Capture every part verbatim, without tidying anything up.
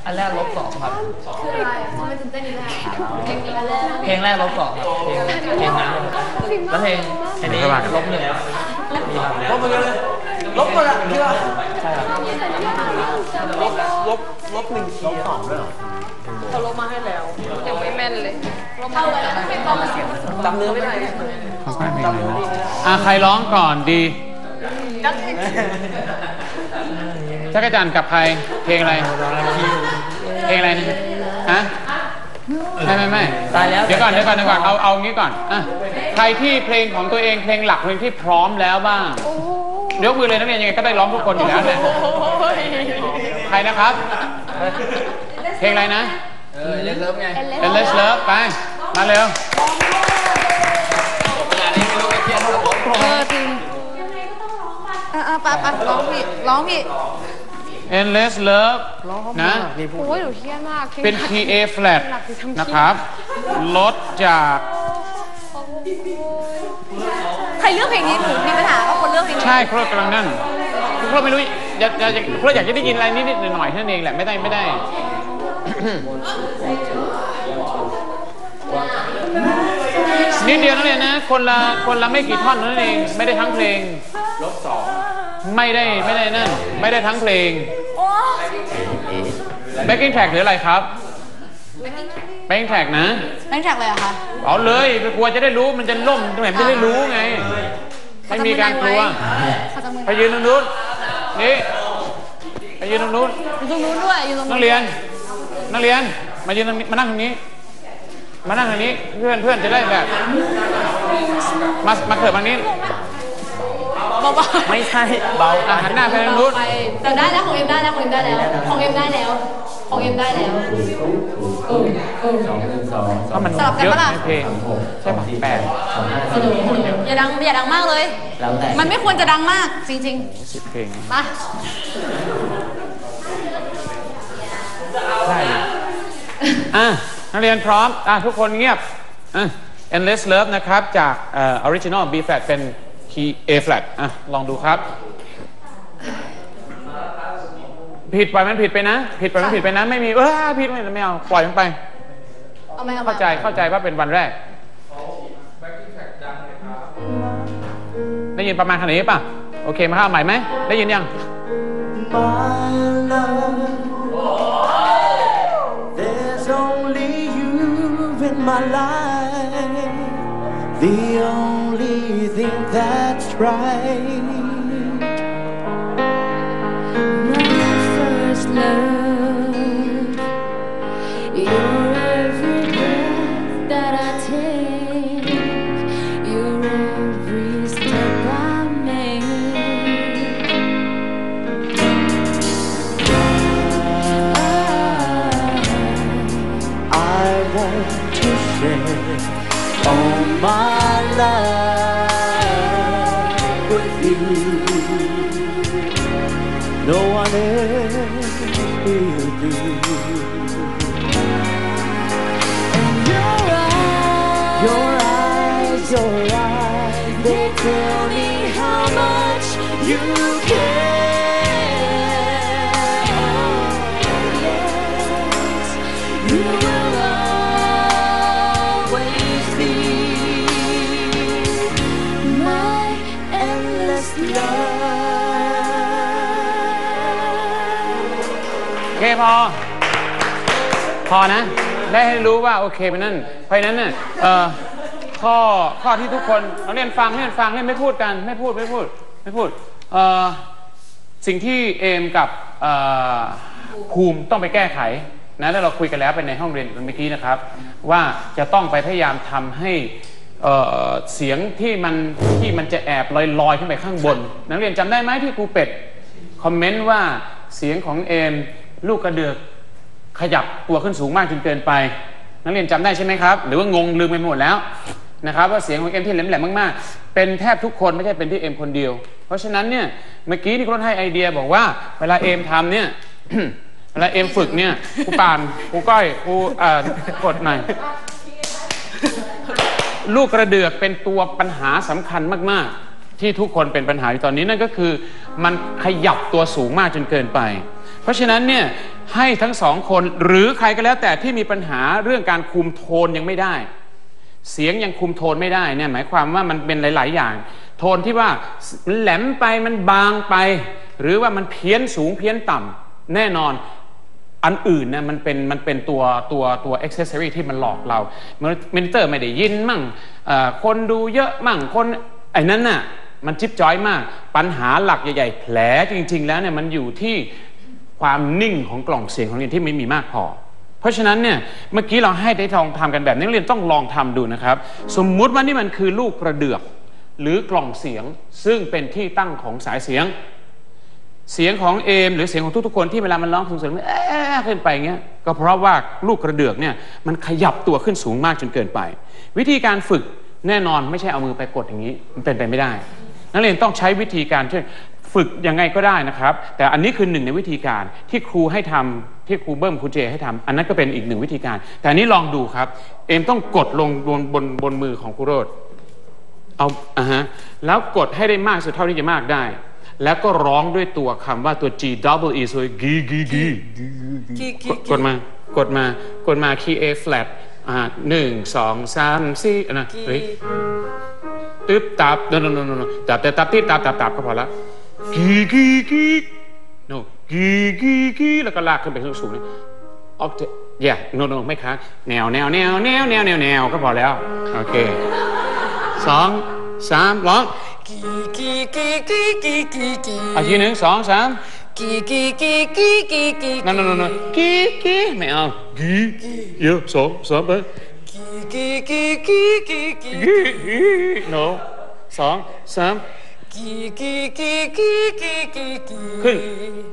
อันแรกลบสองครับคืออะไรทำไมตื่นเต้นอีกแล้วเพลงนี้อันแรกเพลงแรกลบสองครับเพลงเพลงนั้นแล้วเพลงอันนี้ลบหนึ่งลบหมดเลยลบหมดอะพี่ว่าใช่ครับลบลบลบหนึ่งลบสองด้วยเหรอเขาลบมาให้แล้วยังไม่แม่นเลยลบมาแล้วไม่ต้องเสียงจำเนื้อไม่ได้จำเนื้อไม่ได้อ่ะใครร้องก่อนดีจักรจันทร์กับใครเพลงอะไรเพลงอะไรนะฮะไม่ไม่ไม่ตายแล้วเดี๋ยวก่อนเดี๋ยวก่อนเดี๋ยวก่อนเอาเอางี้ก่อนอ่ะใครที่เพลงของตัวเองเพลงหลักเพลงที่พร้อมแล้วบ้างยกมือเลยนักเรียนยังไงก็ได้ร้องทุกคนอยู่แล้วเนี่ยใครนะครับเพลงอะไรนะเออเล่นเลิฟไงเล่นเลสเลิฟไปมาเร็วขนาดนี้ไม่รู้ไม่เครียดครับผมเออจริงอ่ะอ่ะไปไปร้องพี่ร้องพี่ Endless Love นะโอ้ยหนูเครียดมากเป็น คีย์ A flat นะครับลดจากใครเลือกเพลงนี้หนูมีปัญหาก็คนเลือกเพลงนี้ใช่ครอบกำลังนั่นครอบไม่รู้อยากอยากครอบอยากจะได้ยินอะไรนิดๆหน่อยๆนั่นเองแหละไม่ได้ไม่ได้นิดเดียวนั่นเองนะคนละคนละไม่กี่ท่อนนั่นเองไม่ได้ทั้งเพลงลบสองไม่ได้ไม่ได้นั่นไม่ได้ทั้งเพลงแบ็คกิ้งแทร็กหรืออะไรครับแบ็คกิ้งแทร็กนะแบ็คกิ้งแทร็กเลยเหรอคะเอาเลยกลัวจะได้รู้มันจะล่มตรงไหนจะได้รู้ไงไม่มีการกลัวไปยืนตรงนู้นนี่ไปยืนตรงนู้นอยู่ตรงนู้นด้วยอยู่ตรงนักเรียนนักเรียนมายืนมานั่งตรงนี้มานั่งตรงนี้เพื่อนเพื่อนจะได้แบบมามาเถิดมานี้ไม่ใช่เบาหันหน้าไปทางนู้นแต่ได้แล้วของเอ็มได้แล้วของเอ็มได้แล้วของเอ็มได้แล้วของเอ็มได้แล้วก็มันเยอะในเพลงใช่ป่ะแปดอย่าดังอย่าดังมากเลยมันไม่ควรจะดังมากจริงๆสิบเพลงมาได้อ่ะนักเรียนพร้อมอ่ะทุกคนเงียบอ่ะ Endless Love นะครับจากเอ่อ Original B flat เป็น Key A flat อ่ะลองดูครับผิดปล่อยมันผิดไปนะผิดปล่อยมันผิดไปนะไม่มีเออผิดไม่ไม่เอาปล่อยมันไปเข้าใจเข้าใจว่าเป็นวันแรกได้ยินประมาณขนาดนี้ป่ะโอเคมาข้าวใหม่ไหมได้ยินยัง There's only you in my life, the only thing that's right. My first love, you're every breath that I take, you're every step I make. I want to share all my life with you. No one else will do. And your eyes, your eyes, your eyes, they tell me how much you care. Oh, yes, you will always be my endless love. โอเคพอพอนะได้ให้รู้ว่าโอเคไปนั่นเพราะนั้นเนี่ยเอ่อข้อข้อที่ทุกคนเราเรียนฟังเรียนฟังเรียนไม่พูดกันไม่พูดไม่พูดไม่พูดเอ่อสิ่งที่เอมกับเอ่อภูมิต้องไปแก้ไขนะแล้วเราคุยกันแล้วไปในห้องเรียนเมื่อกี้นะครับว่าจะต้องไปพยายามทำให้เอ่อเสียงที่มันที่มันจะแอบลอยลอยขึ้นไปข้างบนนักเรียนจำได้ไหมที่ครูเป็ดคอมเมนต์ว่าเสียงของเอมลูกกระเดือกขยับตัวขึ้นสูงมากจนเกินไปนักเรียนจำได้ใช่ไหมครับหรือว่างงลืมไปหมดแล้วนะครับว่าเสียงของเอ็มที่แหลมๆมากๆเป็นแทบทุกคนไม่ใช่เป็นที่เอ็มคนเดียวเพราะฉะนั้นเนี่ยเมื่อกี้นี่คนให้ไอเดียบอกว่าเวลาเอ็มทำเนี่ย เวลาเอ็มฝึกเนี่ยครูปานครูก้อยครูเอ่อกดหน่อยลูกกระเดือกเป็นตัวปัญหาสำคัญมากๆที่ทุกคนเป็นปัญหาอยู่ตอนนี้นั่นก็คือมันขยับตัวสูงมากจนเกินไปเพราะฉะนั้นเนี่ยให้ทั้งสองคนหรือใครก็แล้วแต่ที่มีปัญหาเรื่องการคุมโทนยังไม่ได้เสียงยังคุมโทนไม่ได้เนี่ยหมายความว่ามันเป็นหลายๆอย่างโทนที่ว่ามันแหลมไปมันบางไปหรือว่ามันเพี้ยนสูงเพี้ยนต่ำแน่นอนอันอื่นนะมันเป็นมันเป็นตัวตัวตัวอ็อกเซสซอรี่ที่มันหลอกเรามอนิเตอร์ไม่ได้ยินมั่งคนดูเยอะมั่งคนไอ้นั้นน่ะมันจิ๊บจ้อยมากปัญหาหลักใหญ่ๆแผลจริงๆแล้วเนี่ยมันอยู่ที่ความนิ่งของกล่องเสียงของเรียนที่ไม่มีมากพอเพราะฉะนั้นเนี่ยเมื่อกี้เราให้ได้ลองทำกันแบบนักเรียนต้องลองทำดูนะครับสมมุติว่านี่มันคือลูกกระเดือกหรือกล่องเสียงซึ่งเป็นที่ตั้งของสายเสียงเสียงของเอมหรือเสียงของทุกๆคนที่เวลามันร้องสูงๆเอ๊ะขึ้นไปเงี้ยก็เพราะว่าลูกกระเดือกเนี่ยมันขยับตัวขึ้นสูงมากจนเกินไปวิธีการฝึกแน่นอนไม่ใช่เอามือไปกดอย่างนี้มันเป็นไปไม่ได้นักเรียนต้องใช้วิธีการช่วยฝึกยังไงก็ได้นะครับแต่อันนี้คือหนึ่งในวิธีการที่ครูให้ทำที่ครูเบิ้มครูเจให้ทำอันนั้นก็เป็นอีกหนึ่งวิธีการแต่อันนี้ลองดูครับเอมต้องกดลงบนบนบนมือของครูโรจน์เอาอ่ะฮะแล้วกดให้ได้มากสุดเท่าที่จะมากได้แล้วก็ร้องด้วยตัวคำว่าตัว G double E so กีกีกีกดมากดมากดมา key A flat อ่าหนึ่งสองสามสี่นะเฮ้ยตึ๊บตับโนโนโนโนตับแต่ตับที่ตับตับตับก็พอละกีกีกีโนกีกีกีแล้วก็ลากขึ้นไปสูงๆเลยออกเถอะอย่าโนโนไม่ค้างแนวแนวแนวแนวแนวแนวแนวก็พอแล้วโอเคสองสามร้องกีกีกีกีกีกีกีอีกทีหนึ่งสองสามกีกีกีกีกีกีนั่นนั่นนั่นกีกีไม่เอากีเยอะสองสามไปกีกีกีกีกีกีกีโนสองสามกีกีกีกีกีกีกีขึ้น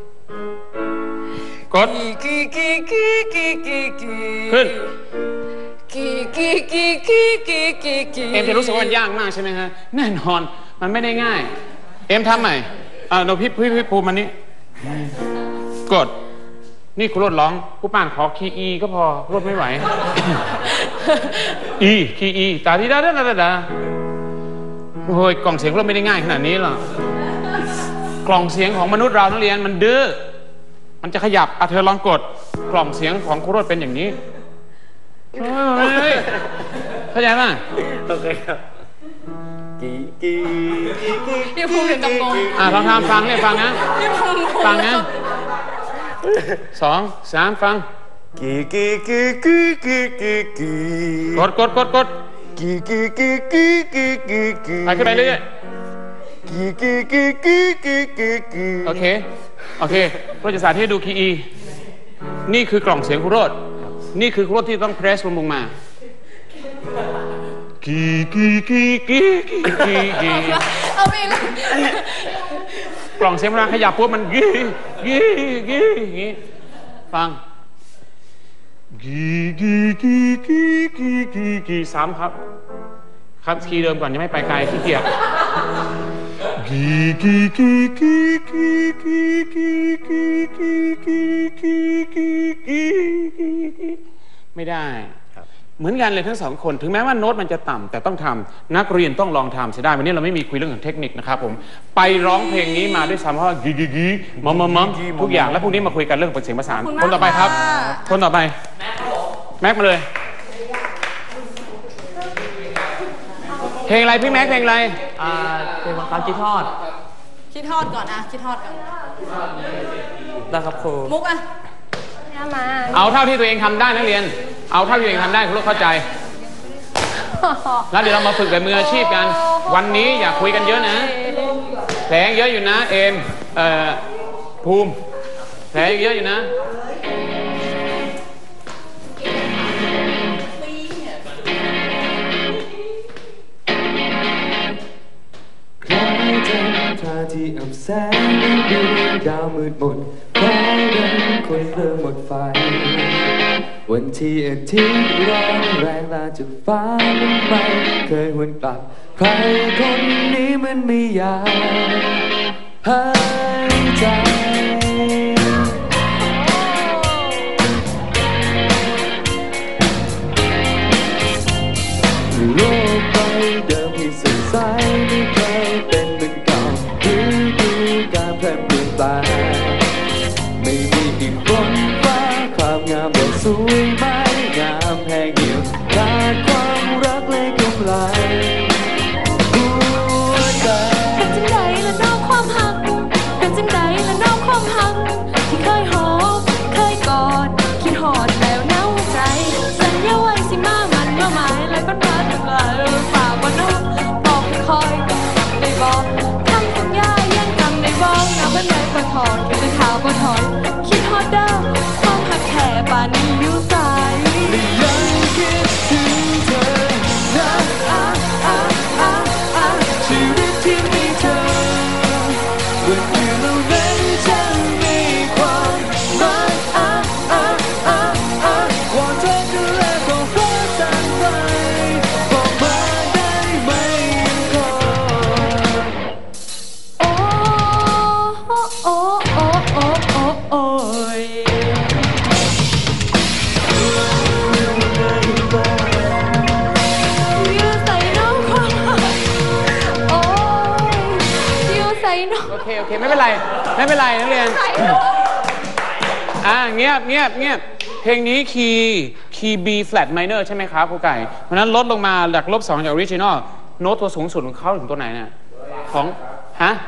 กดกีกีกีกีกีกีขึ้นกีกีกีกีกีกีกีเอ็มจะรู้สึกว่ามันยากมากใช่ไหมฮะแน่นอนมันไม่ได้ง่ายเอ็มทำใหม่อ่าเราพี่พี่พี่ภูมิมันนี้กดนี่คุณรถร้องผู้ป่านขอคีย์อีก็พอรถไม่ไหวอีคีย์อีตาที่ดาดาดาดาโอ้ยกล่องเสียงรถไม่ได้ง่ายขนาดนี้หรอกกล่องเสียงของมนุษย์เรานักเรียนมันดื้อมันจะขยับอ่ะเธอลองกดกล่องเสียงของคุณรถเป็นอย่างนี้เฮ้ยเข้าใจป่ะโอเคครับกีกีกีกีพี่ภูมิเป็นกำงงอ่ะลองทำฟังเนี่ยฟังนะฟังนะสองสามฟังกีกีกีกีกีกีกีกดกดกดกดกีกีกีกีกีกีกีไปขึ้นไปเรื่อยๆกีกีกีกีกีกีกีโอเคโอเคเราจะสาธิตให้ดูคีย์อีนี่คือกล่องเสียงครูโรจน์นี่คือครูโรจน์ที่ต้องเพรสลงมากีกีกีกีกีกีกีเอาไปเลยกล่องเสียงเวลาขยับปุ๊บมันกีกีกีอย่างนี้ฟังกีกีกีกีกีกีกีซ้ำครับครับคีย์เดิมก่อนยังไม่ไปไกลขี้เกียจกีกีกีกีกีกีกีกีกีกีกีกีกีกีไม่ได้เหมือนกันเลยทั้งสองคนถึงแม้ว่าโน้ตมันจะต่ำแต่ต้องทำนักเรียนต้องลองทำเสียได้วันนี้เราไม่มีคุยเรื่องของเทคนิคนะครับผมไปร้องเพลงนี้มาด้วยซ้ำเพราะกีกีกีมอมมอมทุกอย่างแล้วพรุ่งนี้มาคุยกันเรื่องเสียงประสานคนต่อไปครับคนต่อไปแม็กมาเลยเพลงอะไรพี่แม็กเพลงอะไรอ่าเพลงบังคับคิดทอดคิดทอดก่อนนะคิดทอดก่อนได้ครับครูมุกอ่ะเอาเท่าที่ตัวเองทำได้นักเรียนเอาเท่าที่ตัวเองทำได้คุณลูกเข้าใจแล้วเดี๋ยวเรามาฝึกแบบมืออาชีพกันวันนี้อย่าคุยกันเยอะนะแผลเยอะอยู่นะเอมเอ่อภูมิแผลเยอะอยู่นะที่อับแสงดวงดาวมืดมนคล้ายดังคนเริ่มหมดไฟวันที่อาทิตย์ร้อนแรงลาจากฟ้ามันไม่เคยหวนกลับใครคนนี้มันไม่อยากหายใจโลกใบเดิมที่สดใสไม่เคยเป็นเหมือนเก่าคือคือการเปลี่ยนแปลงไม่สวยไม้งามแห่งเดียวขาดความรักและกำลังหัวใจเป็นจังใดและนอกความหักเป็นจังใดและนอกความหักที่เคยหอมเคยกอดคิดหอดแล้วเน่าใจสัญญาไว้สิมามันเมื่อหมายและก็มาถึงลายฝากว่าน้องบอกให้คอยได้บอกทำสัญญายังจำได้บอกนะบันไดปะถอนคิดจะเท้าปะถอนคิดฮอดเด้อความหักแค่ป่านนี้อยู่สายยังคิดถึงเธอนะอ่ะอ่ะอ่ะอ่ะชีวิตที่มีเธอวันคืนเราเล่นฉันมีความหมายอ่ะอ่ะอ่ะอ่ะวอนเธอดูแลบอกฟ้าสั่งไปบอกมาได้ไหมก่อนโอ้โอ้โอ้โอ้โอ้โอ้ยโอเคโอเคไม่เป็นไรไม่เป็นไรนักเรียนอ่าเงียบเงียบเงียบเพลงนี้คีย์คีย์ B flat minor ใช่ไหมครับครูไก่เพราะนั้นลดลงมาจากลบสองจาก original โน้ตตัวสูงสุดของเขาถึงตัวไหนเนี่ยของฮะ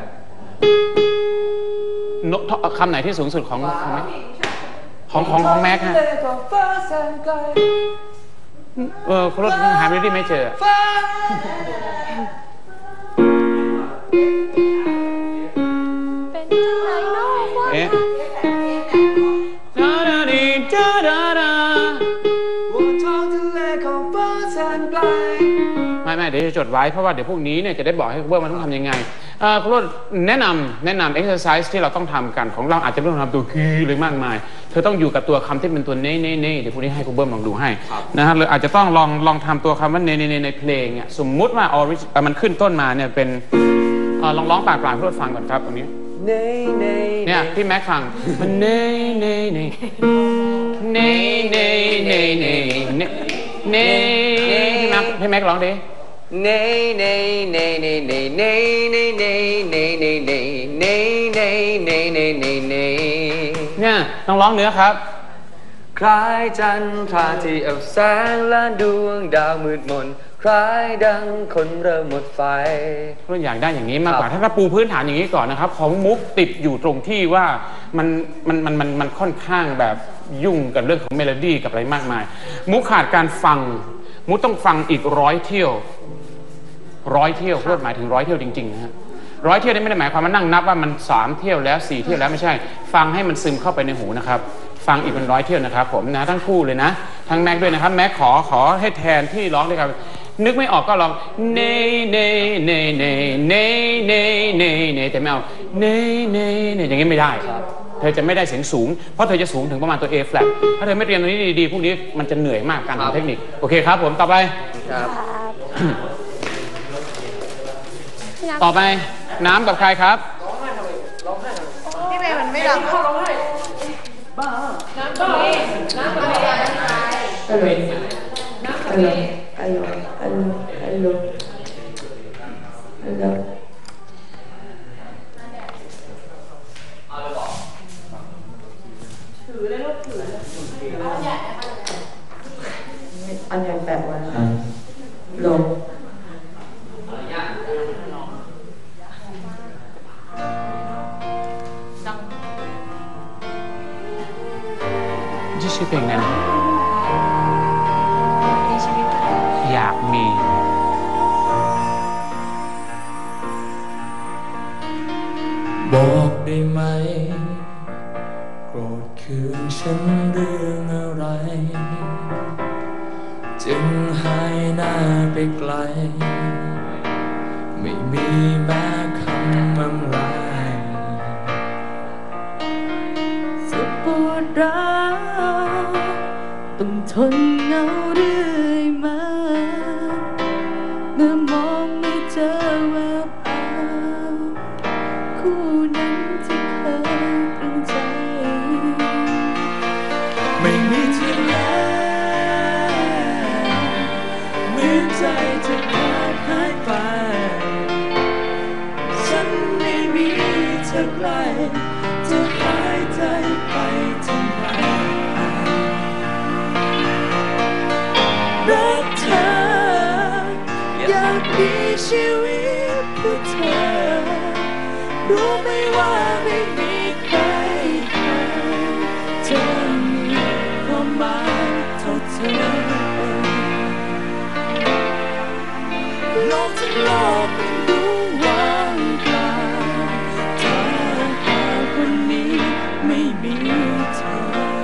โน้ตคำไหนที่สูงสุดของของของของแม็กฮะเออเขาลดหาไม่ได้ไม่เจอเอ๊ะดาดาดีดาดาดาไม่ไม่เดี๋ยวจะจดไว้เพราะว่าเดี๋ยวพวกนี้เนี่ยจะได้บอกให้คุณเบิร์ดมันต้องทำยังไงคุณเบิร์ดแนะนำแนะนำ exercise ที่เราต้องทำกันของเราอาจจะไม่ต้องทำตัวคีหรือมากมายเธอต้องอยู่กับตัวคำที่เป็นตัวเน่เน่เน่เดี๋ยวพวกนี้ให้คุณเบิร์ดลองดูให้นะฮะเลยอาจจะต้องลองลองทำตัวคำว่าเน่เน่เน่ในเพลงเนี่ยสมมุติว่าออริมันขึ้นต้นมาเนี่ยเป็นลองร้องปากกลางเพื่อฟังก่อนครับตรงนี้เนี่ยพี่แม็กฟังมันเน่เน่เน่เน่เน่เน่เน่เน่พี่แม็กพี่แม็กร้องดิเน่เน่เน่เน่เน่เน่เน่เน่เน่เน่เน่เน่เน่เน่เน่เน่เน่เนี่ยต้องร้องเนื้อครับคล้ายจันทราที่อับแสงและดวงดาวมืดมนคล้ายดังคนเริ่มหมดไฟเราอยากได้อย่างนี้มากกว่าถ้าเราปูพื้นฐานอย่างนี้ก่อนนะครับของมุกติดอยู่ตรงที่ว่ามันมันมันมันมันค่อนข้างแบบยุ่งกับเรื่องของเมโลดี้กับอะไรมากมายมุกขาดการฟังมุกต้องฟังอีกร้อยเที่ยวร้อยเที่ยวเพื่อหมายถึงร้อยเที่ยวจริงๆนะฮะร้อยเที่ยวนี่ไม่ได้หมายความว่านั่งนับว่ามันสามเที่ยวแล้วสี่เที่ยวแล้วไม่ใช่ฟังให้มันซึมเข้าไปในหูนะครับฟังอีกเป็นร้อยเที่ยวนะครับผมนะทั้งคู่เลยนะทั้งแม็กด้วยนะครับแม็กขอขอให้แทนที่ร้องด้วยครับนึกไม่ออกก็ลองเน่เน่เน่เน่เน่เน่เน่เน่แต่ไม่เอาเน่เน่เน่อย่างนี้ไม่ได้เธอจะไม่ได้เสียงสูงเพราะเธอจะสูงถึงประมาณตัว A flat ถ้าเธอไม่เรียนตรงนี้ดีๆพวกนี้มันจะเหนื่อยมากการทำเทคนิคโอเคครับผมต่อไปต่อไปน้ำกับใครครับพี่เมย์มันไม่ร้องร้องให้บ้าน้ำกับเมย์น้ำกับเมย์ฮัลโหลฮัลโหลฮัลโหลฮัลโหลฮัลโหลฮัลโหลถือเลยลูกถืออันยังแปลว่าลงชื่อเพลงนั้นอยากมีบอกได้ไหมโกรธคืนฉันเรื่องอะไรจึงหายหน้าไปไกลไม่มีแม้คำอำลายสุดปวดร้าวต้องทนเหงาเรื่อยมาเมื่อมองไม่เจอแววตาคู่นั้นที่เคยตรึงใจไม่มีที่แล้วเหมือนใจจะขาดหายไปฉันไม่มีเธอใกล้จะหายใจไปทำไมชีวิตเพื่อเธอรู้ไหมว่าไม่มีใครใครจะมีความหมายเท่าเธอโลกทั้งโลกมันดูว่างเปล่าถ้าหากวันนี้ไม่มีเธอ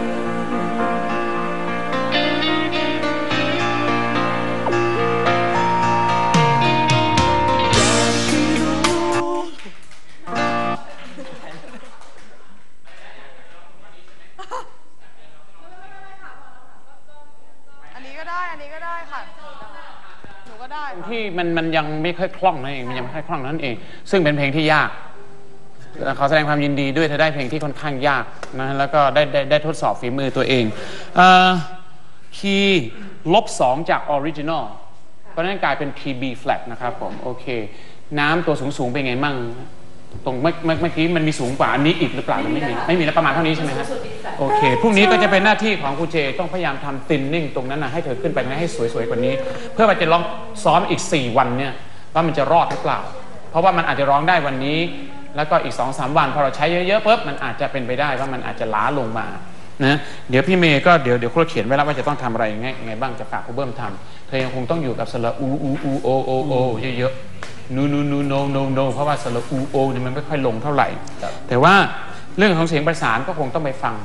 ที่มันมันยังไม่ค่อยคล่องนั่นเองมันยังไม่ค่อยคล่องนั่นเองซึ่งเป็นเพลงที่ยากขอแสดงความยินดีด้วยเธอได้เพลงที่ค่อนข้างยากนะแล้วก็ได้ได้ได้ทดสอบฝีมือตัวเองคีย์ลบสองจากออริจินอลเพราะนั้นกลายเป็นคีย์ B flat นะครับผมโอเคน้ำตัวสูงสูงเป็นไงมั่งตรงเมื่อเมื่อกี้มันมีสูงกว่าอันนี้อีกหรือเปล่าไม่มีไม่มีแล้วประมาณเท่านี้ใช่ไหมฮะโอเคพรุ่งนี้ก็จะเป็นหน้าที่ของครูเจต้องพยายามทำตินนิ่งตรงนั้นนะให้เธอขึ้นไปให้สวยๆกว่านี้เพื่อมันจะลองซ้อมอีกสี่วันเนี่ยว่ามันจะรอดหรือเปล่าเพราะว่ามันอาจจะร้องได้วันนี้แล้วก็อีก สองสาม วันพอเราใช้เยอะๆปุ๊บมันอาจจะเป็นไปได้ว่ามันอาจจะล้าลงมานะเดี๋ยวพี่เมย์ก็เดี๋ยวเดี๋ยวครูเขียนไว้แล้วว่าจะต้องทำอะไรยังไงยังไงบ้างจะฝากครูเบิ้มทำเธอยังคงต้องอยู่กับสระอูอูอูโอโอโอเยอะๆนูนูนูโนโนโนเพราะว่าสระอูโอเนี่ยมันไม่ค่อยลงเท่าไหร่แต่ว่าเรื่องของเสียงประสานก็คงต้องไปฟัง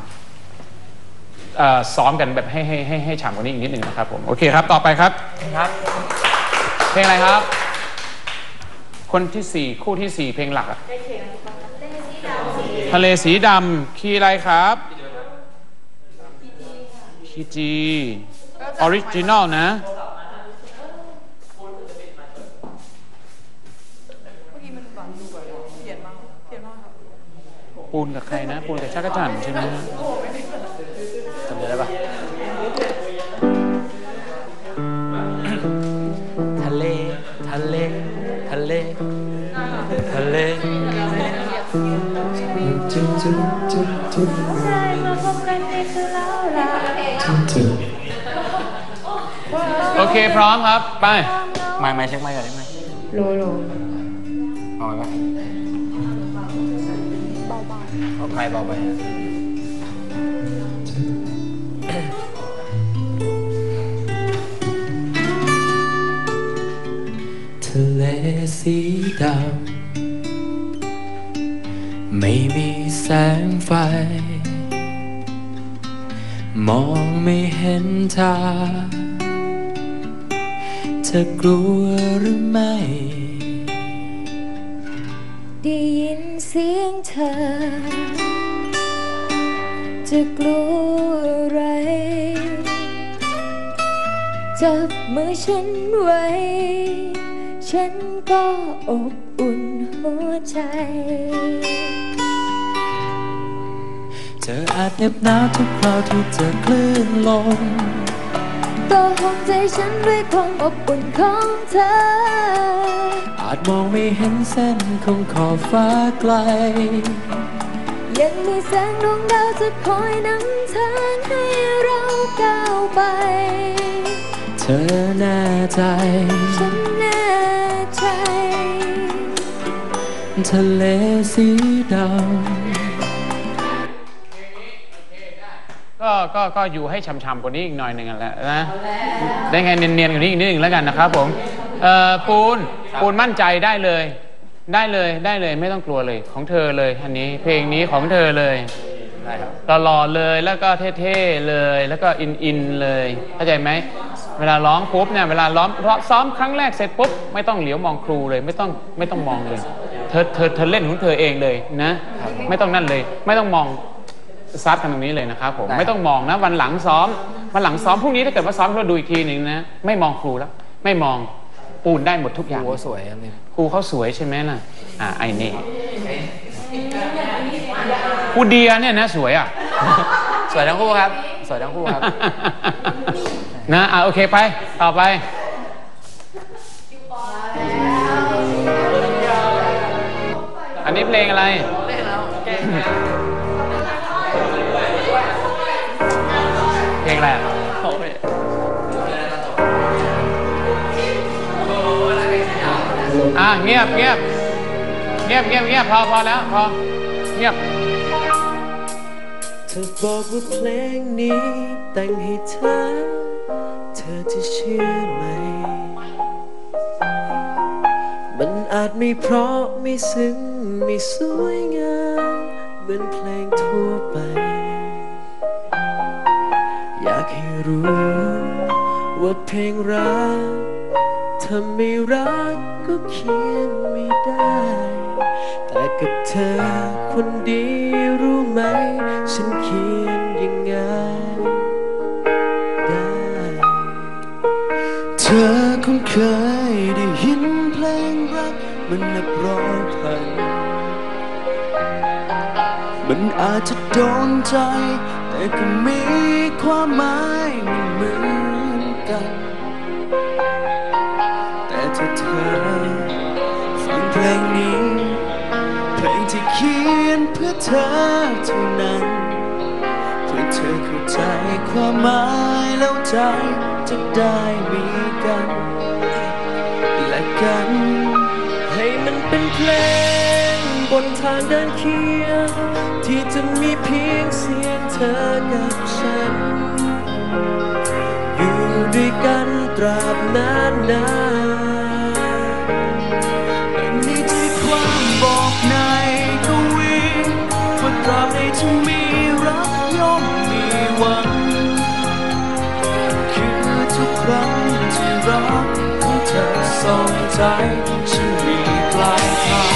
ซ้อมกันแบบให้ให้ให้ให้ฉ่ำกว่านี้อีกนิดหนึ่งนะครับผมโอเคครับต่อไปครับครับเพลงอะไรครับคนที่สี่คู่ที่สี่เพลงหลักอะทะเลสีดำคีย์อะไรครับคีย์จีออริจินอลนะปูนกับใครนะปูนกับชักกระจั่นใช่ไหมฮะจำได้ปะทะเลทะเลทะเลทะเลจุดจุดจุดจุดโอเคพร้อมครับไปไม่ไม่เช็คไม่ก่อนได้ไหมโลโลเอาไปปะเอาใครเบาไปทะเลสีดำไม่มีแสงไฟมองไม่เห็นทางเธอกลัวหรือไม่ได้ยินเสียงเธอจะกลัวอะไรจับมือฉันไว้ฉันก็อบอุ่นหัวใจเธออาจเหน็บหนาวทุกคราวที่เจอคลื่นลมก็ห่วงใจฉันด้วยความอบอุ่นของเธออาจมองไม่เห็นเส้นของขอบฟ้าไกลยังมีแสงดวงดาวจะคอยนำทางให้เราก้าวไปเธอแน่ใจฉันแน่ใจทะเลสีดำก็ก็ก็อยู่ให้ช่ำๆกว่านี้อีกหน่อยหนึ่งแหละนะได้ไงเนียนๆกว่านี้อีกนิดหนึ่งแล้วกันนะครับผมเอ่อปูนปูนมั่นใจได้เลยได้เลยได้เลยไม่ต้องกลัวเลยของเธอเลยอันนี้เพลงนี้ของเธอเลยหล่อๆเลยแล้วก็เท่ๆเลยแล้วก็อินๆเลยเข้าใจไหมเวลาร้องปุ๊บเนี่ยเวลาร้องซ้อมครั้งแรกเสร็จปุ๊บไม่ต้องเหลียวมองครูเลยไม่ต้องไม่ต้องมองเลยเธอเธอเธอเล่นของเธอเองเลยนะไม่ต้องนั่นเลยไม่ต้องมองซัดกันตรงนี้เลยนะครับผมไม่ต้องมองนะวันหลังซ้อมวันหลังซ้อมพรุ่งนี้ถ้าเกิดว่าซ้อมเราดูอีกทีหนึ่งนะไม่มองครูแล้วไม่มองปูนได้หมดทุกอย่างครูสวยอันนี้ครูเขาสวยใช่ไหมล่ะอ่าไอ้นี่ครูเดียเนี่ยนะสวยอ่ะสวยทั้งคู่ครับสวยทั้งคู่ครับนะอ่าโอเคไปต่อไปอันนี้เพลงอะไรเพลงอะไรอ่ะอ่ะเงียบเงียบเงียบเงียบเงียบพอพอแล้วพอเงียบเธอบอกว่าเพลงนี้แต่งให้เธอเธอจะเชื่อไหมมันอาจไม่เพราะไม่ซึ้งไม่สวยงามเหมือนเพลงทั่วไปอยากให้รู้ว่าเพลงรักถ้าไม่รักก็เขียนไม่ได้แต่กับเธอคนดีรู้ไหมฉันเขียนยังไงได้เธอคงเคยได้ยินเพลงรักมันนับร้อยพันมันอาจจะโดนใจแต่ก็มีความหมายไม่เหมือนกันแต่ถ้าเธอฟังเพลงนี้เพลงที่เขียนเพื่อเธอเท่านั้นเพื่อเธอเข้าใจความหมายแล้วใจจะได้มีกันและกันให้มันเป็นเพลงบนทางเดินเคียงที่จะมีเพียงเสียงเธอกับฉันอยู่ด้วยกันตราบนานนานและนี่คือความบอกในกวีว่าตราบใดที่มีรักย่อมมีหวังคือทุกครั้งที่รักของเธอส่องใจฉันมีปลายทาง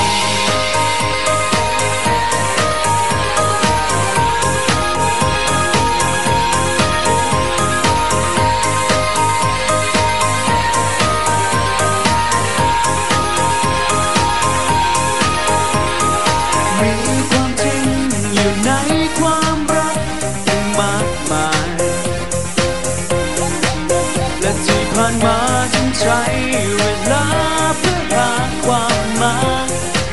มาฉันใช้เวลาเพื่อหาความหมาย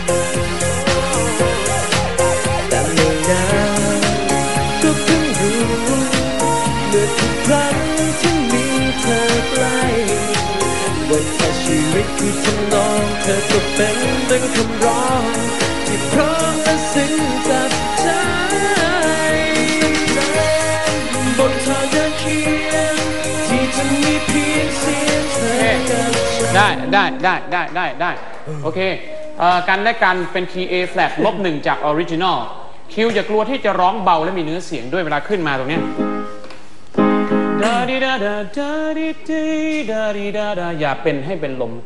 แต่เมื่อนานก็เพิ่งรู้เมื่อทุกครั้งที่มีเธอใกล้ว่าแค่ชีวิตคือทำนองเธอก็เป็นดังคำร้องที่เพราะและซึ้งจับใจบนทางเดินเคียงที่จะมีเพียงเสียงได้ได้ได้ได้ได้ได้โอเคกันและกันเป็นคีย์ A flat ลบหนึ่งจากออริจินอลคิวอย่ากลัวที่จะร้องเบาและมีเนื้อเสียงด้วยเวลาขึ้นมาตรงนี้ดาดิดาดาดาดิดิดาดิดาดาอย่าเป็นให้เป็นลม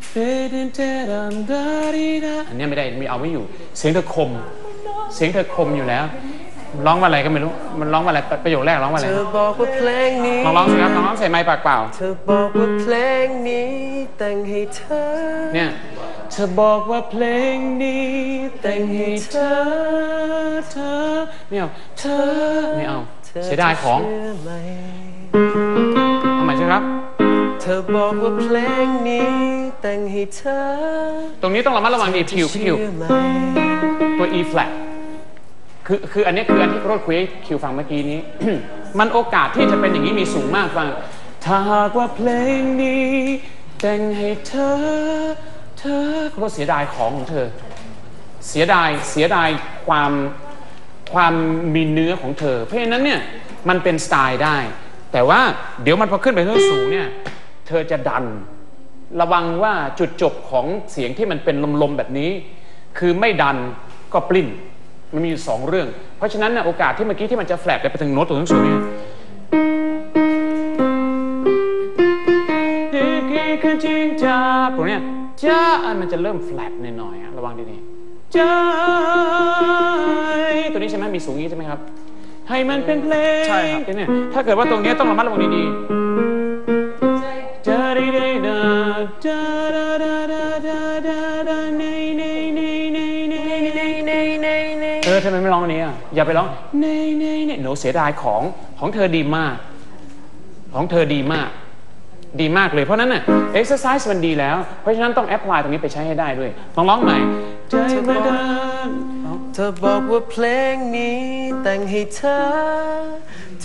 อันนี้ไม่ได้ไม่เอาไม่อยู่เสียงเธอคมเสียงเธอคมอยู่แล้วร้องว่าอะไรก็ไม่รู้มันร้องว่าอะไรประโยคแรกร้องว่าอะไรเธอบอกว่าเพลงนี้ลองร้องสิครับลองร้องใส่ไมค์ปากเปล่าเธอบอกว่าเพลงนี้แต่งให้เธอเนี่ยเธอบอกว่าเพลงนี้แต่งให้เธอเธอไม่เอาเธอไม่เอาเสียดายของเอาใหม่ใช่ครับเธอบอกว่าเพลงนี้แต่งให้เธอตรงนี้ต้องระมัดระวังดีคิวคิวตัว E flatคือคืออันนี้คืออันที่โรดคุยให้คิวฟังเมื่อกี้นี้ มันโอกาสที่จะเป็นอย่างนี้มีสูงมากฟังถ้าหากว่าเพลงนี้แต่งให้เธอเธอโรดเสียดายของของเธอเสียดายเสียดายความความมีเนื้อของเธอเพราะฉะนั้นเนี่ยมันเป็นสไตล์ได้แต่ว่าเดี๋ยวมันพอขึ้นไปเรื่องสูงเนี่ยเธอจะดันระวังว่าจุดจบของเสียงที่มันเป็นลมๆแบบนี้คือไม่ดันก็ปลิ้นมันมีอยู่สองเรื่องเพราะฉะนั้นนะโอกาสที่เมื่อกี้ที่มันจะแฟลตไปถึงโน้ตตัวสูงเนี่ยคือจริงจ้าตรงเนี้ยจ้ามันจะเริ่มแฟลตหน่อยๆระวังดีๆจ้าตัวนี้ใช่ไหมมีสูงนี้ใช่ไหมครับให้มันเป็นเพลงใช่ครับเนี่ยถ้าเกิดว่าตรงนี้ต้องระมัดระวังดีๆจ้าดีดีดาจ้าดาดาดาดาดาดาเนเนเนเนเนเนเนเนเนเออทำไมไม่ร้องอันนี้อ่ะอย่าไปร้องเนเนเนหนูเสียดายของของเธอดีมากของเธอดีมากดีมากเลยเพราะนั้นน่ะ exercise มันดีแล้วเพราะฉะนั้นต้อง apply ตรงนี้ไปใช้ให้ได้ด้วยลองร้องใหม่ใจมาเดินเธอบอกว่าเพลงนี้แต่งให้เธอเธ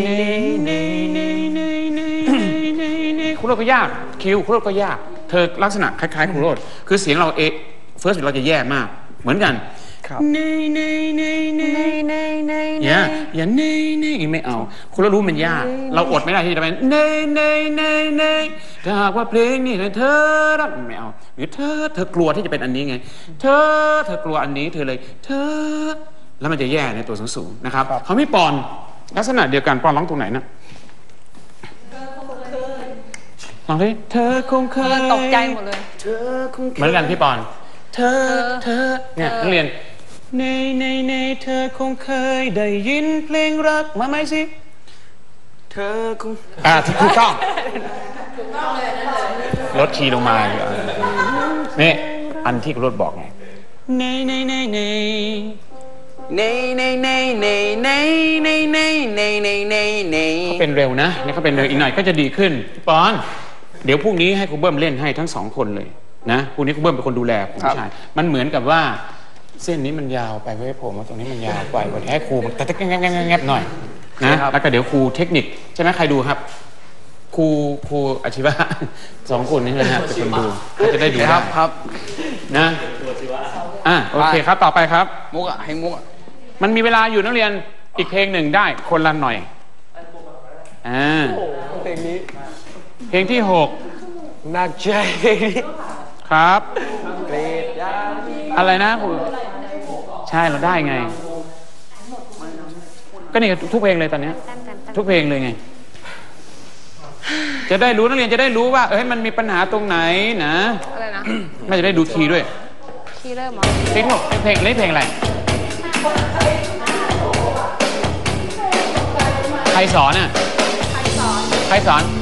เนเนเนเนเนเนเนคุณโรดก็ยากคิวคุณโรดก็ยากเธอลักษณะคล้ายๆคุณโรดคือเสียงเราเอเฟิร์สเราจะแย่มากเหมือนกันเนเนเนเนเนเนอย่าอย่าเนเนไม่เอาคุณโรดรู้มันยากเราอดไม่ได้ที่จะเป็นเนเนเนเนถ้าหากว่าเพลงนี้เธอรักไม่เอาหรือเธอเธอกลัวที่จะเป็นอันนี้ไงเธอเธอกลัวอันนี้เธอเลยเธอแล้วมันจะแย่ในตัวสูงๆนะครับเขาไม่ปอนลักษณะเดียวกันปอนร้องตรงไหนนะลองดิเธอคงเคยตกใจหมดเลยเธอคงเคยเหมือนกันพี่ปอนเธอเธอเนี่ยนักเรียนในในในเธอคงเคยได้ยินเพลงรักมาไหมสิเธอคงอ่าถูกต้องลดคีย์ลงมานี่อันที่คุณรถบอกไงในในในในในในในในในในในในในในในเขาเป็นเร็วนะนี่เขาเป็นเร็วอีกหน่อยก็จะดีขึ้นพี่ปอนเดี๋ยวพรุ่งนี้ให้ครูเบิ้มเล่นให้ทั้งสองคนเลยนะพรุ่งนี้ครูเบิ้มเป็นคนดูแลผมชายมันเหมือนกับว่าเส้นนี้มันยาวไปเว้ยผมตรงนี้มันยาวไปวันนี้ให้ครูมันแต่แง่แง่แง่หน่อยนะแล้วก็เดี๋ยวครูเทคนิคใช่ไหมใครดูครับครูครูอาชีวะสองคนนี้นะฮะเป็นคนดูจะได้ดูครับครับนะอ่ะโอเคครับต่อไปครับมุกอ่ะให้มุกมันมีเวลาอยู่นักเรียนอีกเพลงหนึ่งได้คนละหน่อยอ่าเพลงนี้เพลงที่หกหนักใจครับเกรดยาอะไรนะคุณใช่เราได้ไงก็นี่ทุกเพลงเลยตอนนี้ทุกเพลงเลยไงจะได้รู้นักเรียนจะได้รู้ว่าเอ้ยมันมีปัญหาตรงไหนนะอะไรนะน่าจะได้ดูคีย์ด้วยคีย์เริ่มหรอเพลงหกเพลงเล่นเพลงอะไรใครสอนอ่ะใครสอนใครสอน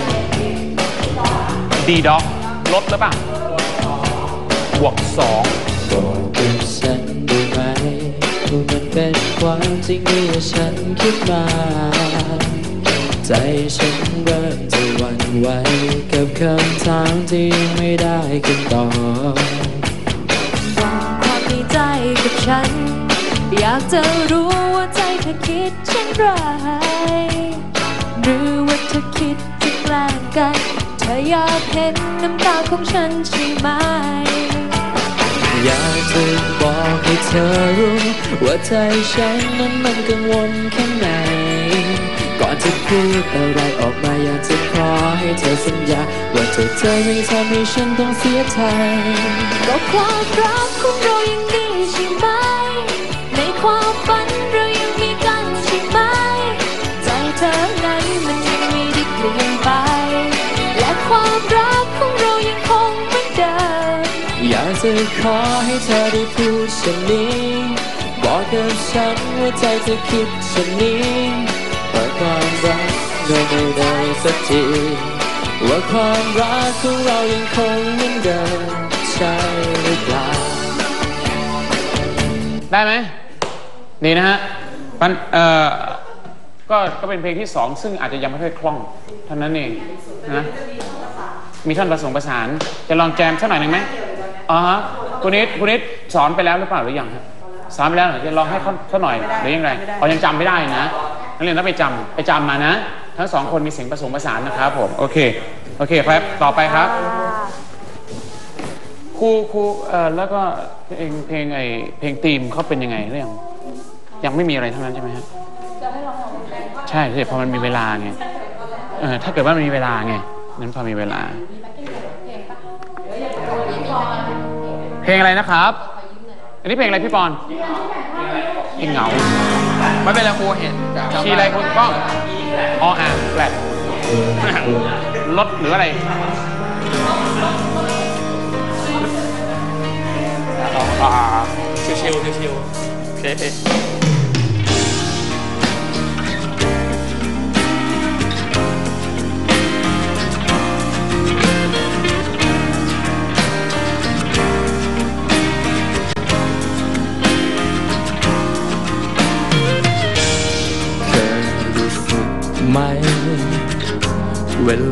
ดีด็อกลดหรือเปล่าบวกสองบอกกับฉันได้ไหมว่ามันเป็นความจริงที่ฉันคิดมาใจฉันเริ่มจะหวั่นไหวกับคำถามที่ยังไม่ได้คำตอบบอกความในใจกับฉันอยากจะรู้ว่าใจเธอคิดเช่นไรหรือว่าเธอคิดจะแกล้งกันเธออยากเห็นน้ำตาของฉันใช่ไหมอยากจะบอกให้เธอรู้ว่าใจฉันนั้นมันกังวลแค่ไหนก่อนจะพูดอะไรออกมาอยากจะขอให้เธอสัญญาว่าเธอจะไม่ทำให้ฉันต้องเสียใจก็ความรักของเรายังดีใช่ไหมในความฝันเรายังมีกันใช่ไหมใจเธอไหนมันยังไม่ได้เปลี่ยนไปและความรักของเรายังคงเหมือนเดิมอยากจะขอให้เธอได้พูดเช่นนี้บอกกับฉันว่าใจเธอคิดเช่นนี้ว่าความรักเราไม่ได้สักทีว่าความรักของเรายังคงเหมือนเดิมใช่หรือเปล่าได้ไหมนี่นะฮะมันเอ่อก็ก็เป็นเพลงที่สองซึ่งอาจจะยังไม่ค่อยคล่องเท่านั้นเองนะมีท่อนผสมผสานจะลองแจมสักหน่อยหนึ่งไหมอ๋อฮะคุณนิดคุณนิดสอนไปแล้วหรือเปล่าหรือยังครับสอนไปแล้วจะลองให้สักหน่อยหรือยังไงอ๋อยังจำไม่ได้นะนักเรียนต้องไปจำไปจำมานะทั้งสองคนมีเสียงผสมผสานนะครับผมโอเคโอเคครับต่อไปครับครูครูเอ่อแล้วก็เพลงเพลงไอเพลงธีมเขาเป็นยังไงหรือยังยังไม่มีอะไรทั้งนั้นใช่ไหมฮะใช่ใช่พอมันมีเวลาไงเออถ้าเกิดว่ามันมีเวลาไงนั้นพอมีเวลาเพลงอะไรนะครับอันนี้เพลงอะไรพี่ปอนเพลงเหงาไม่เป็นไรครูเห็นชีอะไรคุณก็ออ่างแฟลตลดหรืออะไรอ่าชิวชิวชิวโอเคไหมเว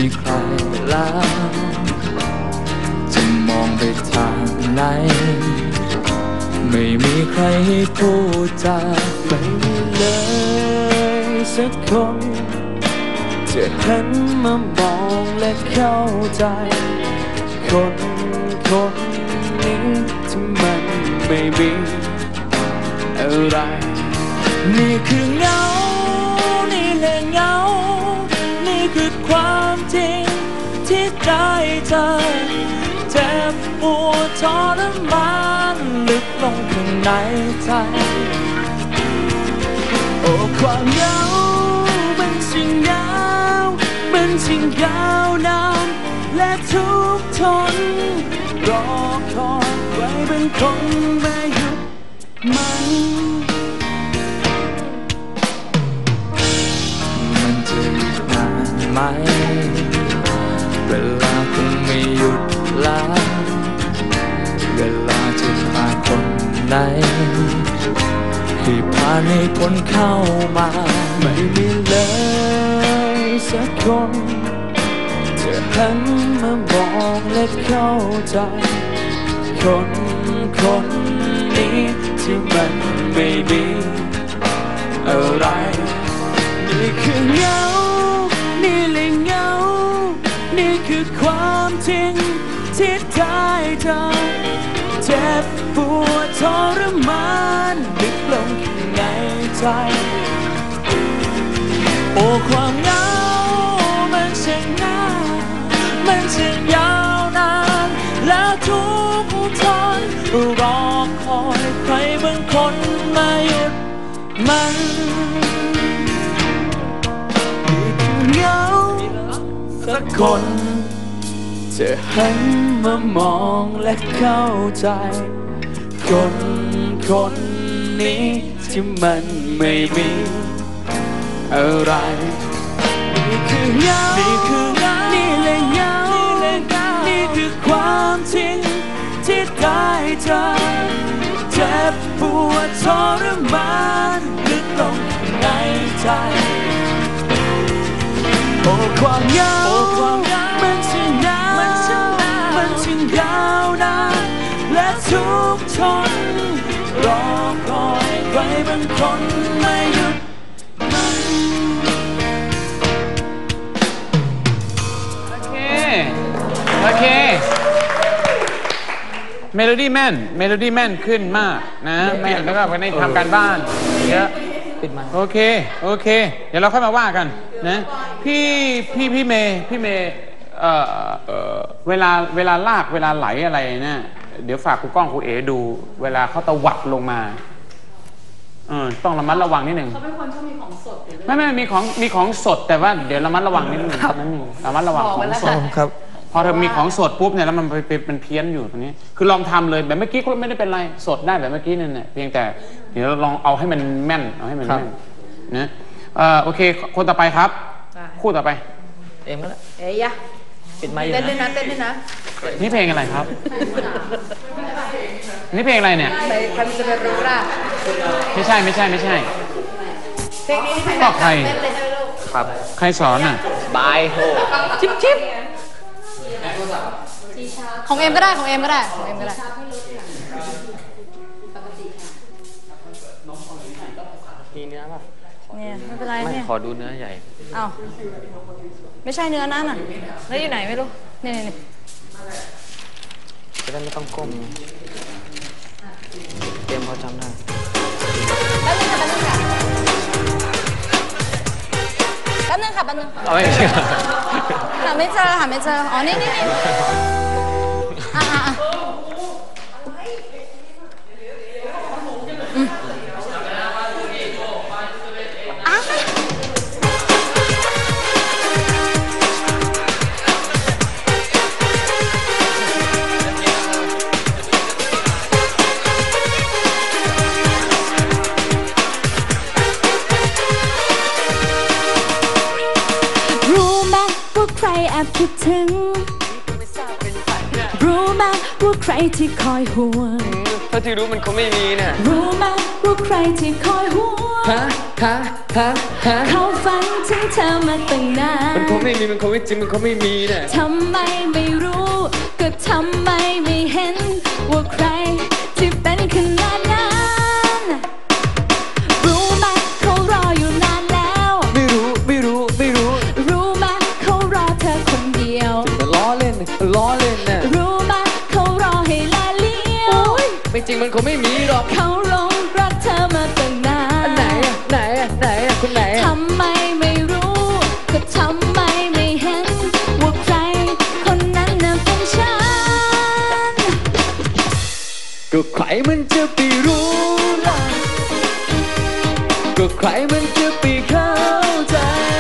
ใครแล้วจะมองไปทางไหนไม่มีใครให้พูดจาไม่มีเลยสักคนจะหันมามองและเข้าใจคนคนนี้ที่มันไม่มีอะไรนี่คือเงานี่แหละเงานี่คือความจริงที่ได้เจอเจ็บปวดทรมานลึกลงข้างในใจโอ้ความเหงามันสิ่งยาวมันสิ่งยาวนานและทุกทนรอคอยไว้เป็นคนไม่หยุดมันมันจะอีกนานไหมเวลาคงไม่หยุดแล้วเวลาจะพาคนไหนให้ผ่านให้คนเข้ามาไม่มีเลยสักคนจะหันมามองและเข้าใจคนคนนี้ที่มันไม่มีอะไรนี่คือเงานี่เลยเงานี่คือความจริงที่ได้เจอเจ็บปวดทรมานลึกลงข้างในใจโอ้ความเหงามันช่างยาวมันช่างยาวนานแล้วทุกทนรอคอยใครบางคนมาหยุดมันนี่คือเงาสักคนจะหันมามองและเข้าใจคนคนนี้ที่มันไม่มีอะไรนี่คือเงานี่คือเงานี่เลยเงานี่คือความจริงที่ได้เจอเจ็บปวดทรมานลึกลงในใจโอ้ความเหงามันช่างยาวมันช่างยาวนานและทุกทนรอคอยใครบางคนไม่หยุดมันโอเคโอเคเมโลดี้แม่นเมโลดี้แม่นขึ้นมากนะแม่นแล้วก็ไปในทำการบ้านเยอะโอเคโอเคเดี๋ยวเราค่อยมาว่ากันนะพี่พี่พี่เมย์พี่เมย์เอ่อเอ่อเวลาเวลาลากเวลาไหลอะไรเนี่ยเดี๋ยวฝากครูก้องครูเอ๋ดูเวลาเขาตวัดลงมาเออต้องระมัดระวังนิดหนึ่งเขาเป็นคนชอบมีของสดไม่ไม่มีของมีของสดแต่ว่าเดี๋ยวระมัดระวังนิดหนึ่งนั่นเองระมัดระวังของสดครับพอเธอมีของสดปุ๊บเนี่ยแล้วมันไปเป็นเพี้ยนอยู่ตรงนี้คือลองทำเลยแบบเมื่อกี้ก็ไม่ได้เป็นไรสดได้แบบเมื่อกี้นั่นแหละเพียงแต่เดี๋ยวลองเอาให้มันแม่นเอาให้มันแม่นนะเอ่อโอเคคนต่อไปครับคู่ต่อไปเอ็มก็แล้วเอ้ยะปิดไมค์อยู่นะเต้นด้วยนะเต้นด้วยนะนี่เพลงอะไรครับนี่เพลงอะไรเนี่ยใครใครมันจะไปรู้ล่ะไม่ใช่ไม่ใช่ไม่ใช่เพลงนี้นี่ก็ใครเต้นเลยใช่ไหมลูกครับใครสอนอ่ะบายโฮชิปชิปของเอ็มก็ได้ของเอ็มก็ได้ของเอ็มก็ได้มีเนื้อป่ะเนี่ยไม่เป็นไรไม่เนี่ยขอดูเนื้อใหญ่อ้าวไม่ใช่เนื้อนั่นน่ะแล้วอยู่ไหนไม่รู้นี่นี่จะได้ไม่ต้องก้มเตรียมเขาจำได้แป๊บนึงค่ะแป๊บนึงค่ะแป๊บนึงเอาไม่หาไม่เจอหาไม่เจออ๋อนี่นี่นี่อ่ะอ่ะอ่ะอืมอ่ะใครแอบคิดถึงรู้ไหมว่าใครที่คอยห่วงถ้าที่รู้มันคงไม่มีนะรู้ไหมว่าใครที่คอยห่วฮะฮะฮะฮะเขาฝันถึงเธอมาตั้งนานมันคงไม่มีมันคงไม่จริงมันคงไม่มีเนี่ยทำไมไม่รู้ก็ทำไมไม่เห็นว่าใครที่เป็นขนาดนั้นรู้ไหมเขารออยู่นานแล้วไม่รู้ไม่รู้ไม่รู้รู้ไหมเขารอเธอคนเดียวจะล้อเล่นล้อเล่นน่ะรู้ไหมเขารอให้ลาเลี้ยวไม่จริงมันคงไม่มีหรอกเขาหลงรักเธอมาตั้งนานไหนอะไหนอะไหนอะคนไหนอะทำไมไม่รู้ก็ทำไมไม่เห็นว่าใครคนนั้นน่ะเป็นฉันก็ใครมันจะไปรู้ล่ะก็ใครมันจะไปเข้าใจ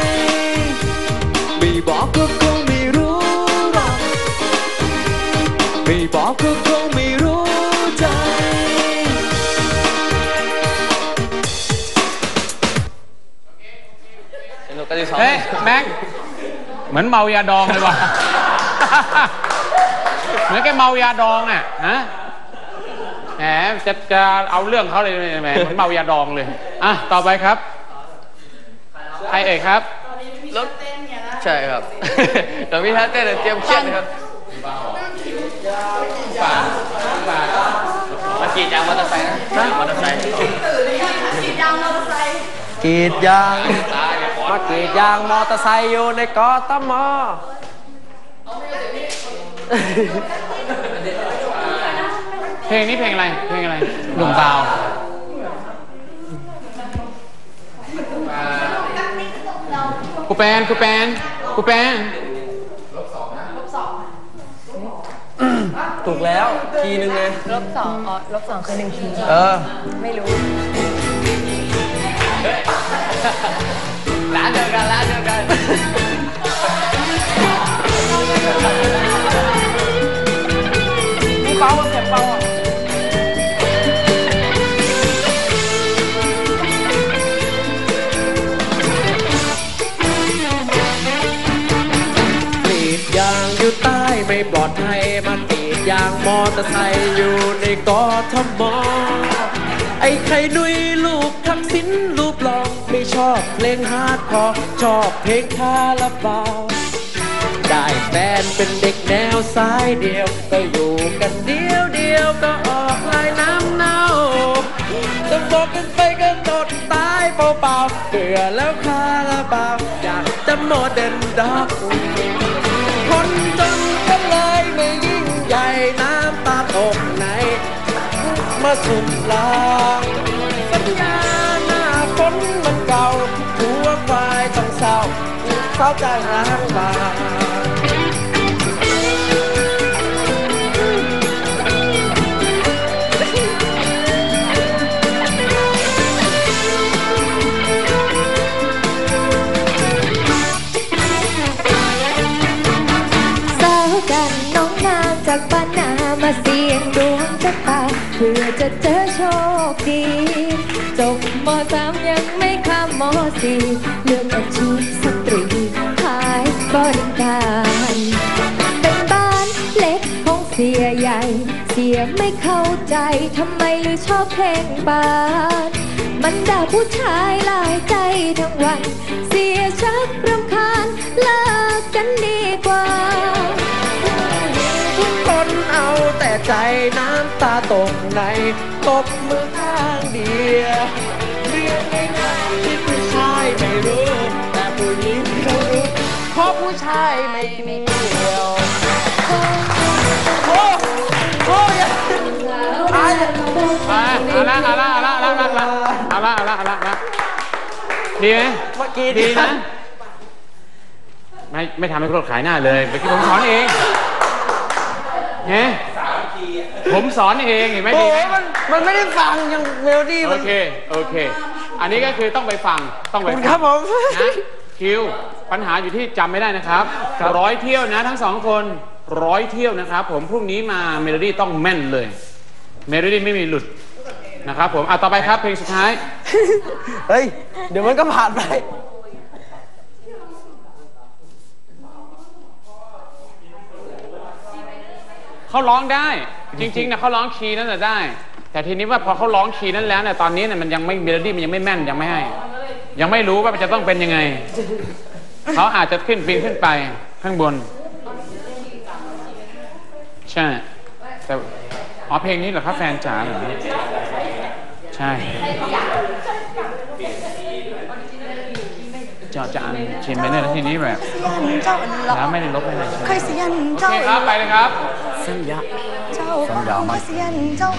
ไม่บอกก็คงไม่รู้หรอกไม่บอกก็คงไม่รู้ใจเฮ้ยแม็กเหมือนเมายาดองเลยว่ะ เหมือนแกเมายาดองอ่ะฮะแหมจะจะเอาเรื่องเขาเลยแหมเหมือนเมายาดองเลยอ่ะต่อไปครับใครเอ่ยครับใช่ครับแต่พี่ท่าเต้นเตรียมเครียดนะครับมากีดยางมอเตอร์ไซค์นะมอเตอร์ไซค์กีดยางมอเตอร์ไซค์กีดยางมากีดยางมอเตอร์ไซค์อยู่ในกทมเพลงนี้เพลงอะไรเพลงอะไรหนุ่มดาวกูแปนกูแปนกูแปนถูกแล้วทีนึงไงลบสองอ๋อลบสองคือหนึ่งทีเออไม่รู้ร้านเดียวกันร้านเดียวกันมีเป้าเสียบเป้าอ่ะกรีดยางอยู่ใต้ไม่ปลอดภัยมากรีดยางมอเตอร์ไซค์อยู่ในกทมไอ้ไข่นุยลูกทักษิณรูปหล่อไม่ชอบเพลงฮาร์ดคอร์ชอบเพลงคาราบาวได้แฟนเป็นเด็กแนวสายเดียวก็อยู่กันเดียวเดียวก็ออกลายน้ำเน่าจะบอกกันไปก็ตดตายเปล่าๆเบื่อแล้วคาราบาวอยากจะโมเดิร์นด็อกคนจนก็เลยไม่ยิ่งใหญ่น้ำตาตกในมาสุดลางสัญญาหน้าฝนมันเก่าหัวควายต้องเศร้าเศร้าใจหางบาสาวกันน้องนางจากบ้านนามาเสี่ยงดวงชะตาเพื่อจะเจอโชคดีจบมสามยังไม่ข้ามมสี่เลือกอาชีพสตรีขายบริการเป็นบ้านเล็กห้องเสียใหญ่เสียไม่เข้าใจทำไมลือชอบเพลงบ้านมันด่าผู้ชายหลายใจทั้งวันเสียชักรำคาญเลิกกันดีกว่าทุกคนเอาแต่ใจน้ำตาตกในตบมือข้างเดียวเรียกง่ายๆที่ผู้ชายไม่รู้แต่ผู้หญิงเขารู้เพราะผู้ชายไม่เกี่ยวโอ้โอ้ยตายเอาละเอาละเอาละเอาละเอาละเอาละเอาละเอาละดีไหมเมื่อกี้ดีนะไม่ไม่ทำให้โคตรขายหน้าเลยเมื่อกี้ผมสอนเองเฮ้ผมสอนเองเห็นไหมโอ้ดีไหมมันมันไม่ได้ฟังยังเมโลดี้โอมันเคโอเคอันนี้ก็คือต้องไปฟังต้องไปฟังครับผมนะคิวปัญหาอยู่ที่จำไม่ได้นะครับร้อยเที่ยวนะทั้งสองคนร้อยเที่ยวนะครับผมพรุ่งนี้มาเมโลดี้ต้องแม่นเลยเมโลดี้ไม่มีหลุดนะครับผมอ่ะต่อไปครับเพลงสุดท้ายเฮ้ยเดี๋ยวมันก็ผ่านไปเขาร้องได้จริงๆนะเขาร้องคีย์นั่นแหละได้แต่ทีนี้ว่าพอเขาร้องคีย์นั้นแล้วเนี่ยตอนนี้เนี่ยมันยังไม่เมโลดี้มันยังไม่แม่นยังไม่ให้ยังไม่รู้ว่ามันจะต้องเป็นยังไงเขาอาจจะขึ้นปีนขึ้นไปข้างบนใช่แต่อ๋อเพลงนี้เหรอครับแฟนจ๋าเหรอใช่เจาะจานเขียนไปเนี่ยแล้วทีนี้แบบแล้วไม่ได้ลบไม่ได้ใช่ไหมเคยเสียนโอเจ้าเคครับไปเลยครับสัญญาเจ้าสัญญาไหมเคยเสียนเจ้า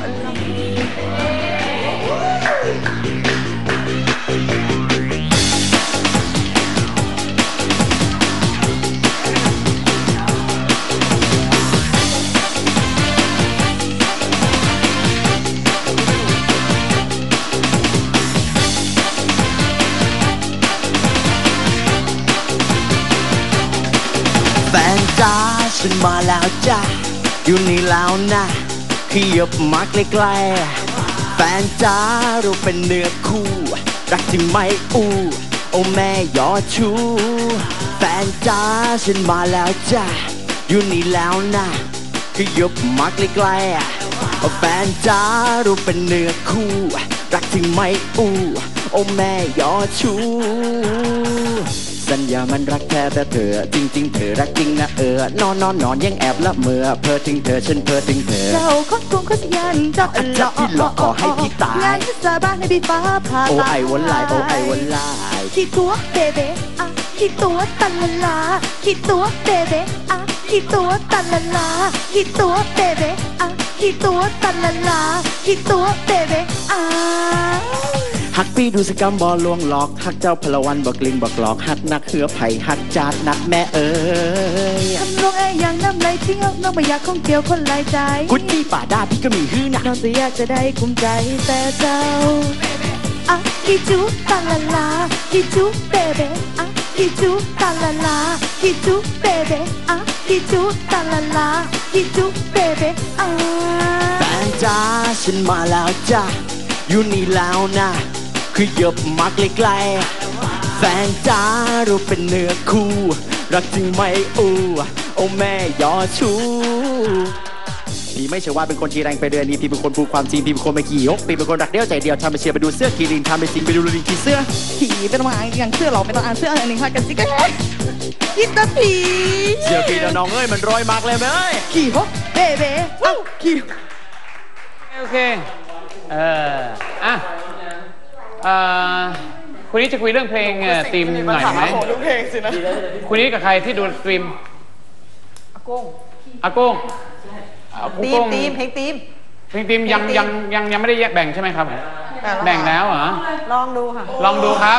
แฟนจ้าฉันมาแล้วจ้าอยู่นี่แล้วนะขยับมาใกล้ๆแฟนจ้าเราเป็นเนื้อคู่รักที่ไม่อู้โอ้แม่ยอชูแฟนจ้าฉันมาแล้วจ้าอยู่นี่แล้วนะขยับมาใกล้ๆแฟนจ้าเราเป็นเนื้อคู่รักที่ไม่อู้โอ้แม่ยอชูสัญญามันรักแท้แต่เธอจริงๆเธอรักจริงนะเออนอนนอนนอนยังแอบละเมอเพ้อถึงเธอฉันเพ้อถึงเธอเจ้าคนกรุงเขาเสียนเจ้าอาจารย์ที่หลอกขอให้พี่ตายงานที่สาบานให้พี่ฟ้าผ่าโอ้ตายไอวันลายโอ้ไอวันลายขี้ตัวเบเบอ่ะขี้ตัวตันละลาขี้ตัวเบเบอ่ะขี้ตัวตันละลาขี้ตัวเบเบอ่ะขี้ตัวตันละลาขี้ตัวเบเบอ่ะฮักพี่ดูสกรรมบอลลวงหลอกฮักเจ้าพลวันบอกลิงบอกหลอกฮักนักเหือไผ่ฮักจาดนักแม่เอ๋ยทำลงไอ้อย่างน้ำไหลเที่ยวน้องไม่อยากคงเกี่ยวคนหลายใจกุดดี้ป่าด้าพี่ก็มีฮื้อนะน้องจะอยากจะได้กุมใจแต่เจ้าอ่ะขี้จูตาลาลาขี้จูเบเบอ่ะขี้จูตาลาลาขี้จูเบเบอ่ะขี้จูตาลาลาขี้จูเบเบอ่ะแฟนจ้าฉันมาแล้วจ้าอยู่นี่แล้วนะคือเยบมาใกล้ๆแฟนจ้าเราเป็นเนื้อคู่รักจริงไม่อู้โอ้แม่ยอชูพี่ไม่ใช่ว่าเป็นคนที่แรงไปเดือนนี้พี่เป็นคนพูดความจริงพี่เป็นคนไม่ขี้ยกพี่เป็นคนรักเดียวใจเดียวทำไปเชียร์ไปดูเสื้อกีรินทำไปจริงไปดูลิงกีเสื้อผีเป็นมาอย่างเสื้อหรอเป็นต้องอ่านเสื้ออันหนึ่งค่ะกันสิกันคิดตะผีเสื้อพี่น้องเอ้ยมันร้อยมากเลยไหมเอ้ยขี่ฮกเบเบอ่ะขี่โอเคเอออ่ะเอ่อคุณนี้จะคุยเรื่องเพลงธีมหน่อยไหมคุณนี้กับใครที่ดูสตรีมอาโก้งอาโก้งทีมทีมเพลงทีมเพลงทีมยังยังยังยังไม่ได้แยกแบ่งใช่ไหมครับแบ่งแล้วเหรอลองดูค่ะลองดูครับ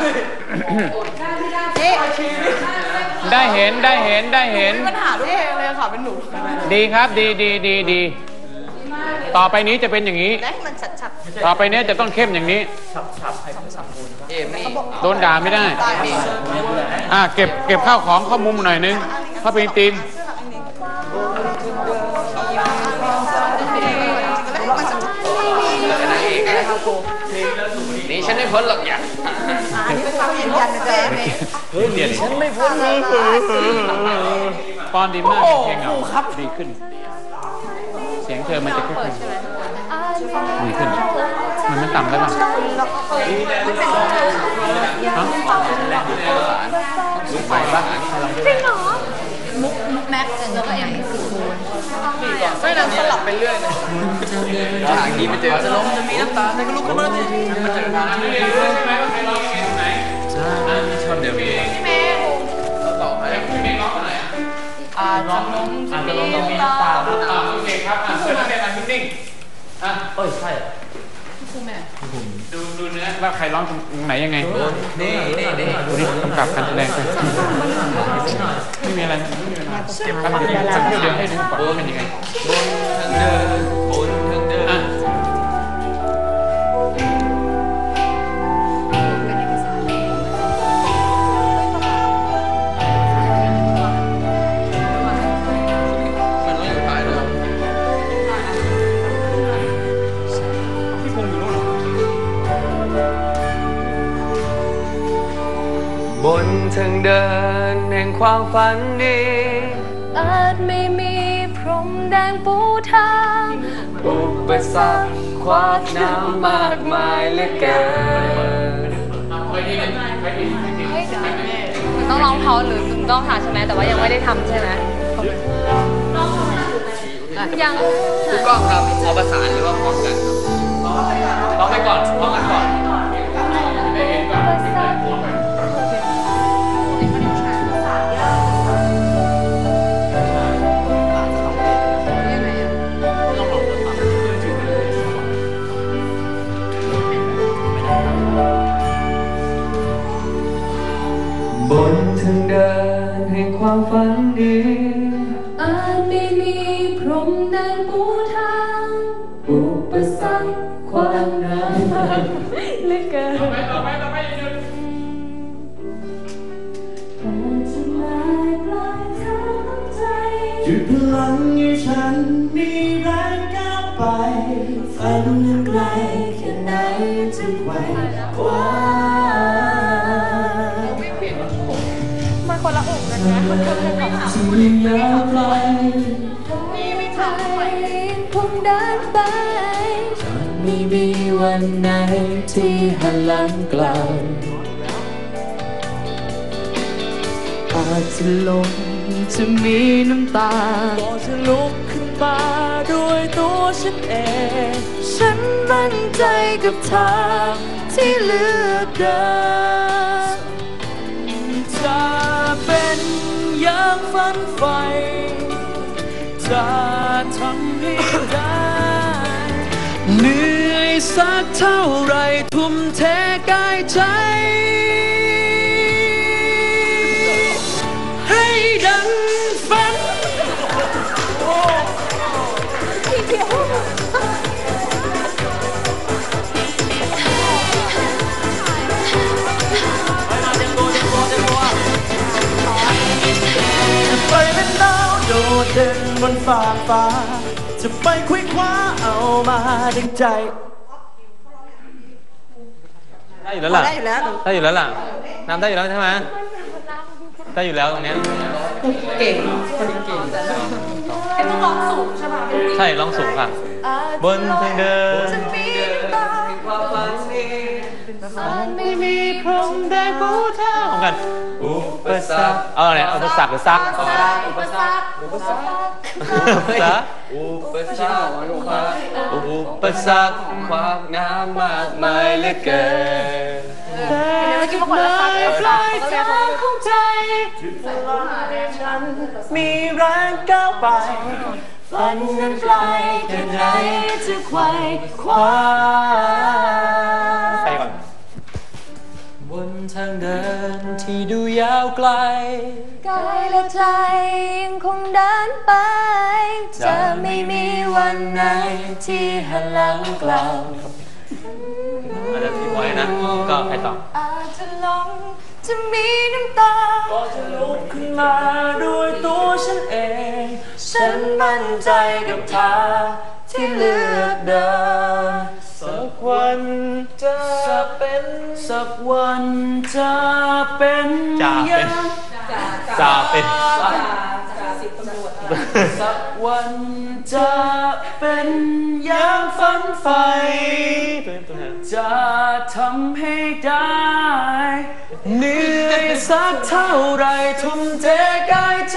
ได้เห็นได้เห็นได้เห็นปัญหาลูกเพลงเลยค่ะเป็นหนูดีครับดีดีดีดีต่อไปนี้จะเป็นอย่างนี้ต่อไปนี้จะต้องเข้มอย่างนี้โดนด่าไม่ได้อ่ะเก็บเก็บข้าวของเข้ามุมหน่อยนึงเข้าเป็นทีมนี่ฉันไม่พ้นหรอกอย่างเดี๋ยวฉันไม่พ้นปอนดีมากเพลงอ่ะดีขึ้นเสียงเธอมันจะขึ้นดีขึ้นมันไม่ต่ำได้ป่ะฮะลุกไปป่ะจริงเหรอมุกมุกแม็กซ์แล้วก็เอ็มคือโคนไม่นั่งสลับไปเรื่อยเลยหากีไม่เจอจะล้มจะมีน้ำตาแต่ก็ลุกขึ้นมาทีมาเจอกันใช่ไหมว่าใครร้องเพลงไหนชอบเดี๋ยวมีพี่เมย์ต่อไปพี่เมย์ร้องอะไรอ่ะอาจจะล้มอาจจะล้มจะมีน้ำตาอ่าโอเคครับอ่ะเปิดเพลงอันนิ่งๆอ่ะเอ้ยใช่ดูดูเนื้อว่าใครร้องตรงไหนยังไงนี่นี่นี่นี่กำกับการแสดงไปไม่มีอะไรเก็บแป๊บเดียวสักเดียวให้ดูก่อนว่าเป็นยังไงบนทางเดินบนทางเดินบนทางเดินแห่งความฝันดีอาจไม่มีพรมแดงปูทางอุปสรรคควักน้ำมากมายเหลือเกินมันต้องร้องเพราะหรือมันต้องหาใช่ไหมแต่ว่ายังไม่ได้ทำใช่ไหมยังทุกกล้องครับเอาประสานหรือว่าพร้อมกันร้องไปก่อนร้องกันก่อนบนทางเดินแห่งความฝันนี้อาจไม่มีพรมแดนปูทางอุปสรรคความหนาวมากเหลือเกินต่อไปต่อไปต่อไปหยุดจะมาปลายทางใจจุดพลังให้ฉันมีแรงก้าวไปฝันยังไกลแค่ไหนจะไขว่คว้ามันคนละองค์กันนะมันคนละองค์ที่ยาวไกลนี่ไม่ทำไมคงเดินไปไม่มีวันไหนที่หันหลังกลับอาจจะลงจะมีน้ำตาก็จะลุกขึ้นมาด้วยตัวฉันเองฉันมั่นใจกับทางที่เลือกเดินจะเป็นอย่างฝันใฝ่จะทำให้ได้เหนื่อยสักเท่าไรทุ่มเทกายใจให้ดังฝันจะไปเป็นดาวโดดเด่นบนฟ้าฟ้าจะไปคุยคว้าเอามาดึงใจได้อยู่แล้วล่ะได้อยู่แล้วได้อยู่แล้วล่ะน้ำได้อยู่แล้วใช่ไหมได้อยู่แล้วตรงนี้เก่งคนเก่งไอ้ต้องร้องสูงใช่ป่ะใช่ร้องสูงค่ะบนทางเดินความฝันนี้ไม่มีพรมแดนปูทางของกันอุปสรรคเอาอะไรอุปสรรคหรือซักอุปสรรคอุปสรรคอุปสรรคอุปสรรคอุปสรรคควักน้ำมากมายเหลือเกินเลยปลายทางของใจจุดพลังให้ฉันมีแรงก้าวไปฝันนั้นไกลแค่ไหนจะไขว่คว้าไปก่อนบนทางเดินที่ดูยาวไกลกายและใจยังคงเดินไปจะไม่มีวันไหนที่หันหลังกลับอาจจะที่ไว้นะก็ใครต่ออาจจะลงจะมีน้ำตาก็จะลุกขึ้นมาด้วยตัวฉันเองฉันมั่นใจกับทางที่เลือกเดินสักวันจะเป็นสักวันจะเป็นจะเป็นจะเป็นสักวันจะเป็นอย่างฝันใฝ่จะทำให้ได้เหนื่อยสักเท่าไรทุ่มเทกายใจ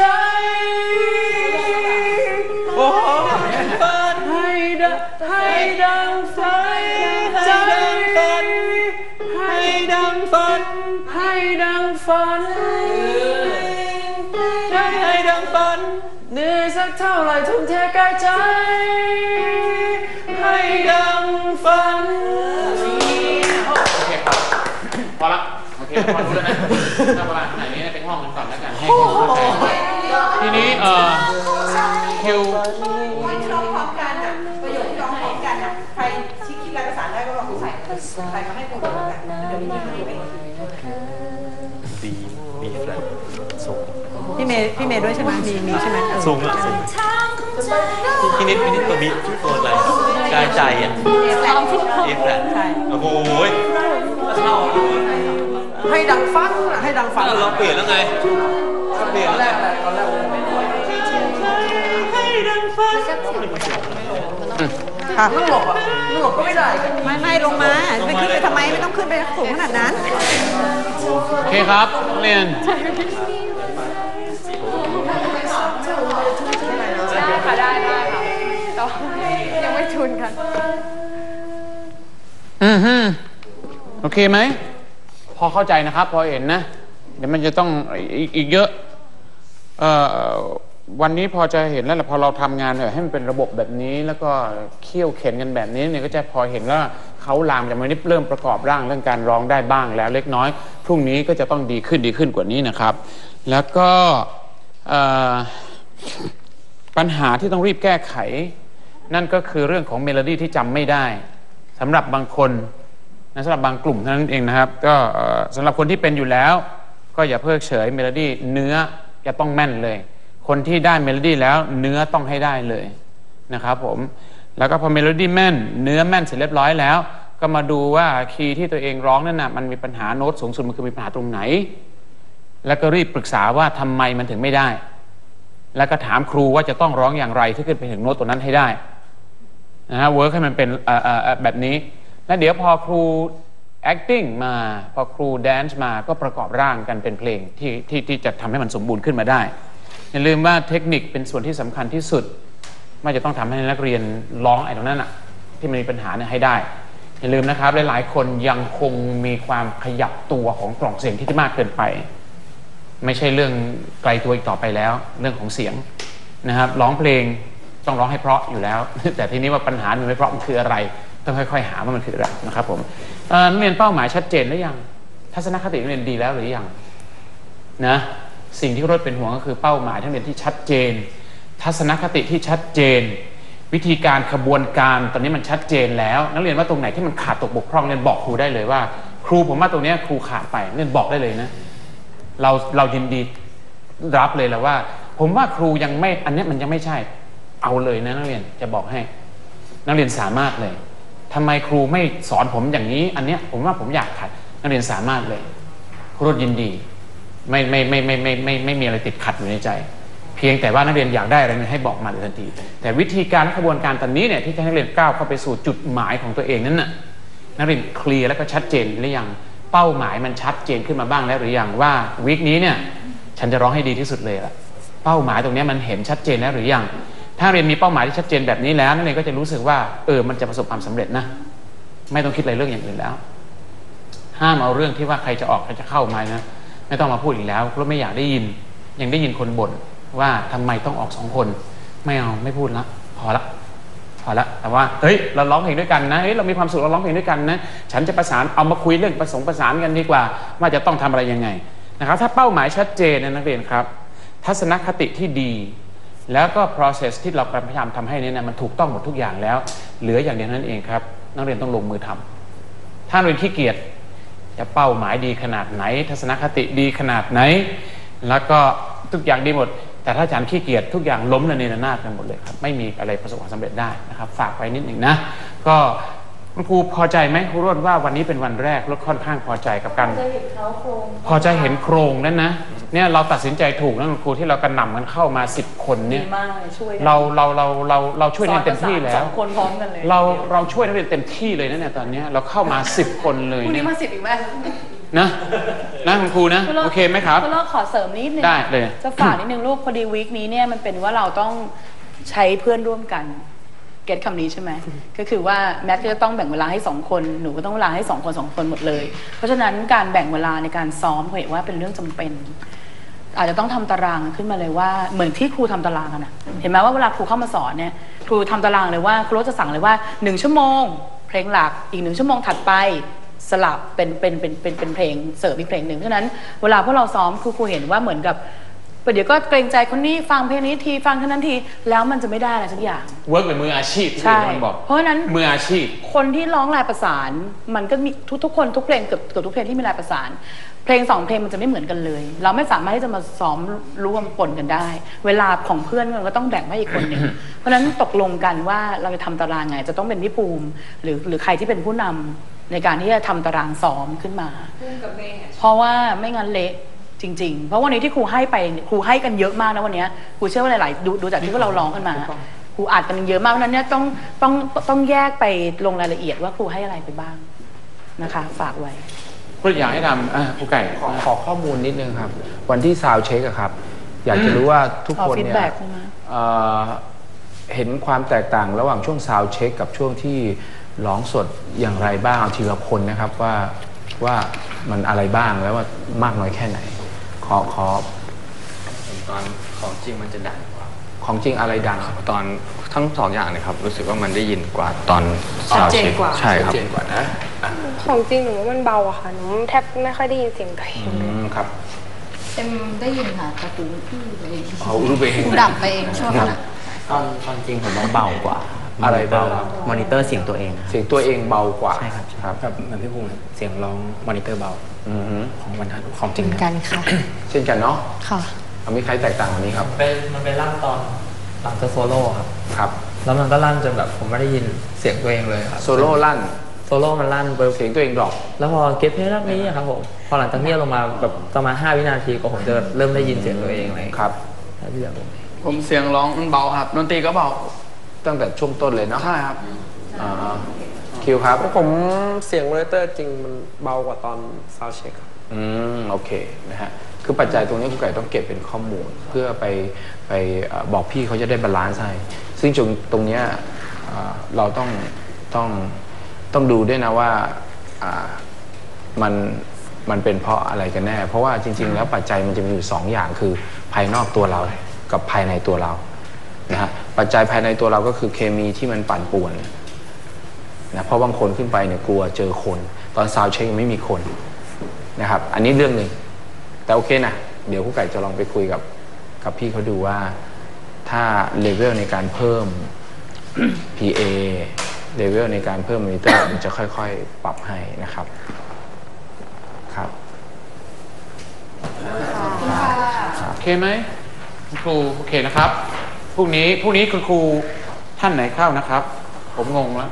โอ้ฝันให้ดังให้ดังไฟใจให้ดังฝันให้ดังฝันให้ดังฝันเหนื่อยสักเท่าไรทุ่มเทกายใจให้ดังฝันโอเคครับพอละโอเคพอรู้แล้วนะถ้าประมาณไหนนี้เป็นห้องกันก่อนแล้วกันให้คนเข้าใจทีนี้เอ่อคิวที่ร้องพร้อมกันอ่ะประโยคที่ร้องพร้อมกันอ่ะใครที่คิดรายภาษาได้ก็ลองใส่ใส่มาให้ผมดูกันเดี๋ยวมีที่ไปดีดีแฟลตสูงพี่เมย์พี่เมย์ด้วยใช่ไหมมีมีใช่ไหมสูงอ่ะสูงพี่นิดพี่นิดตัวบีตัวอะไรกายใจอ่ะเอฟแฟลตโอ้โหให้ดังฟังให้ดังฟังเราเปลี่ยนแล้วไงเปลี่ยนแล้วตอนแรกให้ดังฟังค่ะต้องหลบอ่ะหลบก็ไม่ได้ไม่ไม่ลงมาไปขึ้นไปทำไมไม่ต้องขึ้นไปสูงขนาดนั้นโอเคครับเรียนได้ค่ะได้ได้ค่ะยังไม่ชุนกันอือฮึโอเคไหมพอเข้าใจนะครับพอเห็นนะเดี๋ยวมันจะต้องอีกอีกเยอะเอ่อวันนี้พอจะเห็นแล้วแหละพอเราทำงานเนี่ยให้มันเป็นระบบแบบนี้แล้วก็เคี่ยวเข็นกันแบบนี้เนี่ยก็จะพอเห็นว่าเขาลามจากวันนี้เริ่มประกอบร่างเรื่องการร้องได้บ้างแล้วเล็กน้อยพรุ่งนี้ก็จะต้องดีขึ้นดีขึ้นกว่านี้นะครับแล้วก็ปัญหาที่ต้องรีบแก้ไขนั่นก็คือเรื่องของเมโลดี้ที่จำไม่ได้สำหรับบางคนนะสำหรับบางกลุ่มเท่านั้นเองนะครับก็สำหรับคนที่เป็นอยู่แล้วก็อย่าเพิกเฉยเมโลดี้เนื้อจะต้องแม่นเลยคนที่ได้เมโลดี้แล้วเนื้อต้องให้ได้เลยนะครับผมแล้วก็พอเมโลดี้แม่นเนื้อแม่นเสร็จเรียบร้อยแล้วก็มาดูว่าคีย์ที่ตัวเองร้องนั่นนะมันมีปัญหาโน้ตสูงสุดมันคือมีปัญหาตรงไหนแล้วก็รีบปรึกษาว่าทำไมมันถึงไม่ได้แล้วก็ถามครูว่าจะต้องร้องอย่างไรที่ขึ้นไปถึงโน้ตตัวนั้นให้ได้นะฮะเวิร์กให้มันเป็นแบบนี้แล้วเดี๋ยวพอครู acting มาพอครู dance มาก็ประกอบร่างกันเป็นเพลงที่ที่ที่จะทำให้มันสมบูรณ์ขึ้นมาได้อย่าลืมว่าเทคนิคเป็นส่วนที่สำคัญที่สุดไม่จะต้องทำให้นักเรียนร้องไอ้ตรงนั้นอ่ะที่มันมีปัญหาเนี่ยให้ได้อย่าลืมนะครับหลายๆคนยังคงมีความขยับตัวของกล่องเสียงที่มากเกินไปไม่ใช่เรื่องไกลตัวอีกต่อไปแล้วเรื่องของเสียงนะครับร้องเพลงต้องร้องให้เพราะอยู่แล้วแต่ทีนี้ว่าปัญหามันไม่เพราะมันคืออะไรต้องค่อยๆหาว่ามันคืออะไรนะครับผมนักเรียนเป้าหมายชัดเจนหรือยังทัศนคตินักเรียนดีแล้วหรือยังนะสิ่งที่รถเป็นห่วงก็คือเป้าหมายนักเรียนที่ชัดเจนทัศนคติที่ชัดเจนวิธีการขบวนการตอนนี้มันชัดเจนแล้วนักเรียนว่าตรงไหนที่มันขาดตกบกพร่องเรียนบอกครูได้เลยว่าครูผมว่าตรงนี้ครูขาดไปเรียนบอกได้เลยนะเราเรายินดีรับเลยแหละว่าผมว่าครูยังไม่อันนี้มันยังไม่ใช่เอาเลยนะนักเรียนจะบอกให้นักเรียนสามารถเลยทำไมครูไม่สอนผมอย่างนี้อันเนี้ยผมว่าผมอยากขัดนักเรียนสามารถเลยครูรถยินดีไม่ไม่ไม่ไม่ไม่ไม่ไม่มีอะไรติดขัดอยู่ในใจเพียงแต่ว่านักเรียนอยากได้อะไรให้บอกมาเลยทันทีแต่วิธีการกระบวนการตอนนี้เนี่ยที่จะให้นักเรียนก้าวเข้าไปสู่จุดหมายของตัวเองนั้นน่ะนักเรียนเคลียร์แล้วก็ชัดเจนหรือยังเป้าหมายมันชัดเจนขึ้นมาบ้างแล้วหรือยังว่าวีคนี้เนี่ยฉันจะร้องให้ดีที่สุดเลยล่ะเป้าหมายตรงนี้มันเห็นชัดเจนแล้วหรือยังถ้าเรียนมีเป้าหมายที่ชัดเจนแบบนี้แล้วนักเรียนก็จะรู้สึกว่าเออมันจะประสบความสำเร็จนะไม่ต้องคิดอะไรเรื่องอย่างอื่นแล้วห้ามเอาเรื่องที่ว่าใครจะออกใครจะเข้ามานะไม่ต้องมาพูดอีกแล้วเพราะไม่อยากได้ยินยังได้ยินคนบ่นว่าทำไมต้องออกสองคนไม่เอาไม่พูดละพอละพอละแต่ว่าเฮ้ยเราร้องเพลงด้วยกันนะเฮ้ยเรามีความสุขเราร้องเพลงด้วยกันนะฉันจะประสานเอามาคุยเรื่องประสงค์ประสานกันดีกว่าว่าจะต้องทำอะไรยังไงนะครับถ้าเป้าหมายชัดเจนนะนักเรียนครับทัศนคติที่ดีแล้วก็ process ที่เราพยายามทำให้นี่นะมันถูกต้องหมดทุกอย่างแล้วเหลืออย่างเดียวนั้นเองครับนักเรียนต้องลงมือทำถ้าเรียนขี้เกียจจะเป้าหมายดีขนาดไหนทัศนคติดีขนาดไหนแล้วก็ทุกอย่างดีหมดแต่ถ้าอาจารย์ขี้เกียจทุกอย่างล้มระเนระนาดกันหมดเลยครับไม่มีอะไรประสบความสำเร็จได้นะครับฝากไปนิดหนึ่งนะก็คุณครูพอใจไหมครูรถว่าวันนี้เป็นวันแรกรถค่อนข้างพอใจกับการพอใจเห็นโครงแล้วนะเนี่ยเราตัดสินใจถูกนะคุณครูที่เรากระหน่ำกันเข้ามาสิบคนเนี่ยเราเราเราเราเราช่วยนักเรียนเต็มที่แล้วคนพร้อมกันเลยเราเราช่วยนักเรียนเต็มที่เลยนะเนี่ยตอนนี้เราเข้ามาสิบคนเลยพรุ่งนี้มาสิบอีกไหมนะนะคุณครูนะโอเคไหมครับก็เลิกขอเสริมนิดนึงได้เลยจะฝากนิดนึงลูกพอดีวีคนี้เนี่ยมันเป็นว่าเราต้องใช้เพื่อนร่วมกันเก็ตคำนี้ใช่ไหมก็คือว่าแมทก็จะต้องแบ่งเวลาให้สองคนหนูก็ต้องเวลาให้สองคนสองคนหมดเลยเพราะฉะนั้นการแบ่งเวลาในการซ้อมเห็นว่าเป็นเรื่องจำเป็นอาจจะต้องทำตารางขึ้นมาเลยว่าเหมือนที่ครูทำตารางกันนะเห็นไหมว่าเวลาครูเข้ามาสอนเนี่ยครูทำตารางเลยว่าครูจะสั่งเลยว่าหนึ่งชั่วโมงเพลงหลักอีกหนึ่งชั่วโมงถัดไปสลับเป็นเป็นเป็นเป็นเป็นเพลงเสริมอีกเพลงหนึ่งเพราะฉะนั้นเวลาพวกเราซ้อมครูครูเห็นว่าเหมือนกับเดี๋ยวก็เกรงใจคนนี้ฟังเพลงนี้ทีฟังเท่านั้นทีแล้วมันจะไม่ได้อะไรสักอย่างเวิร์กเป็นมืออาชีพที่มันบอกเพราะฉะนั้นมืออาชีพคนที่ร้องลายประสานมันก็มีทุกทุกคนทุกเพลงเกือบเกือบทุกเพลงที่มีลายประสานเพลงสองเพลงมันจะไม่เหมือนกันเลยเราไม่สามารถที่จะมาซ้อมร่วมปนกันได้เวลาของเพื่อนมันก็ต้องแบ่งให้อีกคนหนึ่งเพราะฉะนั้นตกลงกันว่าเราจะทำตารางไงจะต้องเป็นพี่ภูมิหรือหรือใครที่เป็นผู้นำในการที่จะทำตารางซ้อมขึ้นมาเพราะว่าไม่งั้นเละจริงๆเพราะวันนี้ที่ครูให้ไปครูให้กันเยอะมากนะวันนี้ครูเชื่อว่าหลายๆดูดูจากที่พวกเราร้องกันมาคครูอัดกันเยอะมากนั้นเนี่ยต้องต้องต้องแยกไปลงรายละเอียดว่าครูให้อะไรไปบ้างนะคะฝากไว้ก็อยากให้ทำอ่ะครูไก่ขอขอข้อมูลนิดนึงครับวันที่ซาวเช็คอะครับอยากจะรู้ว่าทุกคนเนี่ยเห็นความแตกต่างระหว่างช่วงซาวเช็คกับช่วงที่ร้องสดอย่างไรบ้างเอาทีละคนนะครับว่าว่ามันอะไรบ้างแล้วว่ามากน้อยแค่ไหนขอขอตอนของจริงมันจะดังกว่าของจริงอะไรดังตอนทั้งสองอย่างเลยครับรู้สึกว่ามันได้ยินกว่าตอนซาวเช็คใช่ครับเจนกว่านะของจริงหนูว่ามันเบาอะค่ะหนูแทบไม่ค่อยได้ยินเสียงตัวเองเลยครับเอ็มได้ยินค่ะแต่หูพี่ตัวเองเขารู้ไปเองดับไปเองช่วงนั้นตอนตอนจริงผมว่าเบากว่าอะไรเบามอนิเตอร์เสียงตัวเองเสียงตัวเองเบากว่าใช่ครับครับแบบเหมือนพี่ภูมิเสียงร้องมอนิเตอร์เบาของวันทันของจริงกันค่ะเช่นกันเนาะค่ะมีใครแตกต่างกันนี้ครับเป็นมันเป็นลั่นตอนหลังจากโซโล่ครับครับแล้วมันก็ลั่นจนแบบผมไม่ได้ยินเสียงตัวเองเลยครับโซโล่ลั่นโซโล่มันลั่นเสียงตัวเองดรอปแล้วพอเก็บเพลงรอบนี้ครับผมพอหลังจากนี้ลงมาแบบประมาณห้าวินาทีก็ผมจะเริ่มได้ยินเสียงตัวเองเลยครับที่แบบผมผมเสียงร้องมันเบาครับดนตรีก็เบาตั้งแต่ช่วงต้นเลยเนาะใช่ครับอ่าคิวครับผมเสียงมอนิเตอร์จริงมันเบากว่าตอนซาวด์เช็คครับอืมโอเคนะฮะคือปัจจัยตรงนี้คุณไก่ต้องเก็บเป็นข้อมูลเพื่อไปไปบอกพี่เขาจะได้บาลานซ์ให้ซึ่งตรงตรงนี้เราต้องต้องต้องดูด้วยนะว่ามันมันเป็นเพราะอะไรกันแน่เพราะว่าจริงๆแล้วปัจจัยมันจะมีอยู่สองอย่างคือภายนอกตัวเรากับภายในตัวเรานะฮะปัจจัยภายในตัวเราก็คือเคมีที่มันปั่นป่วนนะเพราะบางคนขึ้นไปเนี่ยกลัวเจอคนตอนซาวด์เช็คยังไม่มีคนนะครับอันนี้เรื่องหนึ่งแต่โอเคนะเดี๋ยวผู้ไก่จะลองไปคุยกับกับพี่เขาดูว่าถ้าเลเวลในการเพิ่ม พี เอ เลเวลในการเพิ่มมอนิเตอร์มันจะค่อยๆปรับให้นะครับครับโอเคไหมคุณครูโอเคนะครับพรุ่งนี้พรุ่งนี้คุณครูท่านไหนเข้านะครับผมงงแล้ว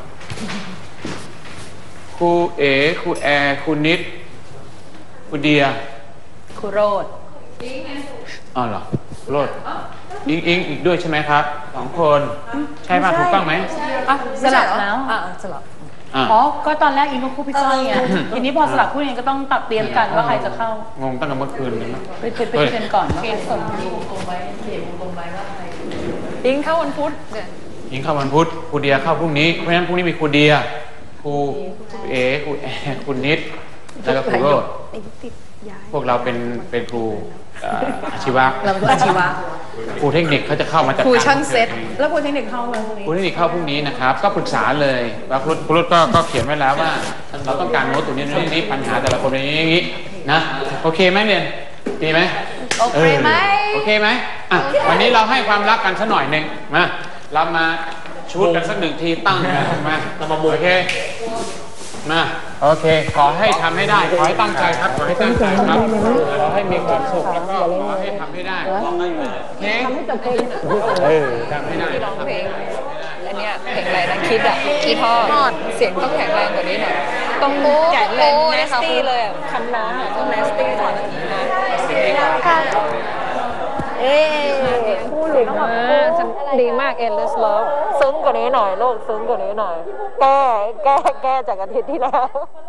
ครูเอครูแอร์ครูนิดครูเดียครูโรดอ๋อเหรอโรดอิงอิงอีกด้วยใช่ไหมครับสองคนใช่ป่ะถูกต้องไหมอ่ะสลับแล้วอ่ะสลับอ๋อก็ตอนแรกอิงก็คู่พี่ก้อยไงทีนี้พอสลับคู่เองก็ต้องตัดเตรียมกันว่าใครจะเข้างงตั้งแต่เมื่อคืนเลยนะไปเทรนก่อนเทรนส่งอยู่ตรงไว้เขียนตรงไว้ว่าใครอิงเข้าวันพุธอิงเข้าวันพุธครูเดียเข้าพรุ่งนี้เพราะฉะนั้นพรุ่งนี้มีครูเดียครูเอครูแอร์ครูนิดแล้วก็ครูโรดพวกเราเป็นเป็นครูอาชีวะเราเป็นอาชีวะครูเทคนิคเขาจะเข้ามาจากครูช่างเซ็ตแล้วครูเทคนิคเข้าวันพรุ่งนี้ครูเทคนิคเข้าพรุ่งนี้นะครับก็ปรึกษาเลยว่าครูครูก็ก็เขียนไว้แล้วว่าเราต้องการโน้ตตรงนี้ตรงนี้ปัญหาแต่ละคนเป็นอย่างนี้นะโอเคไหมเนี่ยดีไหมโอเคไหมโอเคไหมอ่ะวันนี้เราให้ความรักกันสักหน่อยหนึ่งมาเรามาชุดกันสักหนึ่งทีตั้งมาเรามาโอเคมาโอเคขอให้ทำให้ได้ขอให้ตั้งใจครับขอให้ตั้งใจครับขอให้มีความสุขแล้วก็ขอให้ทำให้ได้เพลงทำให้จบเพลงเออทำให้ได้ร้องเพลงอันเนี้ยเพลงอะไรนะคิดอ่ะคิดทอดเสียงต้องแข็งแรงกว่านี้หน่อยต้องแข็งแรงเนสตี้เลยคำร้องอ่ะต้องเนสตี้ก่อนนะค่ะเอ๊พูดหรือว่าดีมาก endless love ซึ้งกว่านี้หน่อยโลกซึ้งกว่านี้หน่อยแก้แก้แก้จากอาทิตย์ที่แล้ว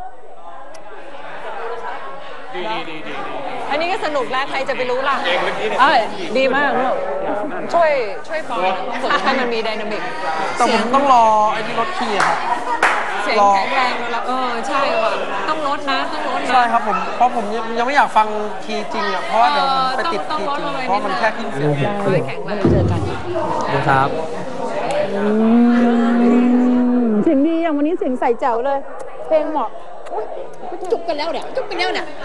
ดีดีดีอันนี้ก็สนุกแล้วใครจะไปรู้ล่ะเอ้ยดีมากลูกช่วยช่วยปล่อยฝึกให้มันมีไดนามิกแต่ผมต้องรอไอ้ที่ลดคีย์ครับเสียงแข็งแรงแล้วเออใช่ว่ะต้องลดนะต้องลดนะใช่ครับผมเพราะผมยังไม่อยากฟังคีย์จริงอ่ะเพราะว่าเดี๋ยวผมไปติดคีย์จริงเพราะมันแค่ขึ้นเสียงแข็งแรงเจอกันครับเสียงดีอย่างวันนี้เสียงใส่แจ๋วเลยเพลงเหมาะจุกกันแล้วเนี่ยจุกกันแล้วเนี่ย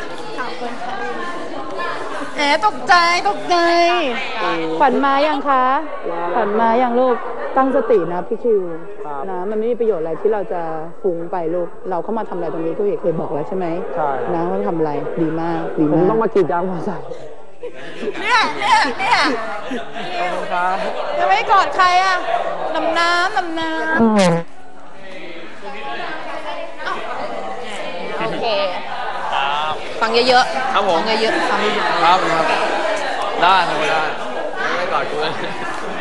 แหมตกใจตกใจฝันมายังคะฝันมายังลูกตั้งสตินะพี่คิวนะมันไม่มีประโยชน์อะไรที่เราจะฟุ้งไปลูกเราเข้ามาทำอะไรตรงนี้ก็เคยบอกแล้วใช่ไหมใช่นะว่าทำอะไรดีมากดีมากผมต้องมากรีดยางมอเตอร์ไซค์เนี่ยเนี่ยเนี่ยยังไม่กอดใครอ่ะน้ำน้ำน้ำน้ำโอเคฟังเยอะๆครับผมฟังเยอะๆฟังเยอะๆครับครับได้ครับได้ไม่กอดกูเลย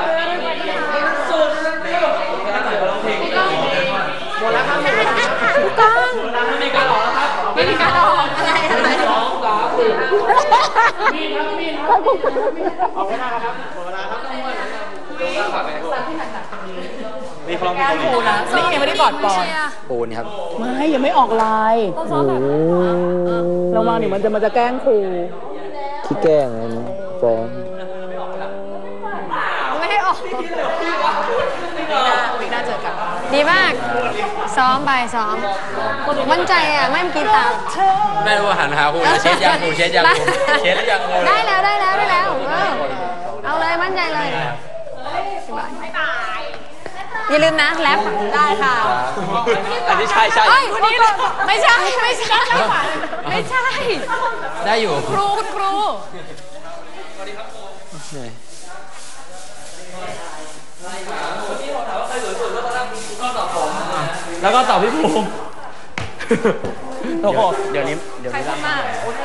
หมดแล้วครับหมดแล้วผู้กองไม่มีการออกแล้วครับไม่มีการออกอะไรอะไรสองสามสี่มีครับมีครับออกไม่ได้แล้วครับหมดเวลาครับต้องเมื่อนั้นมีพร้อมแก้มครูนะนี่ยังไม่ได้กอดปอนปูนครับไม่ยังไม่ออกลายระวังเดี๋ยวมันจะมันจะแกล้งครูที่แกล้งอะไรนะฟ้องไม่ให้ออกปีหน้าปีหน้าเจอกันดีมาก ซ้อมไปซ้อม มั่นใจอ่ะ ไม่เมื่อกี้ตามไม่รู้ว่าหันหาคุณเช็ดยังคุณเช็ดยังคุณเช็ดหรือยังได้แล้วได้แล้วได้แล้วเออเอาเลยมั่นใจเลยอย่าลืมนะแรปได้ค่ะอันนี้ใช่ใช่เฮ้ยวันนี้ไม่ใช่ไม่ใช่ไม่ใช่ได้อยู่ครูคุณครูแล้วก็ตอบพี่ภูมิโอ้โหเดี๋ยวนี้เดี๋ยวใครนี้พูดมาก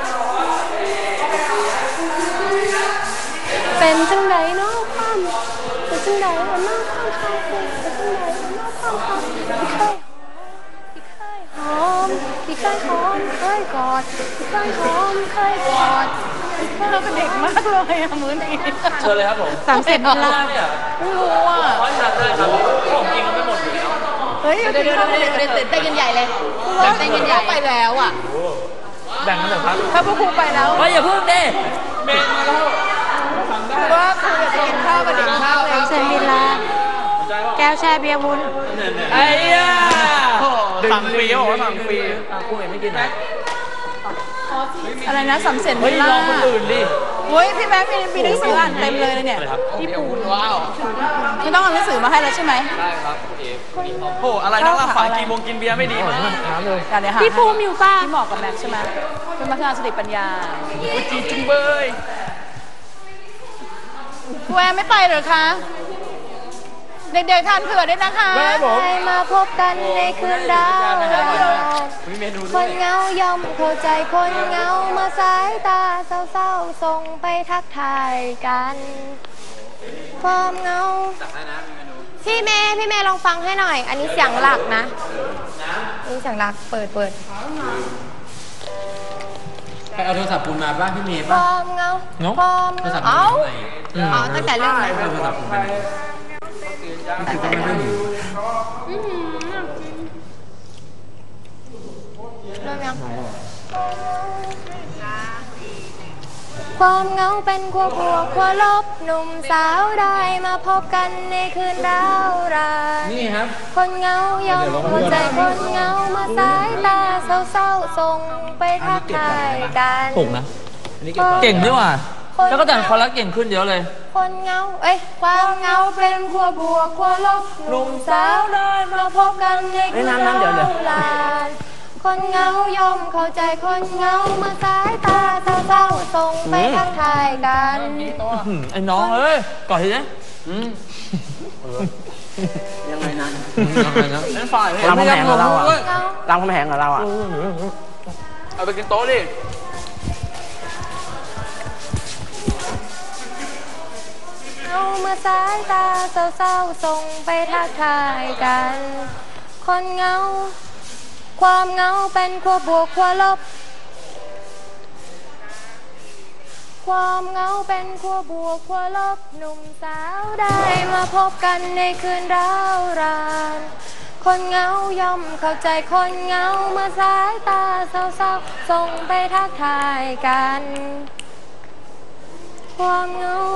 เป็นจังไดเนาะความเป็นจังไดว่าน้องความเขาเป็นจังไดว่าน้องความเขาพี่เคยพี่เคยหอมพี่เคยหอมเคยกอดพี่เคยหอมเคยกอดเราเป็นเด็กมากเลยอะมื้อนี้เชิญเลยครับผมสามสิบเวลาไม่รู้อ่ะร้อยจัดเลยครับผมกินกันไม่หมดอยู่แล้วเฮ้ยเดี๋ยวเดี๋ยวเดี๋ยวเดี๋ยวเต้นกันใหญ่เลยเต้นกันใหญ่ไปแล้วอ่ะแบ่งกันเลยครับถ้าพวกครูไปแล้วเฮ้ยอย่าเพิ่งดิเมนมาแล้วว่าครูอยากจะกินข้าวกับเด็กข้าวเลยเซนบิลลาแก้วแช่เบียร์วุ้นไอ้ย่าสั่งฟรีเขาบอกว่าสั่งฟรีกูเองไม่กินนะอะไรนะสำเสร็จเฮ้ยลองคนอื่นดิเฮ้ยพี่แบ๊กมีมีหนังสืออ่านเต็มเลยนะเนี่ยพี่ปูนว้าวไม่ต้องเอาหนังสือมาให้แล้วใช่ไหมได้ครับโอ้อะไรนักล่าฝันกินวงกินเบียร์ไม่ดีมากการเนี่ยหาพี่ภูมิอยู่ป่ะที่เหมาะกับแม็กใช่ไหมเป็นพัฒนาสติปัญญาจีจุงเบยครูแอมไม่ไปเหรอคะเด็กๆทานเผื่อด้วยนะคะให้มาพบกันในคืนดาวราคนเหงาย่อมเข้าใจคนเหงามาสายตาเศร้าๆส่งไปทักทายกันความเหงาพี่เมย์พี่เมย์ลองฟังให้หน่อย อันนี้เสียงหลักนะอันนี้เสียงหลักเปิดเปิดไปเอาโทรศัพท์คุณมาป่ะพี่เมย์คป่ะวามเหงาเนาะความโทรศัพท์เอ้าคุณอยู่ไหนอ๋อตั้งแต่เรื่องไหนเอาโทรศัพท์คุณไปไหนคือก็ไม่ได้อยู่เริ่มยังความเหงาเป็นขั้วบวกขั้วลบหนุ่มสาวได้มาพบกันในคืนดาวรานี่ครับคนเหงาย่อมหัวใจคนเหงามาสายตาเศร้าๆส่งไปทักทายกันถูกนะเก่งด้วยว่ะแล้วก็แต่งคอรัสเก่งขึ้นเยอะเลยคนเหงาเอ้ยความเหงาเป็นขั้วบวกขั้วลบหนุ่มสาวได้มาพบกันในคืนดาวราคนเหงาย่อมเข้าใจคนเหงามาสายตาเศร้าๆส่งไปทักทายกันไอ้น้องเอ้ยก่อนทีนี้ยังไงนะยังไงนะนั่นฝ่ายรามคำแหงกับเราอ่ะเหงารามคำแหงกับเราอ่ะเอาไปกินโต๊ะดิเอามาสายตาเศร้าๆส่งไปทักทายกัน คนเหงาความเหงาเป็นขั้วบวกขั้วลบความเหงาเป็นขั้วบวกขั้วลบหนุ่มสาวได้มาพบกันในคืนดาวรานคนเหงาย่อมเข้าใจคนเหงาเมื่อสายตาเศร้าๆส่งไปทักทายกันความเหงา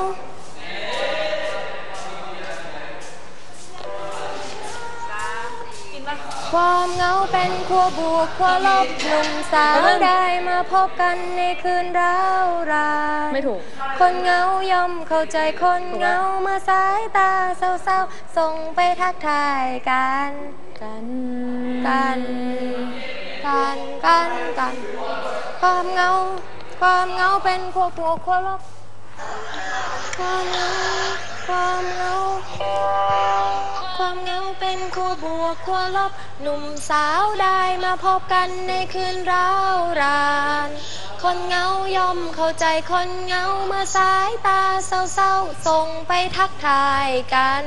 ความเหงาเป็นขั้วบวกขั้วลบหนุ่มสาวได้มาพบกันในคืนร้าวรานไม่ถูกคนเหงาย่อมเข้าใจคนเหงาเมื่อสายตาเศร้าๆส่งไปทักทายกันกันกันกันกันกันความเหงาความเหงาเป็นขั้วบวกขั้วลบความเหงาความเหงาความเหงาเป็นขั้วบวกขั้วลบหนุ่มสาวได้มาพบกันในคืนร้าวรานคนเหงาย่อมเข้าใจคนเหงาเมื่อสายตาเศร้าๆส่งไปทักทายกัน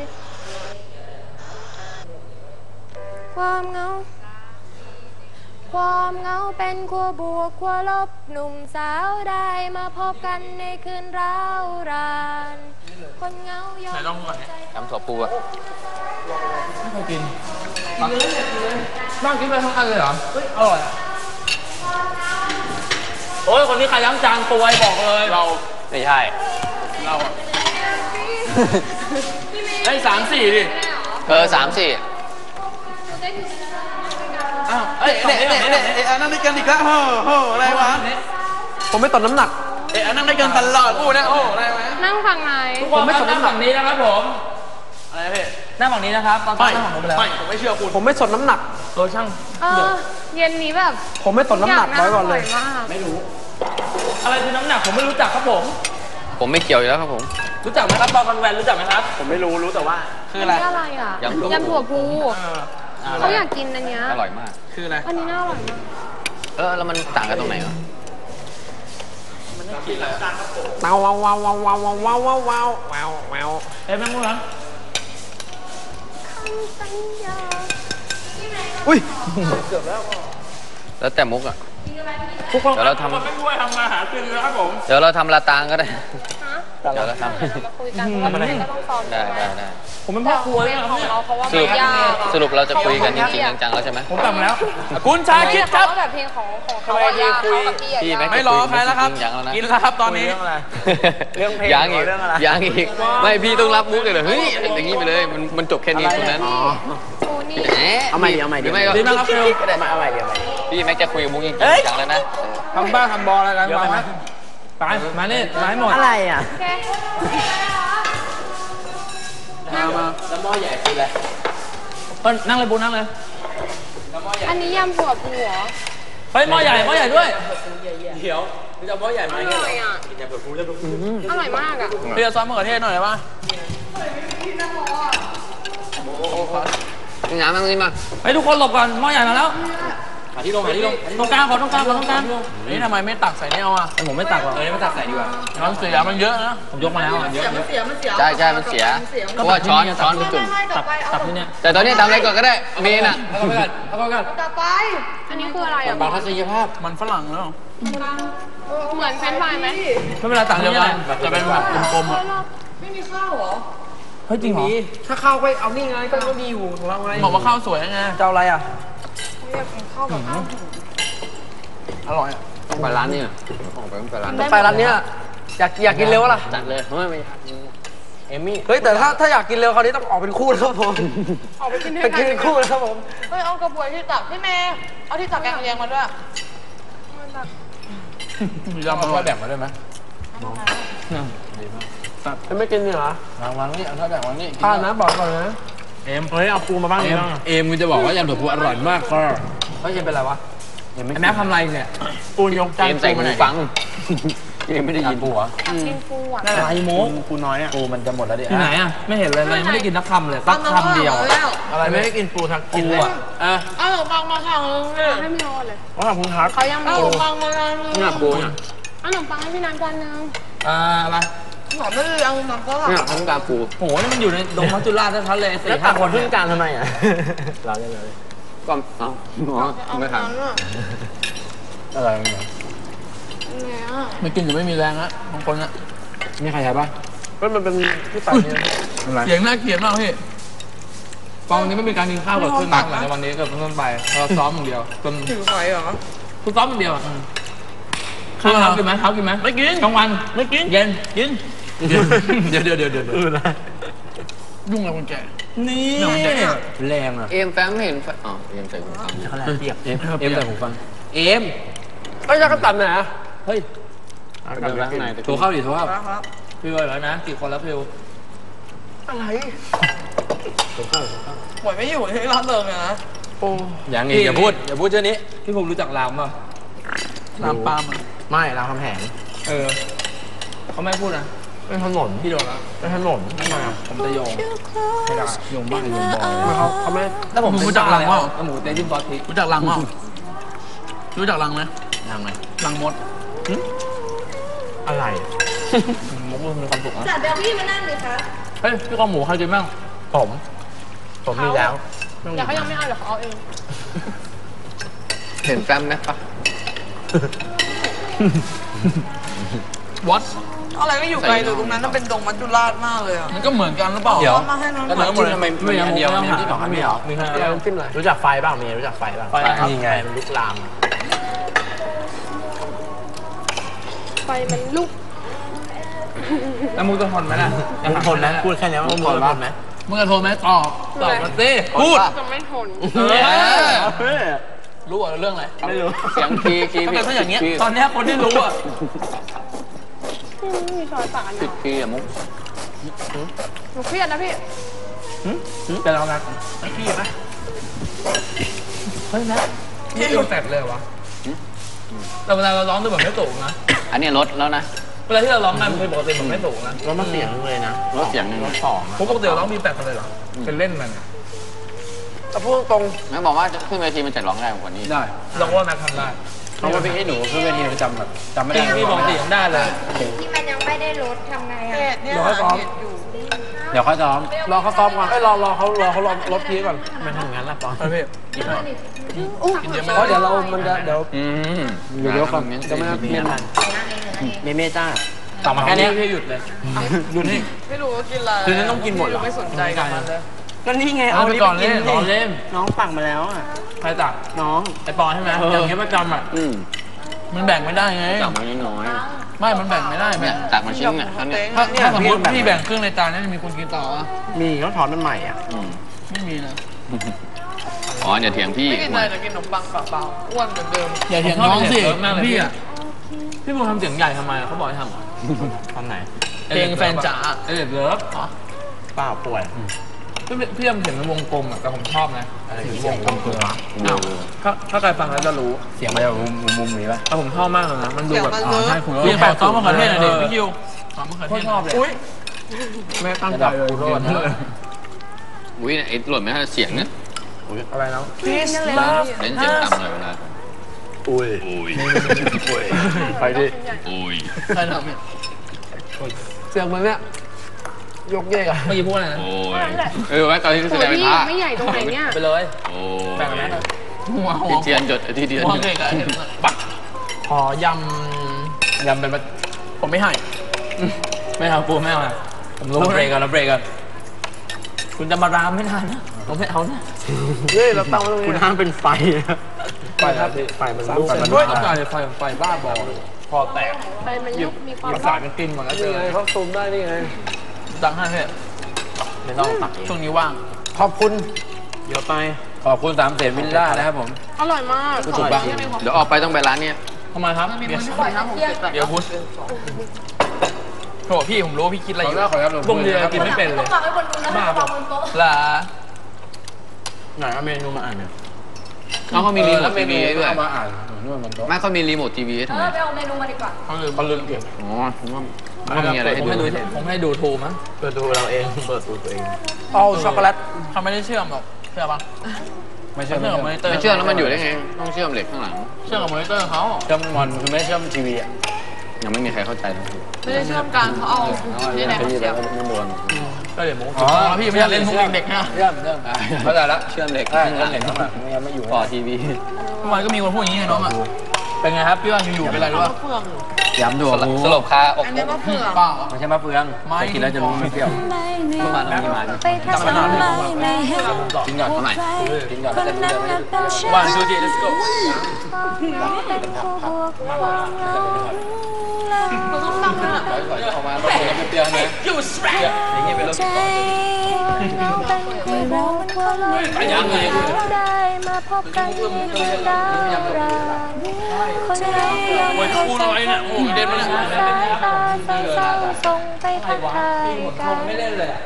ความเหงาความเหงาเป็นขั้วบวกขั้วลบหนุ่มสาวได้มาพบกันในคืนร้าวรานคนเหงาย่อมเข้าใจยำถั่วปูอะไม่เคยกินบ้างกินไปทั้งอันเลยเหรอเฮ้ยอร่อยโอ้ยคนนี้ใครล้างจานตัวบอกเลยเราไม่ใช่เราได้สามสี่ดิเออสามสี่อ้าวเอ้ยเด็กเด็กเด็กเอ๊ะนั่งด้วยกันอีกแล้วโอ้โหอะไรวะผมไม่ตดน้ำหนักเอ๊ะนั่งด้วยกันตลอดกูนะโอ้อะไรวะนั่งฝั่งไหนผมไม่สนน้ำหนักนี้นะครับผมอะไรพี่นั่งฝั่งนี้นะครับตอนต้นนั่งฝั่งนู้นไปแล้วไม่ผมไม่เชื่อคุณผมไม่สนน้ำหนักเออช่างเออเย็นนี้แบบผมไม่สนน้ำหนักไว้ก่อนเลยมากไม่รู้ อะไรคือน้ำหนักผมไม่รู้จักครับผมผมไม่เกี่ยวอยู่แล้วครับผมรู้จักไหมครับตอนกันแวนรู้จักไหมครับผมไม่รู้รู้แต่ว่าคืออะไรอะไรอ่ะยำถั่วยำถั่วพูเขาอยากกินอันเนี้ยอร่อยมากคืออะไรอันนี้น่าอร่อยมากเออแล้วมันต่างกันตรงไหนอ่ะว้าวว้าวว้าวว้าวว้าวว้าวว้าวว้าวว้าวว้าวเอ้ยแม่งมุ้งเหรออุ้ยแล้วแต่มุกอ่ะทุกคนเดี๋ยวเราทำไม่ช่วยทำมาหากินนะครับผมเดี๋ยวเราทำละตางก็ได้ เดี๋ยวเราทคุยกันำก็ต้องซ้อมได้ได้ได้ผมเป็นพ่อครัวเนี่ยครับเนี่ยเพราะว่าสรุมัปนยากสรุปเราจะคุยกันจริงๆจังๆแล้วใช่ไหมผมทำแล้วคุณชาคิดครับแบบเพลงของของเขาอะยากเขากับพี่อะพี่ยากแม็กซ์ไม่รอใครแล้วครับจงจังแล้วนะกินแล้วครับตอนนี้เรื่องเพลงยังอีกเรื่องอะไรยังอีกไม่พี่ต้องรับมุกเลยเหรอเฮ้ยอย่างนี้ไปเลยมันมันจบแค่นี้ตรงนั้นโอ้นี่แหมเอาใหม่ดิเอาใหม่ดิรือไม่ก็ดีมากครับฟิลเอาใหม่เดี๋ยวใหม่พี่แม็กซ์จะคุยกับมุกจริงเอ้ยๆจังแล้วนะทำบ้าทำบออะไรกันไปไหมไปมาเนี่ยมาให้หมดอะไรอ่ะโอเคมามาแล้วหม้อใหญ่คืออะไรเออนั่งเลยบูนั่งเลยอันนี้ยำถั่วพูเหรอเฮ้ยหม้อใหญ่หม้อใหญ่ด้วยเดี๋ยวจะหม้อใหญ่ไหมอร่อยอ่ะอร่อยมากอ่ะพี่จะซอสมะเขือเทศหน่อยได้ปะน้ำมันนี่มาเฮ้ยทุกคนหลบก่อนหม้อใหญ่มาแล้วหาที่ลงหาที่ลงตรงกลางขอตรงกลางขอตรงกลางนี่ทำไมไม่ตักใส่นี่เอาอ่ะผมไม่ตักหรอกเออไม่ตักใส่ดีกว่าน้ำเสียมันเยอะนะผมยกมาแล้วเยอะเยอะใช่ใช่มันเสียเพราะว่าช้อนช้อนเป็นจุ่มตักตักที่เนี่ยแต่ตอนนี้ทำอะไรก่อนก็ได้เมนอ่ะเอาไปก่อนเอาไปก่อนต่อไป อันนี้คืออะไรอ่ะบางทัศนียภาพมันฝรั่งเนาะเหมือนเฟรนช์ฟรายไหมไม่เป็นไรตักเดียวกันจะเป็นแบบกลมๆอ่ะไม่มีข้าวเหรอเฮ้ยจริงเหรอถ้าข้าวก็เอานี่ไงก็ดีอยู่ของเราไงบอกว่าข้าวสวยไงจะเอาอะไรอ่ะอยากกินข้าวกับข้าวอร่อยอ่ะต้องไปร้านนี้อ่ะออกไปต้องไปร้านไปร้านเนี้ยอยากอยากกินเร็วล่ะจัดเลยไม่ไม่เอมี่เฮ้ยแต่ถ้าถ้าอยากกินเร็วคราวนี้ต้องออกเป็นคู่นะครับผมออกไปกินด้ไปวยกักินเป็นคู่นะครับผมเฮ้ยเอากระบวยที่ตักพี่เมย์เอาที่ตักแกงเลียงมาด้วยยำมันว่าแบ่งมาด้วยไหมไม่กินเหรอวางวางนี่เอาถ้าแบ่งวางนี่ป้านะบอกก่อนนะเอ็มเฮ้ยเอาปูมาบ้างเอ็มเอ็มมันจะบอกว่ายำถั่วปูอร่อยมากก็เฮ้ยยังเป็นไรวะไอ้แม็กทำอะไรเนี่ยปูยกจานเกมใส่หูฟังเกมไม่ได้ยินปูเหรอกินปูอ่ะอะไรโม้ปูน้อยอ่ะปูมันจะหมดแล้วดิที่ไหนอ่ะไม่เห็นเลยเลยไม่ได้กินนักคำเลยสักคำเดียวอะไรไม่ได้กินปูทักกินเลยเออเอาขนมปังมาสั่งเลยให้พี่โอ๊ตเลยว่าคุณครับเขายังมีขนมปังมาเลยเนี่ยปูเนี่ยเอาขนมปังให้พี่น้ำจานนึงอ่าอะไรหอมไม่เลยเอาหนังก็เนี่ยทำการปูโหนี่มันอยู่ในดงมัจจุราชชัดๆเลยสี่ห้าคนพึ่งการทำไมอ่ะเราเล่นเลยก็เอ้าอ๋อไม่ทันอะไรเนี่ยไม่กินจะไม่มีแรงอะบางคนอะมีใครใช่ปะก็มันเป็นที่ตัดเนี่ยเสียงน่าเกลียดมากพี่ตอนนี้ไม่มีการกินข้าวเกิดขึ้นหลังจากวันนี้เกิดขึ้นไปเราซ้อมอย่างเดียวจนถือไฟเหรอคุณซ้อมอย่างเดียวอ่ะข้าวเช้ากินไหมเช้ากินไหมไม่กินกลางวันไม่กินเย็นกินเดี๋ยวเดี๋ยวเดี๋ยวเดี๋ยวยุ่งอะไรคุณแกนี่แรงอ่ะเอ็มแฟมเห็นอ๋อเอ็มใส่หูฟังเขาแรงเปียกเอ็มเอ็มใส่หูฟังเอ็มเฮ้ยจะกระตันไหนอ่ะเฮ้ยเดินไปข้างในโทรเข้าดิโทรเข้าพี่ว่าแล้วนะกี่คนแล้วพี่อะไรโทรเข้าโทรเข้าหวยไม่อยู่ที่ร้านเดิมเลยนะโอ้อย่างนี้อย่าพูดอย่าพูดเช่นนี้พี่ผมรู้จักรามป่ะรามปามไม่รามคำแหงเออเขาไม่พูดนะเป็นถนนพี่โดนแล้วเป็นถนนทำไมผมจะโยงไม่ได้โยงบ้างโยงบอยเขาเขาไม่แล้วผมรู้จักรังว่าแล้วหมูเตจิ้มซอสพริกรู้จักรังว่ารู้จักรังไหมรังไหมรังมดอะไรมุกมันมีความสุขนะจัดเบลวี่มานั่งเลยคะเฮ้ยพี่กองหมูใครกินบ้างผมผมมีแล้วเดี๋ยวเขายังไม่เอาเดี๋ยวเขาเอาเองเห็นแฟมไหมปะวัดอะไรก็อยู่ไกลเลยตรงนั้นน่ะเป็นดงมัจจุราชมากเลยอ่ะมันก็เหมือนกันหรือเปล่าเดี๋ยวมาให้น้องก็เหมือนหมดเลยทำไมไม่มีเดียวมีที่สองอันไม่เหรอมีแค่แล้วจิ้มอะไรรู้จักไฟบ้างมีรู้จักไฟบ้างไฟนี่ไงมันลุกลามไฟมันลุกแล้วมึงจะทนไหมล่ะมึงทนไหมพูดแค่นี้ว่ามึงทนไหมมึงจะทนไหมตอบตอบมาสิพูดจะไม่ทนรู้ว่าเรื่องอะไรไม่รู้เสียงคีย์คีย์ทำไมต้องอย่างเงี้ยตอนนี้คนที่รู้อ่ะมีซอยปากอันติดคีย์อะมุกหนูเครียดนะพี่เป็นเรานะไม่ขี้ไหมเฮ้ยนะนี่โดนแฟดเลยวะแต่เวลาเราร้องดูแบบไม่สูงนะอันนี้ลดแล้วนะเวลาที่เราร้องกันเป็นปกติแบบไม่สูงนะแล้วมันเสียงเลยนะลดเสียงหนึ่งสองปกติเราร้องมีแปดกันเลยเหรอเป็นเล่นมันแต่พูดตรงแม่บอกว่าจะขึ้นเวทีมันจะร้องได้กว่านี้ได้ลองว่าแม็กทำได้เขาว่าพี่ให้หนูขึ้นเวทีประจำแบบจำไม่ได้พี่บอกตียังได้เลยที่มันยังไม่ได้ลดทำไงอ่ะเนี่ยเดี๋ยวให้ซ้อมเดี๋ยวค่อยซ้อมรอเขาซ้อมก่อนไอ้รอรอเขารอเขารอรถพีก่อนมันทำงั้นละปอนพี่กินเยอะเพราะเดี๋ยวเรามันจะเดี๋ยวอืมเดี๋ยวก่อนจะไม่เมียนมันเมเมจ้าต่อมาแค่นี้พี่หยุดเลยหยุดนี่ไม่รู้ว่ากินอะไรคือนั้นต้องกินหมดเหรอไม่สนใจกับมันเลยก็นี่ไงเอาไปก่อนเล่นน้องเล่นน้องตักมาแล้วอ่ะใครตักน้องไอปอนใช่ไหมอย่างเงี้ยประจำอ่ะอืมมันแบ่งไม่ได้ไงตักมาน้อยไม่มันแบ่งไม่ได้ๆแม่เนี่ยตักมาชิ้นเนี่ยเท่านี้ถ้าเนี่ยสมมติพี่แบ่งครึ่งในจานนี่มีคนกินต่ออ่ะมีต้องถอนมันใหม่อ่ะอืมไม่มีนะอ๋ออย่าเถียงพี่ไม่กินอะไรแต่กินขนมปังเปล่าๆอ้วนเหมือนเดิมอย่าเถียงน้องสิพี่อ่ะพี่บูทำเสียงใหญ่ทำไมเขาบอกให้ทำทำไหนเพลงแฟนจ๋าเออเลิฟเปล่าป่วยพี่พี่ทำเสียงเป็นวงกลมอ่ะแต่ผมชอบนะเสียงวงกลมคือวะถ้าถ้าใครฟังแล้วจะรู้เสียงมันจะมุมมุมนี้ป่ะแต่ผมชอบมากเลยนะมันดูแบบอ๋อใช่คุณพี่แปลซ้อมมะเขือเทศหน่อยดิพี่คิวซ้อมมะเขือเทศชอบเลยอุ้ยแม่ตั้งใจเลยโทษอุ้ยไอ้หล่นไม่ทันเสียงเนี่ยอะไรแล้วพีชเลยเล่นเสียงต่ำเลยเวลาอุ้ยอุ้ยอุ้ยไปดิอุ้ยใครทำเนี่ยเสียงมันเนี่ยยกเยกอะเมื่อกี้พูดอะไรนะโอ้ยเออไว้ตอนที่แสดงเป็นพระไม่ใหญ่ตรงไหนเนี่ยไปเลยโอ้แบ่งนั้นหัวหัวที่เทียนจดที่เทียนหัวเกกอะปักขอยำยำเป็นผมไม่ให้ไม่เอาปูไม่เอาผมรู้เบรกกันแล้วเบรกกันคุณจะมารามไม่นานนะผมไม่เอานะเฮ้ยเราตั้งตรงนี้คุณห้ามเป็นไฟไฟไฟมันลุกไฟมันลุกไฟไฟไฟบ้าบอพอแตกไฟมันลุกมีความประสาทมันกินหมดแล้วเจอเขาซูมได้นี่ไงตังค์ให้เพื่อนไม่ต้องตักช่วงนี้ว่างขอบคุณเดี๋ยวไปขอบคุณสามเสนวิลล่านะครับผมอร่อยมากถูกป่ะเดี๋ยวออกไปต้องไปร้านเนี้ยทำไมครับเบียร์เบียร์พุชโถพี่ผมรู้พี่คิดอะไรอยู่บุ้งเดียวกินไม่เป็นเลยบ้าปะล่ะไหนเอาเมนูมาอ่านเนี่ยเขาเขามีรีโมททีวีด้วยมาอ่านไม่เขามีรีโมททีวีให้ทำไมไปเอาเมนูมาดีกว่าเขาลืมเขาลืมเก็บอ๋อผมว่าไม่มีอะไรให้ผมให้ดูดูผมให้ดูทูมั้งเปิดดูเราเองเปิดดูตัวเองเอาช็อกโกแลตเขาไม่ได้เชื่อมหรอกเชื่อปะไม่เชื่อมไม่เชื่อมมอนิเตอร์ไม่เชื่อมแล้วมันอยู่ได้ไงต้องเชื่อมเหล็กข้างหลังเชื่อมกับมอนิเตอร์เขาเชื่อมมอนคือไม่เชื่อมทีวีอ่ะยังไม่มีใครเข้าใจเลยไม่ได้เชื่อมกันเขาเอาที่ไหนมาเสียบไม่มวนก็เดี๋ยวมุกอ๋อพี่ไม่อยากเล่นมุกเด็กๆนะเชื่อมเชื่อมเข้าใจละเชื่อมเหล็กเชื่อมเหล็กข้างหลังไม่งั้นไม่อยู่ต่อทีวีเมื่อวานก็มีคนพูดอย่างนี้ไงน้องอ่ะเป็นไงครับพี่ว่าอยู่ๆเป็นไรรู้ป่ะเฟืองย้ำดูสลบคาอกอันนี้มะเฟืองไม่ใช่มะเฟืองพอกินแล้วจะรู้ไม่เปรี้ยวเมื่อวานเรากินมาไปทำไมไม่เห็นกินก่อนเท่าไหร่กินก่อนคนนั้นน่ะเป็นฉันวันซูจิ let's go เป็นคู่บวกความเหงาเราต้องตั้งนะออกมาเราไม่เปรี้ยวนะยูสแปรอย่างเงี้ยเป็นรสใจเราเป็นคู่บวกความเหงาได้มาพบกันในคืนดาวราคนไหนยังไม่เข้าใจสายตาเศร้าๆส่งไปทักทายกันไม่เล่นเลย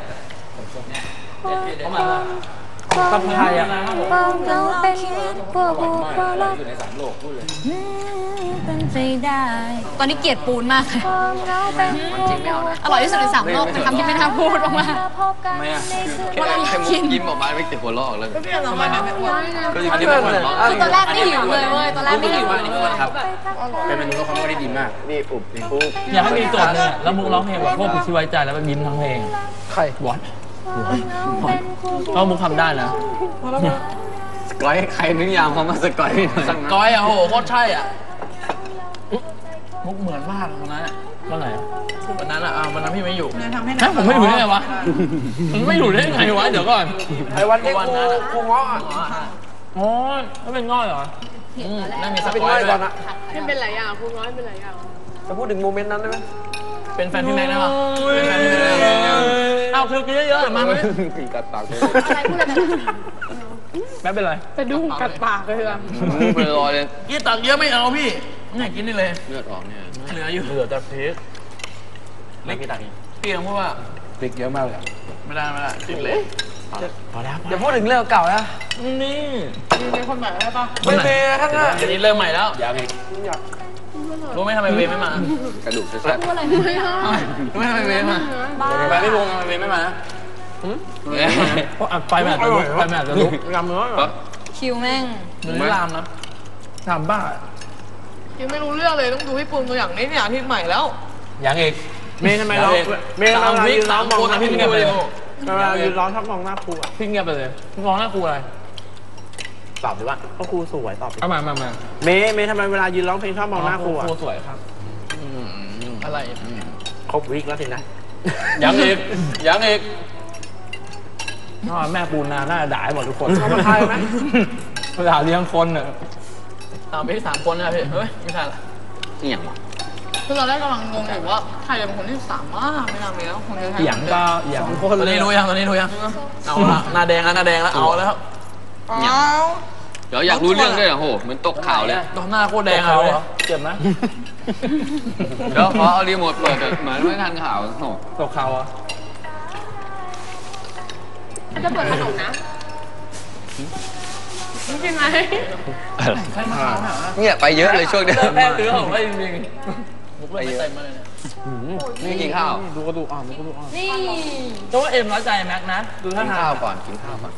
ความไทยอ่ะความเหงาเป็นขั้วบวกขั้วลบเป็นไปได้ตอนนี้เกลียดปูนมากเลยความเหงาเป็นขั้วบวกอร่อยที่สุดในสามโลกเป็นคำที่ไม่น่าพูดมากพบกันในคืนแค่แค่มุกยิ้มออกมาไม่ติดหัวเราะออกเลยก็เปลี่ยนออกมาเนี่ยเป็นอ้วนก็อันนี้เป็นหัวเราะๆคือตอนแรกไม่หิวเลยเว้ยตอนแรกไม่หิวครับเป็นเมนูเขาไม่ได้ดีมากนี่อุบนี่ปุ๊บอยากให้มีโจทย์เนี่ยแล้วมุกร้องเพลงแบบพวกผู้ที่ไว้ใจแล้วมันยิ้มทั้งเพลงใครบอสก็มุกทำได้นะสกอยใครนึกยามเขามาสกอยหน่อยสกอยอ่ะโหโคตรใช่อ่ะมุกเหมือนมากตรงนั้นอ่ะวันไหนวันนั้นอ่ะวันนั้นพี่ไม่อยู่ทำให้ฮะผมไม่อยู่ได้ไงวะผมไม่อยู่ได้ไงวะเดี๋ยวก่อนไอ้วันที่ครูครูง้ออ๋อแล้วเป็นง่อยเหรอนั่นมีสเป็นกอง่อย ยด้ก่วอย นอะมันเป็นหลายอย่างครูน้อยเป็นหลายอย่างจะพูดถึงโมเมนต์นั้นได้ไหมเป็นแฟนพี่แม็กซ์ได้ปะเป็นแฟนพี่แม็กซ์ได้ปะเอาคือกินเยอะๆมาไหมกินกัดปากเลยอะไรพูดอะไรแม็กซ์เป็นไรแต่ดูกัดปากเลยอ่ะเป็นรอยเลยกินตักเยอะไม่เอาพี่ไม่กินนี่เลยเลือดออกเนี่ยเหลืออยู่เหลือแต่พริกเล็กพี่ตักนี่พี่ยังพูดว่าพริกเยอะมากเลยไม่ได้ไม่ได้กินเละพอแล้วอย่าพูดถึงเรื่องเก่านะนี่มีคนใหม่ได้ปะไม่มีข้างหน้าอันนี้เริ่มใหม่แล้วยังอีกรู้ไหมทำไมเวย์ไม่มากระดูกจะแซ่บพูดอะไรไม่ได้รู้ไหมทำไมเวย์ไม่มาไปไม่วงทำไมไม่มาเพราะอัดไปแบบจะลุกไปแบบจะลุกยำเนื้อคิวแม่งหรือรามนะทำบ้ายังไม่รู้เรื่องเลยต้องดูให้ปูนตัวอย่างนี้เนี่ยอาทิตย์ใหม่แล้วยังอีกเมย์ทำไมเราเมย์สาเรามวิยืนร้สาองมมองคนหน้านะครูพี่เงียบไปเลยเวลายืนร้องชอบมองหน้าครูอ่ะพี่เงียบไปเลยมองหน้าครูอะไรตอบดีว่าก็ครูสวยตอบเอามามามาเมย์เมย์ทำไมเวลายืนร้องเพลงชอบมองหน้าครูอ่ะครูสวยครับอะไรครบวิกแล้วสินะยังอีกยังอีกแม่ปูนาน่าจะด่าให้หมดทุกคนเอามาทายไหมด่าเลี้ยงคนอ่ะตามไปที่สามคนนะพี่เฮ้ยไม่ใช่ละนี่อย่างวะคือตอนแรกกำลังงงอยู่ว่าใครเป็นคนที่สามารถไม่นำไปแล้วคนเดียวเหียงก็เหียงตอนนี้รู้ยังตอนนี้รู้ยังเอาละหน้าแดงแล้วหน้าแดงแล้วเอาแล้วเดี๋ยวอยากรู้เรื่องด้วยเหรอโหเหมือนตกข่าวเลยตอนหน้าโคตรแดงเลยเจ็บไหมเดี๋ยวขอเอารีโมทเปิดเถอะเหมือนไม่ทันข่าวโหตกข่าวอ่ะจะเปิดขนมนะนี่ใช่ไหมใช่มาข่าวเหรอเนี่ยไปเยอะเลยช่วงนี้แพ้ซื้อของได้จริงๆมุกเลยไม่เต็มมาเลยเนี่ยนี่กินข้าวดูกระดูกอ่อนดูกระดูกอ่อนนี่แต่ว่าเอ็มน้อยใจแม็กนะ ดูท่ากินทาข้าง วก่อนกินข้าวก่อน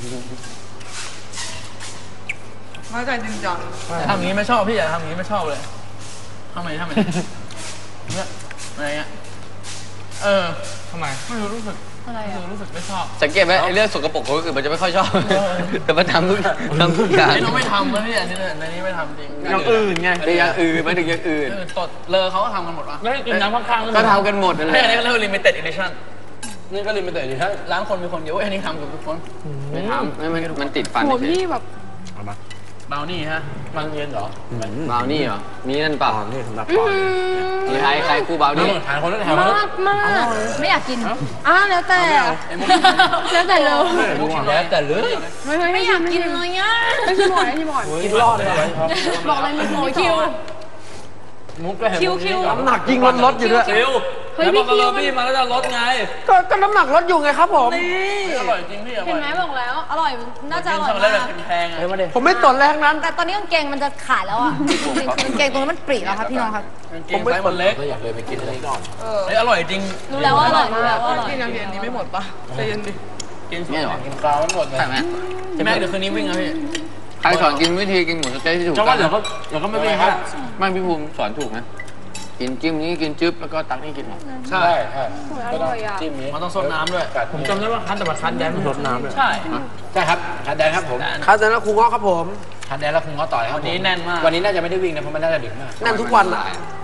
น้อยใจจริงจังทำอย่างนี้ไม่ชอบพี่อย่าทำอย่างนี้ไม่ชอบเลยทำไมทำไมเนี่ยอะไรเงี้ยเออทำไมไม่รู้รู้สึกอะไรอ่ะรู้สึกไม่ชอบสังเกตไหมไอ้เรื่องสกปรกของคนอื่นมันจะไม่ค่อยชอบ แต่มันทำทุกทำทุกอย่างไอ้น้องไม่ทำนะพี่อันนี้ในนี้ไม่ทำจริงอย่างอื่นไงเป็นอย่างอื่นไม่ถึงอย่างอื่นตดเลอเขาก็ทำกันหมดวะไม่กินน้ำข้างๆก็ทำกันหมดนั่นแหให้ละอันนี้ก็เรียกว่า limited edition นี่ก็ลิมิเต็ดดิฮะร้านคนมีคนเยอะอันนี้ทำกับทุกคนไม่ทำไม่มันมันติดฟันโหเฉยพี่แบบบราวนี่ฮะมันเย็นเหรอบราวนี่เหรอมีนั่นเปล่านี่สำหรับอื้ปออนหือมีใครใครคู่บราวนี่ถ่ายคนแล้วถ่ายมคนแล้วากมากไม่อยากกินอ่ะแล้วแต่แล้วแต่เลยแล้วแต่เลยไม่ไม่ไม่อยากกินเลยอ่ะไม่ชิมหน่อยชิมหน่อยกินรอดเลยบอกอะไรเลยโอ้ยคิวมุกก็เห็นคิวคิวน้ำหนักยิงลดลดอยู่ด้วยคิวเฮ้ยแล้วพี่บอกคิวเราพี่มาแล้วจะลดไงก็ก็น้ำหนักลดอยู่ไงครับผมอร่อยจริงพี่อร่เห็อน ยไหมบอกแล้ว อร่อย น่าจะอร่อยช็อกโกแลตแบมาบกแพงๆอ่ะผมไม่ตดแรงนั้นแต่ตอนนี้กางเกงมันจะขาดแล้วอ่ะจริงๆคือกางเกงตรงนั้นมันปรีแล้วครับพี่น้องครับผมไม่คนเล็กก็อยากเลยไปกินอะไรก่อนเฮ้ยอร่อยจริงรู้แล้วว่าอร่อยรู้แล้วว่าอร่อยกินอย่างเดียวนี้ไม่หมดปะใจเย็นดิกินเนี่ยเหรอกินปลาไม่หมดเลยใช่ไหมแม่เดี๋ยวคืนนี้วิ่งนะพี่ใครสอนกินวิธีกินหมูสะเต๊ะที่ถูกเจ้าต้ว่าองเดี๋ยวก็เดี๋ยวก็ไม่วิ่งครับไม่พี่ภูมิสอนถูกไหมกินจิ้มนี้กินจึ๊บแล้วก็ตักนี่กินหมดใช่ใช่ก็ต้องจิ้มนี้มันต้องซดน้ำด้วยผมจำได้ว่าคั้นแต่ว่าคั้นแดนมันซดน้ำด้วยใช่ใช่ครับคันแดนครับผมครับแต่ละครูง้อครับผมคันแดนแล้วคงง้อต่อยครับวันนี้แน่นมากวันนี้น่าจะไม่ได้วิ่งนะเพราะมันน่าจะดึกมากแน่นทุกวันอ่ะ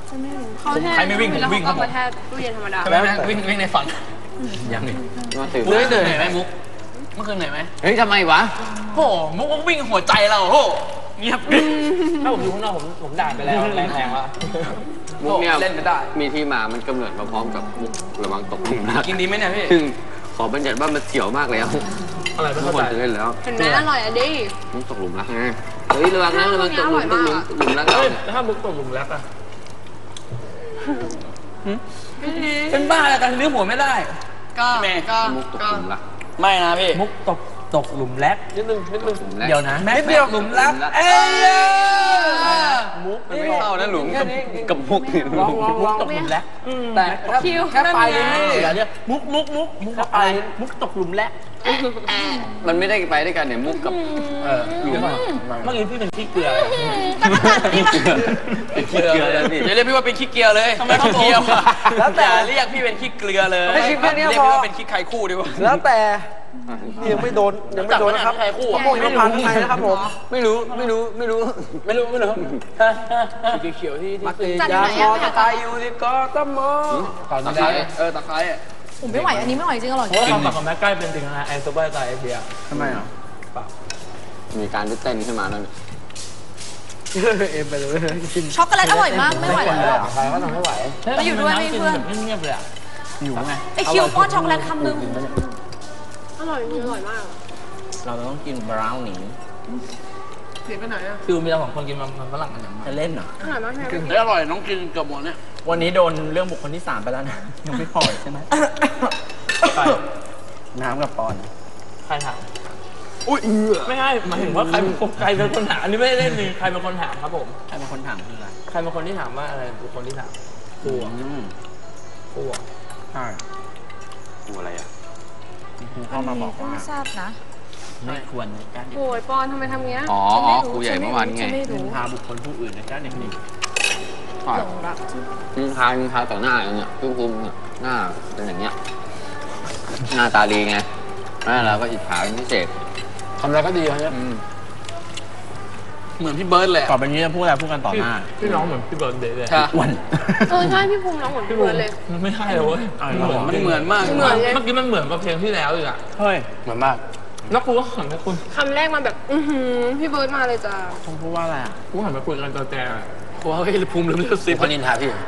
จะไม่รู้ใครไม่วิ่งผมวิ่งครับผมกระแทกตู้เย็นธรรมดาใช่ไหมแม่วิ่งวิ่งในฝันยังนี่มาตื่นเหนื่อยเหนื่อยไหมมุกเมื่อคืนเหนื่อยไหมเฮ้ยทำไมวะโอ้มุกวิ่งหัวใจเราโอ้เงียบถ้าผมอยู่ข้างนอกผมผมด่าไปแล้วแรงแรงแล้วมุกเนี่ยเล่นไม่ได้มีที่มามันกำเนิดมาพร้อมกับมุกระวังตกหลุมรักกินดีไหมเนี่ยพี่ซึ่งขอบัญญัติว่ามันเสียวมากแล้วอะไรไม่ทุกเข้าคนใจจะเล่นแล้วเห็นไหมอร่อยอ่ะดิมุกตกหลุมรักไงเฮ้ยระวังนะระวังตกหลุมตกหลุมหลุมรักเราเนี่ยถ้ามุกตกหลุมรักอะเป็นบ้าอะไรกันลื้อหัวไม่ได้ก็ก็มุกตกหลุมรักไม่นะพี่มุกตกตกหลุมรักนิดนึงนิดนึงหลุมรักเดี๋ยวนะนิดเดียวหลุมรักเอ้ยมุกมันไม่เข้านะหลุมกับกับมุกนี่หลุมมุกตกหลุมรักแต่แค่ปลายลิ้นอย่าเรียกมุกมุกมุกมุกปลายมุกตกหลุมรักมันไม่ได้ไปด้วยกันเนี่ยมุกกับเออหลุมเมื่อกี้พี่เป็นขี้เกลือเป็นขี้เกลือเลยพี่อย่าเรียกพี่ว่าเป็นขี้เกลือเลยทำไมขี้เกลือแล้วแต่เรียกพี่เป็นขี้เกลือเลยให้คิดแค่นี้เรียกพอพี่ว่าเป็นขี้ไข่คู่ดีกว่าแล้วแต่นี่ยังไม่โดนยังไม่โดนนะครับไข่คู่มะม่วงน้ำพันธุ์ไทยนะครับผมไม่รู้ไม่รู้ไม่รู้ไม่รู้ไม่รู้สีเขียวที่ที่มาตียาพอตะไคร้อยู่ที่กอตมอตะไคร้เออตะไคร้ผมไม่ไหวอันนี้ไม่ไหวจริงอร่อยเพราะว่าความกับแม่ใกล้เป็นจริงนะไอซูเปอร์กับไอเบียทำไมอ่ะมีการเต้นขึ้นมาแล้วเอ็มไปเลยกินช็อกโกแลตอร่อยมากไม่ไหวแล้วใครก็ทำไม่ไหวมาอยู่ด้วยไม่เพื่อนเงียบเลยอ่ะอยู่ไงไอคิวป้อนช็อกโกแลตคำนึงอร่อยจริงอร่อยมากเราต้องกินบราวนี่เสียไปไหนอ่ะคือมีเราสองคนกินมันฝรั่งกันอย่างจะเล่นเหรออร่อยมากแค่เฮ้ยอร่อยน้องกินเกือบหมดเนี่ยวันนี้โดนเรื่องบุคคลที่สามไปแล้วนะยังไม่พอใช่ไหมน้ำกับปอนใครถามอุ้ยไม่ใช่หมายถึงว่าใครเป็นคนใครเป็นคนถามอันนี้ไม่ได้เล่นเลยใครเป็นคนถามครับผมใครเป็นคนถามคืออะไรใครเป็นคนที่ถามว่าอะไรบุคคลที่ถามครูครูใช่กูอะไรอ่ะครูเข้ามาบอกว่าไม่ทราบนะไม่ควรในการโอ้ยปอนทำไมทำเงี้ยอ๋อครูใหญ่เมื่อวานไงนินทาบุคคลผู้อื่นในการเด็กหลงรักที่นินทานินทาต่อหน้าอย่างเงี้ยคือคือหน้าเป็นอย่างเงี้ยหน้าตาดีไงแล้วเราก็อิจฉาเป็นพิเศษทำอะไรก็ดีครับเนี่ยเหมือนพี่เบิร์ดเลยต่อไปนี้จะพูดอะไรพูดกันต่อหน้าพี่น้องเหมือนพี่เบิร์ดเดย์เลยอ้วนเออใช่พี่ภูมิน้องเหมือนพี่เบิร์ดเลยมันไม่ใช่เลยเว้ยมันเหมือนมากเหมือนไงเมื่อกี้มันเหมือนกับเพลงที่แล้วอีกอ่ะเฮ้ยเหมือนมากแล้วกูก็หันไปคุยคำแรกมาแบบ อือหือพี่เบิร์ดมาเลยจ้าผมพูดว่าอะไรอ่ะกูหันไปคุยกันตอนแต่กูว่าเฮ้ยภูมิลืมเลือกซิปนินทาพี่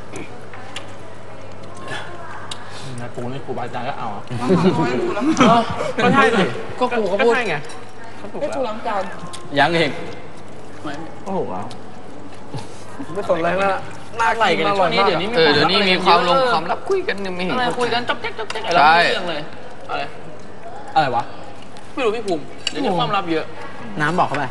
นะกูนี่กูบาดใจก็เอาก็ใช่สิก็กูก็พูดไงให้กูล้างจานยังเองโอ้โหไม่สนอะไรละน่าไหลกันช่วงนี้เดี๋ยวนี้เออเดี๋ยวนี้มีความลงความลับคุยกันไม่เห็นอะไรคุยกันจ๊อกแจ๊กจ๊อกแจ๊กอะไรเรื่องเลยอะไรอะไรวะไม่รู้พี่ภูมิเดี๋ยวนี้ความลับเยอะน้ำบอกเข้าไป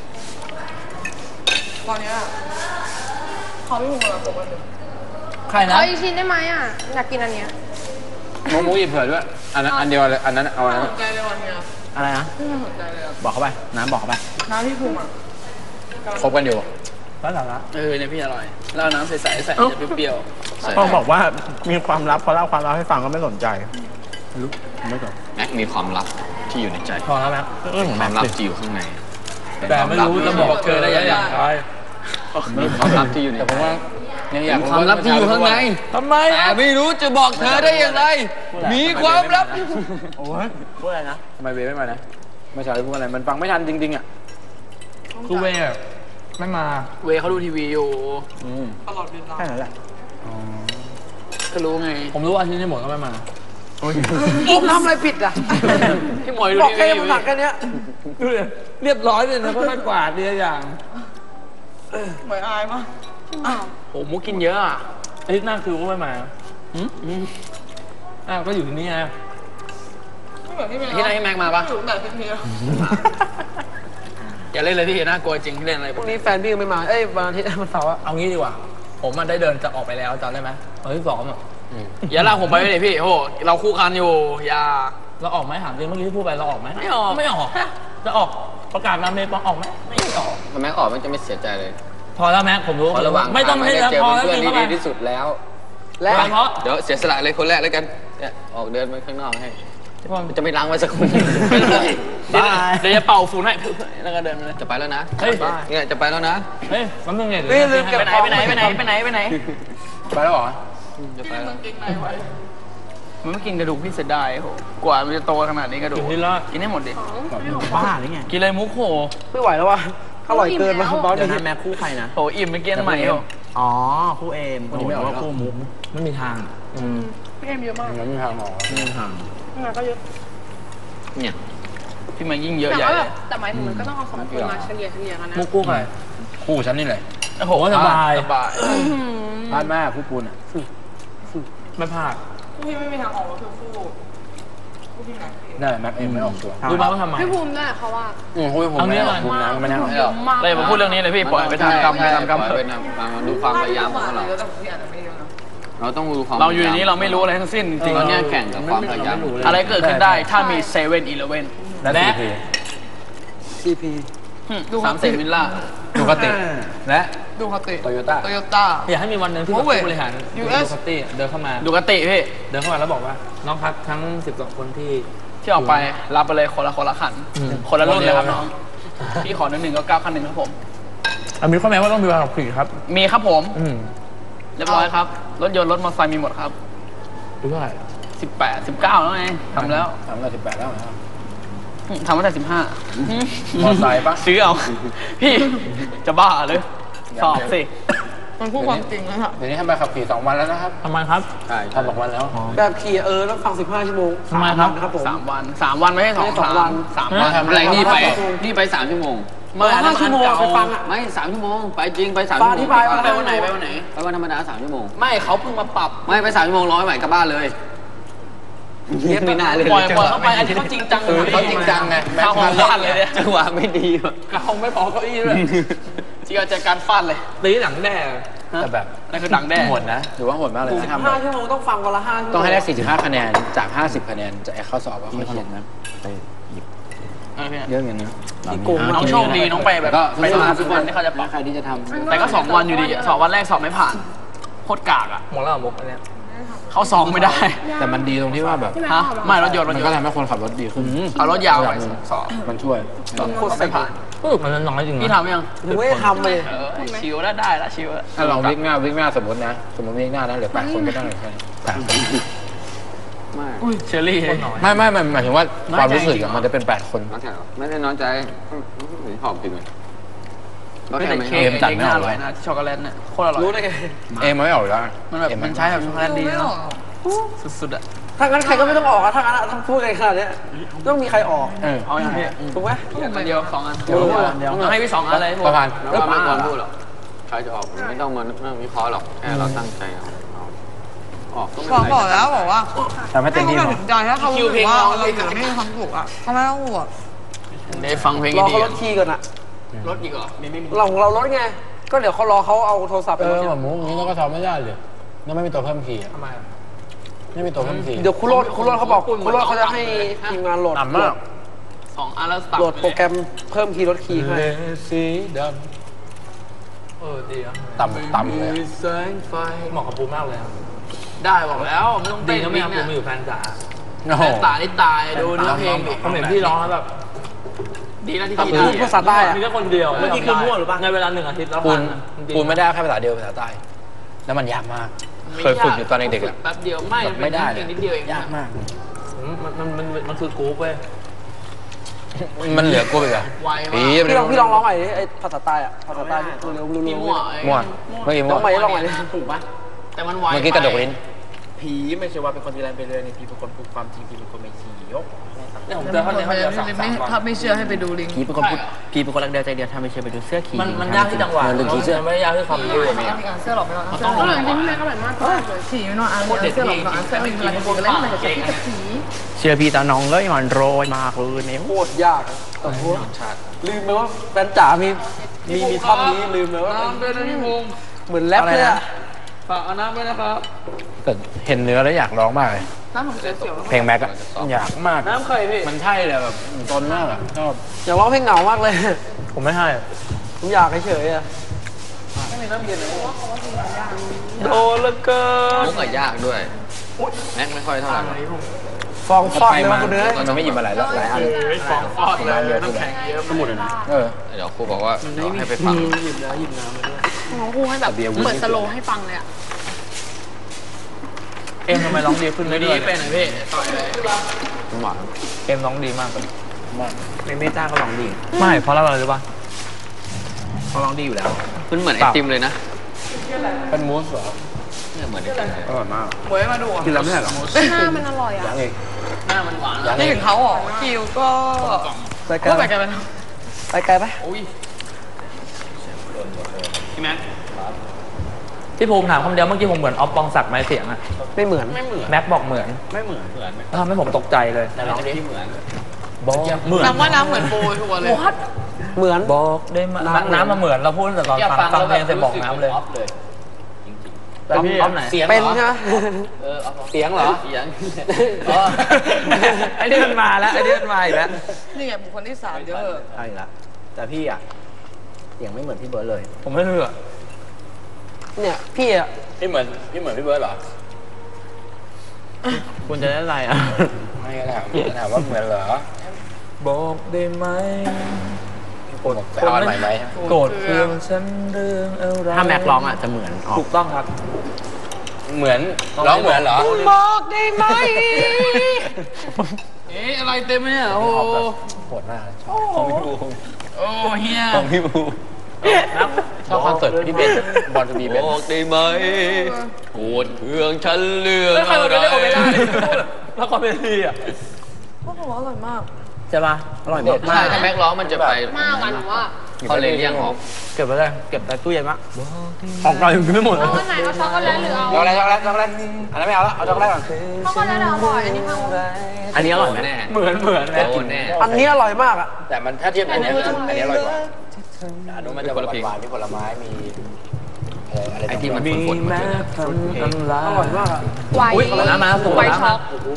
ตอนเนี้ยเขาพี่ภูมิมาผมกันเลยใครนะขออีกชิ้นได้ไหมอ่ะอยากกินอันเนี้ยมุกมุกหยิบเผื่อด้วยอันนั้นอันเดียวเลยอันนั้นเอาอันนั้นสนใจเลยวันเนี้ยอะไรนะไม่สนใจเลยอ่ะบอกเข้าไปน้ำบอกเข้าไปน้ำพี่ภูมิอ่ะคบกันอยู่แล้วสาระเออเนี่ยพี่อร่อยเล่าน้ำใสๆใส่จะเปรี้ยวๆพ่อบอกว่ามีความลับพอเล่าความลับให้ฟังก็ไม่สนใจรู้ไม่สนแม็กมีความลับที่อยู่ในใจพอแล้วแม็กเรื่องของคแม็วาก มลับที่อยู่ข้างในแต่ไม่รู้จะบอกเธอได้อย่างไรมีความลับที่อยู่ในแต่ผมว่ายังอยากความลับที่อยู่ข้างในทำไมแต่ไม่รู้จะบอกเธอได้อย่างไร มีความลับโอ้ยพูดอะไรนะทำไมเวไม่มานะไม่ใช่พูดอะไรมันฟังไม่ทันจริงๆอ่ะคือเวย์ไม่มาเวย์เขาดูทีวีอยู่ตลอดเวลาแค่นั้นแหละก็รู้ไงผมรู้ว่าอาทิตย์นี้หมดก็ไม่มาผมทำอะไรผิดอ่ะพี่หมวยดูบอกทีแค่วีอน้ำยู่หนักแค่เนี้ยดูเลยเรียบร้อยเลยนะเพราะไม่กวาดดีอย่างเหมือนอายมากโอ้มุกกินเยอะอ่ะอาทิตย์หน้าคือก็ไม่มาอ้าวก็อยู่ที่นี่ไงไม่เหมือนพี่แม็กที่ไหนพี่แม็กมาปะอยู่แต่พี่เพียอย่าเล่นเลยพี่น่ากลัวจริงเล่นอะไรพรุ่งนี้แฟนพี่ยังไม่มา เอ้ยวันอาทิตย์วันเสาร์อะเอางี้ดีกว่า ผมมันได้เดินจะออกไปแล้วจำได้ไหมตอนที่สองอ่ะอย่าลากผมไปเลยพี่โอ้เราคู่กันอยู่อย่าเราออกไหมถามจริงเมื่อกี้ที่พูดไปเราออกไหมไม่ออกไม่ออกจะออกประกาศนำเมย์ปองออกไหมไม่ออกถ้าแม็กออกมันจะไม่เสียใจเลยพอแล้วแม็กผมรู้เพราะระหว่างไม่ต้องให้ได้แล้วเจอพอแล้วเพื่อนกินที่เข้าไปดีที่สุดแล้วและเพราะเดี๋ยวเสียสละเลยคนแรกแล้วกันเนี่ยออกเดินไปข้างนอกให้จะไม่ล้างไว้สักคนเดี๋ยวจะเป่าฝุ่นให้แล้วก็เดินไปเลยจะไปแล้วนะเฮ้ยเนี่ยจะไปแล้วนะเฮ้ยมันมึงเนี่ยเฮ้ยลืมเก็บไปไหนไปไหนไปไหนไปไหนไปไหนไปแล้วเหรอจะไปแล้วมันไม่กินกระดูกพี่เสียดายโหกว่ามันจะโตขนาดนี้กระดูกกินละกินให้หมดดิบ้าหรือไงกินเลยมุกโหไม่ไหวแล้วว่ะอร่อยเกินมาบอสเดี๋ยวนี่นะแม่คู่ใครนะโหอิ่มไปเกี้ยนใหม่เหรออ๋อคู่เอมคนนี้ไม่ออกว่าคู่มุกไม่มีทางอืมพี่เอ็มเยอะมากมันไม่ทางหรอไม่มีทางงานก็เยอะเนี่ยพี่มันยิ่งเยอะแต่ใหญ่ว่าแบบแต่หมายถึงมันก็ต้องเอาสองคนมาเฉลี่ยเฉลี่ยกันนะมุกคู่ใครคู่ฉันนี่เลยโอ้โหสบายสบายพลาดมากคู่ปูนอ่ะไม่พลาดพี่ไม่มีทางออกก็คือคู่คู่พี่ไหนได้แม็กเอ็มไม่ออกตัวรู้ไหมว่าทำไมพี่ภูมินั่นแหละเขาว่าอืมคู่ผมไม่ออกภูมิน้ำไม่นั่งเยอะมากเลยมาพูดเรื่องนี้เลยพี่ปล่อยไปทำกรรมไปทำกรรมไปทำกรรมดูความพยายามของเรา เราต้องดูความเราอยู่ในนี้เราไม่รู้อะไรทั้งสิ้นจริงเราเนี่ยแข่งกับความพยายามอะไรเกิดขึ้นได้ถ้ามีเซเว่นอีเลฟเว่นและและซีพีสามสิบมิลล่าดูคติและดูคติโตโยต้าโตโยต้าอยากให้มีวันหนึ่งที่ผู้บริหารยูดูเอสคติเดินเข้ามาดูคติพี่เดินเข้ามาแล้วบอกว่าน้องครับทั้งสิบสองคนที่ที่ออกไปรับไปเลยคนละคนละขันคนละรุ่นเลยครับน้องพี่ขอหนึ่งหนึ่งก็เก้าคันหนึ่งครับผมมีข้อแม้ว่าต้องมีใบขับขี่ครับมีครับผมอืมเรียบร้อยครับรถยนต์รถมอเตอร์ไซค์มีหมดครับดูเท่าไหร่สิบแปดสิบเก้าแล้วไงทำแล้วทำแล้วสิบแปดแล้วนะครับทำตั้งแต่สิบห้ามอไซค์ปะซื้อเอา พี่จะบ้าเลยสอบสิมันพูดความจริงนะฮะเดี๋ยวนี้ทำใบขับขี่สองวันแล้วนะครับทำไมครับใช่ทำสองวันแล้วแบบขี่เออต้องฟังสิบห้าชั่วโมงทำไมครับครับผมสามวันสามวันไม่ใช่สองไม่ใช่สองวันสามวันอะไรนี่ไปนี่ไปสามชั่วโมงไม่อันนั้นห้าชั่วโมงอันไปเก่าฟังอ่ะไม่สามชั่วโมงไปจริงไปสามฟัชั่งวโมงอธิบายว่าไปวันไหนไปวันไหนไปวันธรรมดาสามชั่วโมงไม่เขาเพิ่งมาปรับไม่ไปสามชั่วโมงร้อยใหม่กลับบ้านเลยไม่น่าเลยปล่อยปล่อยเข้าไปอันนี้เขาจริงจังเออเขาจริงจังไงเขาของฟาดเลยเนี่ยจังหวะไม่ดีว่ะเขาไม่พอเก้าอี้ด้วยจริงจัดการฟาดเลยตีหลังแน่แต่แบบนั่นคือหลังแน่โหดนะถือว่าโหดมากเลยนะทำแบห้าบชั่วโมงต้องฟังวันละห้าชั่วโมงต้องให้ได้สี่สิบห้าคะแนนจากห้าสิบคะแนนจะไอ้ข้อสอบว่าเขาเขียนนะไปหยิบเยอะเงินนะน้องโชคดีน้องไปแบบก็ไปสามสิบวันที่เขาจะปรับใครที่จะทำแต่ก็สองวันอยู่ดีอะสองวันแรกสอบไม่ผ่านโคตรกากอ่ะหมดแล้วมุกอันเนี้ยเขาสองไม่ได้แต่มันดีตรงที่ว่าแบบฮะไม่รถยนต์รมัถนยก็นต์ทำให้คนขับรถดีขึ้นเอารถยาวไปสอบมันช่วยโคตรไม่ผ่านมันน้อยจริงพี่ทำยังยังไม่ได้ทำเลยเออชิวแล้วได้ละชิวแล้วถ้าลองวิ่งหน้าวิ่งหน้าสมมตินะ สมมติวิ่งหน้านะเหลือแปดคนก็ต้องเหลือแค่แปดคนไม่อุ้ยเชอรี่ไม่ไม่ไม่หมายถึงว่าความรู้สึกอะมันจะเป็นแปดคนน้อยใจหรอไม่ได้น้อยใจหอบจริงเลยไม่แต่เค้กจัดไม่อร่อยนะช็อกโกแลตเนี่ยโคตรอร่อยรู้ได้ไงเอ็มไม่ออกแล้วมันแบบมันใช้แบบช็อกโกแลตดีเนาะสุดๆอ่ะถ้างั้นใครก็ไม่ต้องออกอะถ้างั้นอะถ้าพูดกันขนาดเนี้ยต้องมีใครออกเออเอาอย่างนี้ถูกไหมอันเดียวสองอันเดี๋ยวเดี๋ยวต้องให้พี่สองอันเลยประมาณแล้วไม่ควรพูดหรอกใครจะออกไม่ต้องมาไม่ต้องวิเคราะห์หรอกแค่เราตั้งใจเอาออกก็ไม่บอกเป็นบอกไรแล้วบอกว่าทำให้เต็มที่ถ้าหเขาน่อยตัดสินใจถ้าเขารู้สึกว่าเราอยู่ไม่มีความสุขอ่ะเขาไม่ต้องห่วงได้ฟังเพลงรอดีเขาลดคีย์ก่อนอะรถอีกเหรอมีไม่มีเราของเราลดไง ก็เดี๋ยวเขารอเขาเอาโทรศัพท์ไปเอลอดแบบมุกนี้เราก็ทำไม่ได้เลยแล้วไม่มีตัวเพิ่มคีย์อะทำไมไม่มีตัวเพิ่มคีย์เดี๋ยวคุณโรดคุณโรดเขาบอกคุณโรดเขาจะให้ทีมงานโหลดต่ำมากสองอันแล้วตัดโหลดโปรแกรมเพิ่มคีย์ลดคีย์ให้สีดเออดีอ่ะำต่ำต่ำเลยอะแสงไฟเหมาะกับปูมากเลยได้บอกแล้วไม่ต้องเต้นไม่ต้องปูมาอยู่แฟนจ๋าโอ้โหแฟนตานี่ตายดูเนื้อเพลงดิผมเห็นพี่ร้องแล้วแบบดีนะที่พี่พูดภาษาใต้อะมีแค่คนเดียวเมื่อกี้คือมั่วหรือเปล่าในเวลาหนึ่งอาทิตย์แล้วปูนจริงๆปูนไม่ได้แค่ภาษาเดียวภาษาใต้ แล้วมันยากมาก เคยฝึกอยู่ตอนเด็กๆอะแป๊บเดียวไม่แบบไม่ได้เลยนิดเดียวเองยากมากมันมันมันมันคือกรุ๊ปเว้ยมันเหลือกูไปเหรอไวมากปีพี่ลองพี่ลองร้องใหม่ดิไอ้ภาษาใต้อะภาษาใต้เร็วๆเร็วๆพี่เร็วมั่วมั่วเมื่อกี้ๆมั่ลวองใหม่ลองใหม่ดิถูกปะแต่มันไวเมื่อกี้กระดกลิ้นผีไม่ใช่ว่าเป็นคนที่แรงไปเรื่อยนี่ผีเป็นคนพูดความจริงผีเป็นคนไม่ขี้ยกเนี่ยผมเจอเขาเนี่ยเขาจะสั่งสามวันถ้าไม่เชื่อให้ไปดูลิงก์ผีเป็นคนพูดผีเป็นคนรักเดียวใจเดียวถ้าไม่เชื่อไปดูเสื้อขี้มันมันยากที่จังหวะมันเป็นผีเสื้อมันไม่ได้ยากที่ความรู้เลยเนี่ยเสื้อหลอกไปนอนมันเสื้ต้อองหลลอกงจริงๆไม่ก็แบบมากเลยฉี่ไม่นอนอ่านเสื้อหลอกนอนเสื้อเวลาจะเล่นมันจะคิดกับผีเชื่อพี่ตาน้องเลยมันโรยมากเลยเนี่ยโคตรยากอะแต่พูดลืมไปว่าแฟนจ๋ามีมีมีท่อนนี้ลืมไปว่าน้ำด้วยนะพี่พงษ์เหมือนแรปเลยอะฝากเอาน้ำด้วยนะครับแต่เห็นเนื้อแล้วอยากร้องมากเลยน้ำผมเสียวเพลงแม็กอะอยากมากน้ำเคยพี่มันใช่เลยแบบตนมากอะชอบอยากร้องเพลงเหงามากเลยผมไม่ให้ผมอยากเฉยๆอะโดนละเกินมุกอะยากด้วยแม็กไม่ค่อยเท่าไหร่หรอกฟองฟอดเลยมาคุณเนื้อมันจะไม่หยิบมาหลายหลายอันฟองฟอดเลยน้ำแข็งเยอะสมุดเลยนะเออเดี๋ยวครูบอกว่าให้ไปฟังหยิบแล้วหยิบน้ำมาด้วยน้องครูให้แบบเปิดสโลว์ให้ฟังเลยอ่ะเอ็มทำไมร้องดีขึ้นไม่ดีเป็นไหนพี่ต่อยเลยหวานเอ็มร้องดีมากเลยในเมตาก็ร้องดีไม่เพราะอะไรรู้ป่ะเขาร้องดีอยู่แล้วมันเหมือนไอติมเลยนะเป็นมูสเหรอเนี่ยเหมือนไอติมเลยอร่อยมากเว้ยมาดูกินแล้วไม่ใช่หรอหน้ามันอร่อยอ่ะยังอีกหน้ามันหวานนี่ถึงเขาหรอคิวก็ไปไกลก็ไปไกลไปไปไกลปะพี่แม็กที่ภูมิถามคำเดียวเมื่อกี้ผมเหมือนออฟปองศักดิ์ไหมเสียงอะไม่เหมือนไม่เหมือนแม็กบอกเหมือนไม่เหมือนเหมือนทำให้ผมตกใจเลยแต่ร้องดีเหมือนบอกเหมือนน้ำว่าน้ำเหมือนโบชัวร์เลยเหมือนบอกได้มาน้ำมาเหมือนเราพูดแต่ตอนฟังฟังเพลงเสร็จบอกน้ำเลยแต่พี่ออฟไหนเป็นใช่ไหมเสียงเหรอเสียงไอ้นี่มันมาแล้วไอ้นี่มันมาอีกแล้วนี่ไงบุคคลที่สามเยอะใช่ละแต่พี่อ่ะเสียงไม่เหมือนพี่เบิร์ดเลยผมไม่เชื่อเนี่ยพี่อ่ะพี่เหมือนพี่เหมือนพี่เบิร์ดเหรอคุณจะได้อะไรอ่ะไม่ถามถามว่าเหมือนเหรอบอกได้ไหมโกรธไปเอาอันใหม่ไหมโกรธเคืองฉันเรื่องอะไรถ้าแม็กร้องอ่ะจะเหมือนออกถูกต้องครับเหมือนร้องเหมือนเหรอบอกได้ไหมเอ๊ะอะไรเต็มเนี่ยโอ้โหดมากของพี่บูโอ้เฮียของพี่บูชอบคอนเสิร์ตพี่เบนบอลทูบีเบนบอกได้ไหมโกรธเคืองฉันเรื่องแล้วใครอะมันไรไม่ได้โอเปร่าเลยแล้วคอมเมดี้อ่ะโอ้โหอร่อยมากใช่ป่ะอร่อยมากใช่ถ้าแม็กร้องมันจะไปมากกันว่าเขาเลยเรียกออกเก็บไว้เลยเก็บในตู้เย็นมะออกเรายังไม่หมดเอาอันไหนเอาช็อกโกแลตหรือเอาช็อกโกแลตช็อกโกแลตช็อกโกแลตอันนั้นไม่เอาแล้วเอาช็อกโกแลตก่อนช็อกโกแลตอร่อยอันนี้เอาอันนี้อร่อยไหมแน่เหมือนเหมือนโดนแน่อันนี้อร่อยมากอ่ะแต่มันถ้าเทียบอันนี้อันนี้อร่อยกว่าอันนู้นมันจะหวานๆมีผลไม้มีอะไรไอ้ที่มันมีฝนๆมันแม้จะทำอันลาอร่อยมากอ่ะไวน้ำมาสูงไวน้ำช็มาอก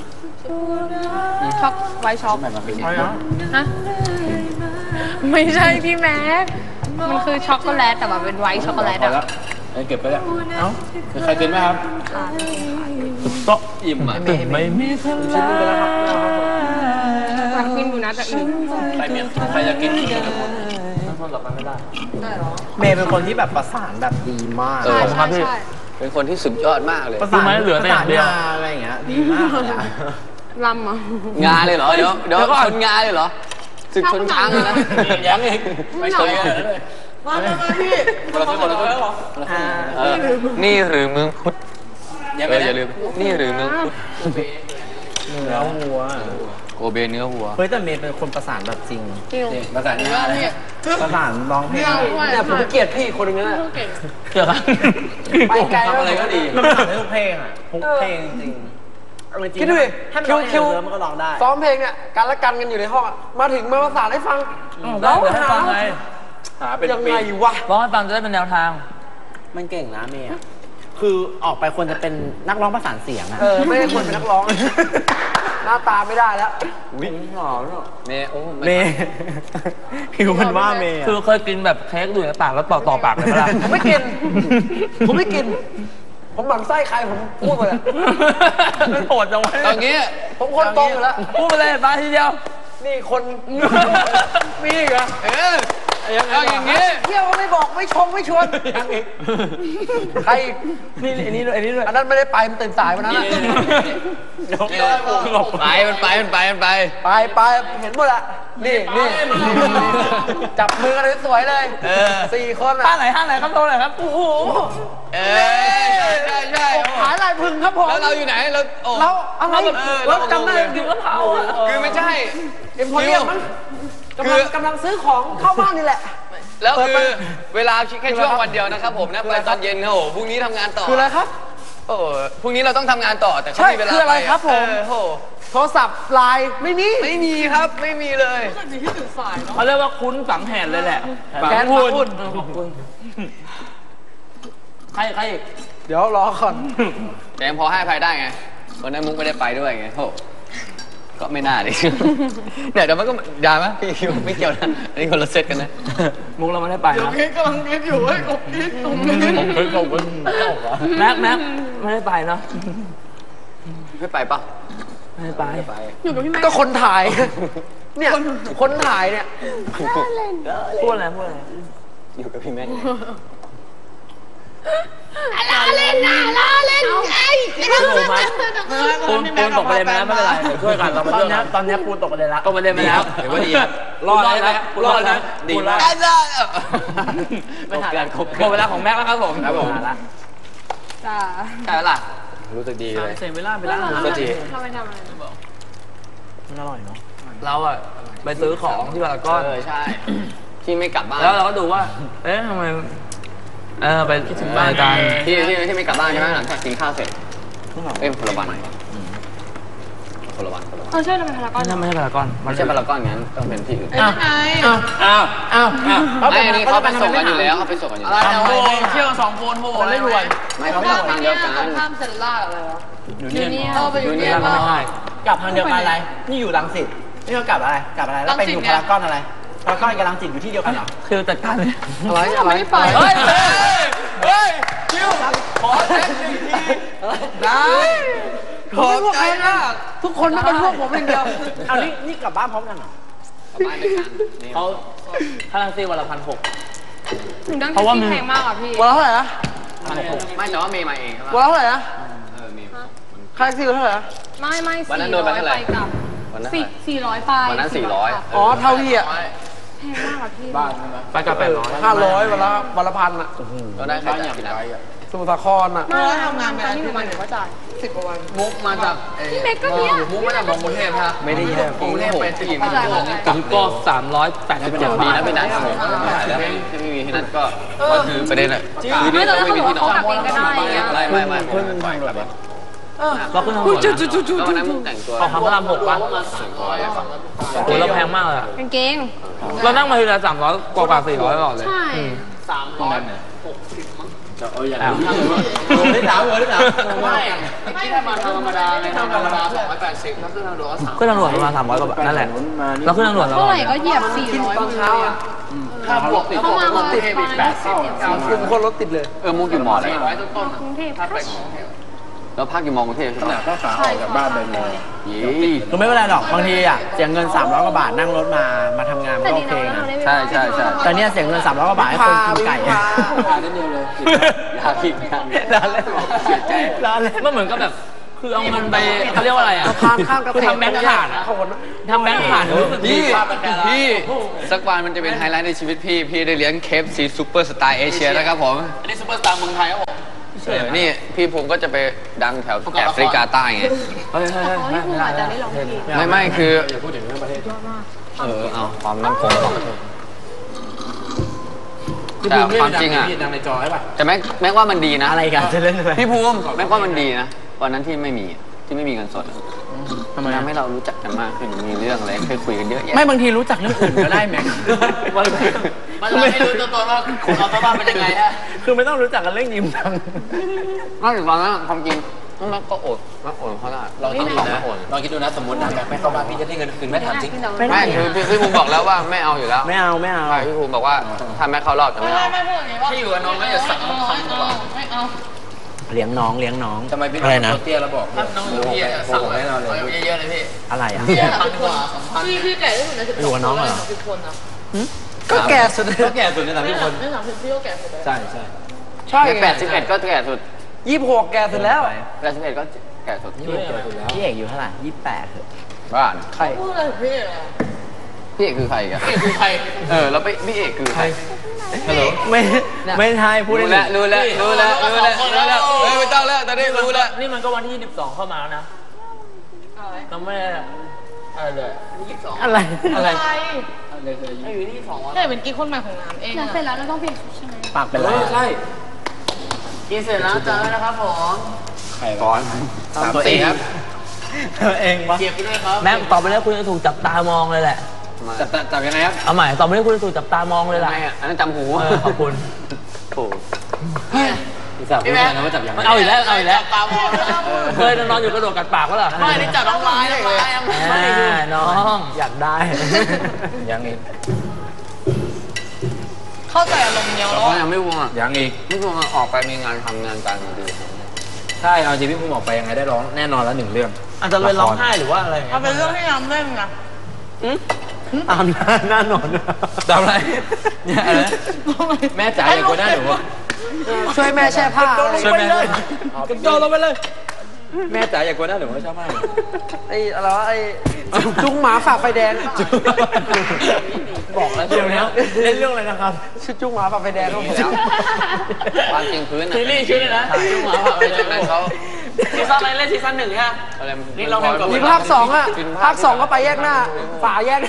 ช็อกไวช็อกฮะไม่ใช่พี่แม็กมันคือช็อกโกแลตแต่ว่าเป็นไวท์ช็อกโกแลตอะเก็บไปแล้วเอ้าใครกินไหมครับโต๊ะอิ่มอ่ะไม่มีทางลาอยากกินอยู่นะแต่อื่นใครมีใครจะกินคนต่อไปไม่ได้ได้หรอเมย์เป็นคนที่แบบประสานแบบดีมากเออใช่ใช่ใช่เป็นคนที่สุดยอดมากเลยประสานเหลือแต่อย่างเดียวอะไรอย่างเงี้ยดีมากเลยอะลำอ่ะงาเลยเหรอ เดี๋ยวเดี๋ยวชนงาเลยเหรอศึกชนช้างเลยนะยังอีกไม่ชนกันเลยมามามาพี่คนละคนละคนละคนเออนี่หรือเมืองพุทธเอออย่าลืมนี่หรือเมืองพุทธเนื้อวัวโกเบเนื้อวัวเฮ้ยแต่เมย์เป็นคนประสานแบบจริงคิวประสานเนื้อพี่ประสานร้องเพลงเนื้อวัวเนี่ยผมเกลียดพี่คนนึงนะเก่งเกี่ยวกันไปไกลทำอะไรก็ดีมันผ่านได้ทุกเพลงอ่ะทุกเพลงจริงคิดดูดิคิวคิวมันก็ร้องได้ซ้อมเพลงเนี่ยการละกันกันอยู่ในห้องมาถึงมาประสานให้ฟังร้องให้ฟังไงหาเป็นยังไงวะร้องให้ฟังจะได้เป็นแนวทางมันเก่งนะเมย์คือออกไปควรจะเป็นนักร้องประสานเสียงอะเออไม่ได้ควรเป็นนักร้อง หน้าตาไม่ได้แล้ววิ่งหล่อเนาะเมย์โอ้เมย์ผิวมันว่าเมย์คือเคยกินแบบเค้กดูในปากแล้วต่อต่อปากเลยปะล่ะผมไม่กิน ผมไม่กิน ผมหมั่นไส้ใครผมพูดไปเลยมันโหดจังวะตอนนี้ผมคนตรงอยู่แล้วพูดไปเลยมาทีเดียวนี่คนมีอีกเหรอเออเอาอย่างงี้เที่ยวไม่บอกไม่ชงไม่ชวนยังอีกใครอีกนี่อันนี้ด้วยอันนี้ด้วยอันนั้นไม่ได้ไปมันตื่นสายวันนั้นอะไปมันไปมันไปมันไปไปไปเห็นหมดอะนี่นี่จับมือกันสวยๆเลยเออสี่คนท่าอะไหนท่าไหนครับโตไหนครับโอ้โหเออใช่ใช่ขายลายพึงครับผมแล้วเราอยู่ไหนเราโอ้เราอะไรเออเราจำได้กินกะเพราอ่ะคือไม่ใช่เอ็มพอเรียมมั้งกำลังกำลังซื้อของเข้าบ้านนี่แหละแล้วคือเวลาแค่ช่วงวันเดียวนะครับผมนะไปตอนเย็นโอ้โหพรุ่งนี้ทำงานต่อคืออะไรครับโอ้โหพรุ่งนี้เราต้องทำงานต่อแต่เขาใช่มีเวลาคืออะไรครับผมเออโหโทรศัพท์ไลน์ไม่มีไม่มีครับไม่มีเลยเขาเรียกว่าคุ้นฝังแหนเลยแหละแกนพูดขอบคุณใครใครอีกเดี๋ยวรอก่อนแต่ยังพอให้อภัยได้ไงวันนั้นมุกไม่ได้ไปด้วยไงโหก็ไม่น่าดิ เนี่ยเดี๋ยวมันก็ด่าไหมพี่คิวไม่เกี่ยวนะอันนี้คนละเซตกันนะมุกเราไม่ได้ไปเดี๋ยวนะคิดกำลังคิดอยู่เฮ้ยกบคิดตรงนี้ผมเคยกบแม็กแม็กไม่ได้ไปเนาะไม่ไปปะไม่ไปอยู่กับพี่แม่ก็คนถ่าย เนี่ย คนถ่ายเนี่ยพูดอะไรพูดอะไรอยู่กับพี่แม่ล้อเล่นนะล้อเล่นไอ้ปูนปูนตกประเด็นไปแล้วไม่เป็นไรเดี๋ยวช่วยกันเรามาตอนช่วยนี้กันตอนนี้ปูนตกประเด็นแล้วตกประเด็นไปแล้วเดี๋ยวว่าดีครับรอดแล้วรอดแล้วดีมากไม่ทันการครบหมดเวลาของแม็กแล้วครับผมครับผมจ้าใช่แล้วล่ะรู้สึกดีเลยเซ็นเวลาไปแล้วก็ดีทำไมทำอะไรมันอร่อยเนาะเราอะไปซื้อของที่พารากอนเออใช่ ที่ไม่กลับบ้านแล้วเราก็ดูว่าเอ๊ะทำไมเออไปคิดถึงบ้านกันที่ที่ที่ไม่กลับบ้านใช่ไหมหลังจากกินข้าวเสร็จเอ้ยคนละวันคนละวันคนละวันเออใช่ทำไมพารากอนไม่ใช่พารากอนไม่ใช่พารากอนงั้นต้องเป็นที่อื่นเอ้ยไงอ้าวอ้าวอ้าวอ้าวไม่อันนี้เขาไปส่งกันอยู่แล้วเขาไปส่งกันอยู่แล้วโอ้เที่ยวสองคนโหไม่รวยไม่เขาไปส่งทางเดียวกันข้ามเซนล่าอะไรวะอยู่ยูนี่เนียเออไปยูเนียก็ไม่ใช่กลับทางเดียวกันอะไร นี่อยู่รังสิตนี่เขากลับอะไร กลับอะไร แล้วไปอยู่พารากอนอะไรพารากอนกับรังสิตอยู่ที่เดียวกันเหรอคือจัดการเลยอะไรอะไรไม่ได้ไปเฮ้ยเฮ้ยคิวขอเทสหนึ่งทีได้ขอบใจมากทุกคนไม่เป็นพวกผมอย่างเดียวเอานี่นี่กลับบ้านพร้อมกันเหรอบ้านด้วยกันเขาค่าแท็กซี่วันละพันหกถึงดังแท็กซี่แพงมากอ่ะพี่วันละเท่าไหร่นะไม่แต่ว่าเมย์มาเองใช่ไหมวันละเท่าไหร่นะเออเมย์ค่าแท็กซี่เท่าไหร่นะไม่ไม่วันนั้นสี่โดนไปร้อยเท่าไหร่ไปกลับวันนั้นสี่สี่ร้อยไปวันนั้นสี่ร้อยอ๋อ เท่าที่อ่ะแพงมากอ่ะพี่ไปกับแปดร้อยห้าร้อยวันละวันละพันอ่ะก็ได้ค่าจ่ายนะสมุทรสาครอ่ะไม่ทำงานตอนที่หนูมาหนูก็จ่ายสิบกว่าวันมุกมาจากพี่เบคก็เนี่ยมุกมาจากมองกรุงเทพครับไม่ได้เยอะกรุงเทพไปสี่พันผมก็สามร้อยแปดสิบเจ็ดดีบาทนะไม่นานครับผมไม่หายแล้วที่ไม่มีที่นั่นก็ก็คือประเด็นอะคือไม่นี่แต่ต้องถ้าไม่สมมีมติที่นว่าอนเขาขับเองก็ได้อย่างเงี้ยไม่ไม่ไม่ขึ้นทางแบบเราขึ้นทางด่วนแล้ววันนั้นมึงแต่งตัวออกทางพระรามหกปะโอ้เราแพงมากเลยอะกางเกงเรานั่งมาทีละสามร้อยกว่ากว่าสี่ร้อยตลอดเลยใช่สามร้อยหกสิบมั้งจะเอาอย่างนี้ได้หนาวเหรอได้หนาวไม่ที่ถ้ามาทางธรรมดาในทางธรรมดาสองร้อยแปดสิบถ้าขึ้นทางด่วนก็สามขึ้นทางด่วนประมาณสามร้อยกว่าบาทนั่นแหละเราขึ้นทางด่วนเราเท่าไหร่ก็เหยียบสี่ร้อยหมดเลยอะถ้าบวกติดเข้ามาบวกมาติดอีกแปดสิบกลุ่มคนรถติดเลยเออมุกอยู่มอเลยกรุงเทพถ้าไปแล้วพักอยู่มอกรุงเทพใช่ไหมก็ขาออกจากบ้านไปเลยยี่คือไม่เป็นไรหรอก บางทีอ่ะ เสียเงินสามร้อยกว่าบาทนั่งรถมา มาทำงานมันก็โอเคนะใช่ใช่ใช่แต่เนี้ยเสียเงินสามร้อยกว่าบาทให้คนกินไก่พาได้เดียวเลยอยากกินกันร้านเล่นเสียใจร้านเล่นมันเหมือนกับแบบคือเอาเงินไปเขาเรียกว่าอะไรอ่ะข้ามข้ามกระคือทำแบงค์ขาดอะทำแบงค์ขาดรู้สึกดีพี่พี่สักวันมันจะเป็นไฮไลท์ในชีวิตพี่ พี่ได้เลี้ยงเคฟซีซูเปอร์สตาร์เอเชียนะครับผมอันนี้ซูเปอร์สตาร์เมืองไทยครับผมเออนี่พี่ภูมิก็จะไปดังแถวแอฟริกาใต้ไงเฮ้ยเฮ้ยอ๋อที่ครูอาจจะได้ลองเพลงไม่ไม่คืออย่าพูดถึงเรื่องประเทศเออเอาความมั่นคงของประเทศพี่แต่ภูมิความจริงอะดังในจอใช่ป่ะแต่แม็กแม็กว่ามันดีนะอะไรกันจะเล่นอะไรพี่ภูมิแม็กว่ามันดีนะวันนั้นที่ไม่มีที่ไม่มีเงินสดอะทำไมทำให้เรารู้จักกันมากขึ้นมีเรื่องอะไรเคยคุยกันเยอะแยะไม่บางทีรู้จักเรื่องอื่นก็ได้แม็กมันมันเราไม่รู้ตัวตนว่าของเราตัวบ้านเป็นยังไงฮะคือไม่ต้องรู้จักกันเรื่องยืมตังค์นอกจากตอนนั้นความจริงแม็กก็อดแม็กโอนเขาได้ลองคิดดูนะลองคิดดูนะสมมตินะแบบไม่เข้าบ้านพี่จะได้เงินคืนไม่ถามจริงไม่คือพี่พี่ภูมิบอกแล้วว่าไม่เอาอยู่แล้วไม่เอาไม่เอาใช่พี่ภูมิบอกว่าถ้าแม็กเข้ารอบจะไม่เอาที่อยู่กับน้องก็จะสั่งน้องทำตลอดไม่เอาเลี้ยงน้องเลี้ยงน้องทำไมพี่อะไรนะตัวเตี้ยแล้วบอกน้องอยู่พี่สั่งให้เราเลยเยอะๆเลยพี่อะไรอ่ะพันกว่าสองพันพี่พี่แก่ที่สุดในสิบอยู่กับน้องเหรอสามสิบคนนะก็แก่สุดก็แก่สุดในสามไม่สิบสาคมนไม่สามสิบพี่ก็แก่สุดเลยใช่ใช่ใช่แปดสิบเอ็ดก็แก่สุดยี่สิบหกแก่สุดแล้วแปดสิบเอ็ดก็แก่สุดนี่แก่สุดแล้วพี่เอกอยู่เท่าไหร่ยี่สิบแปดเถอะบ้านใครพูดอะไรถึงพี่เลยอะพี่เอกคือใครกันนี่คือใครเออแล้วพี่เอกคือใครฮัลโหลไม่ไม่ใช่พูดรู้ได้แล้วรู้แล้วรู้แล้วรู้แล้วรู้แล้วเฮ้ยไม่ต้องแล้วตอนนี้รู้แล้วนี่มันก็วันที่ยี่สิบสองเข้ามาแล้วนะเราไม่ได้อะไรเลยยี่สิบสองอะไรอะไรอะไรอยู่ที่สองแต่เป็นกิ๊กคนใหม่ของน้ำเองเสร็จแล้วเราต้องเปลี่ยนชุดใช่ไหมปากเป็นไรใช่กินเสร็จแล้วจ้านะครับผมใครก่อนสามสี่ครับเองปะเก็บไปด้วยครับแม่ต่อไปนี้คุณจะถูกจับตามองเลยแหละจับจับยังไงครับเอาใหม่ต่อไปนี้คุณจะถูกจับตามองเลยแหละไม่อ่ะอันนั้นจำหูเออขอบคุณโอ้พี่สาวพูดนะว่าจับยังไงเอาอีกแล้วเอาอีกแล้วเคยนอนอยู่กระโดดกัดปากวะล่ะไม่ได้จับน้องลายน้องลายน้องอยากได้ยังอีกเข้าใจอารมณ์เนี้ยแต่แล้วก็ยังไม่วงอ่ะยังอีกไม่วงออกไปมีงานทำงานการดีใช่เอาจริงพี่ภูมิออกไปยังไงได้ร้องแน่นอนแล้วหนึ่งเรื่องใอาจจะเป็นร้องไห้หรือว่าอะไรเอาเป็นเรื่องที่น้ำเล่นนะตามหน้าหน้านอนตามอะไรเนี่ยอะไรแม่จ๋าอย่ากลัวหน้าหนูช่วยแม่แช่ผ้าช่วยแม่ด้วยกระโดดลงไปเลยแม่จ๋าอย่ากลัวหน้าหนูชอบมากไอ้อะไรวะไอ้จุงหมาฝากไฟแดงบอกแล้วเดี๋ยวนี้เล่นเรื่องอะไรนะครับชื่อจุงหมาฝากไฟแดงก็หมดแล้วความจริงพื้นซีรีส์ชื่อเลยนะจุงหมาผ่าไปเลยเขาซีซั่นอะไรเล่นซีซั่นหนึ่งใช่ไหมนี่เราเมีภาคสองอ่ะภาคสองก็ไปแยกหน้าฝาแยก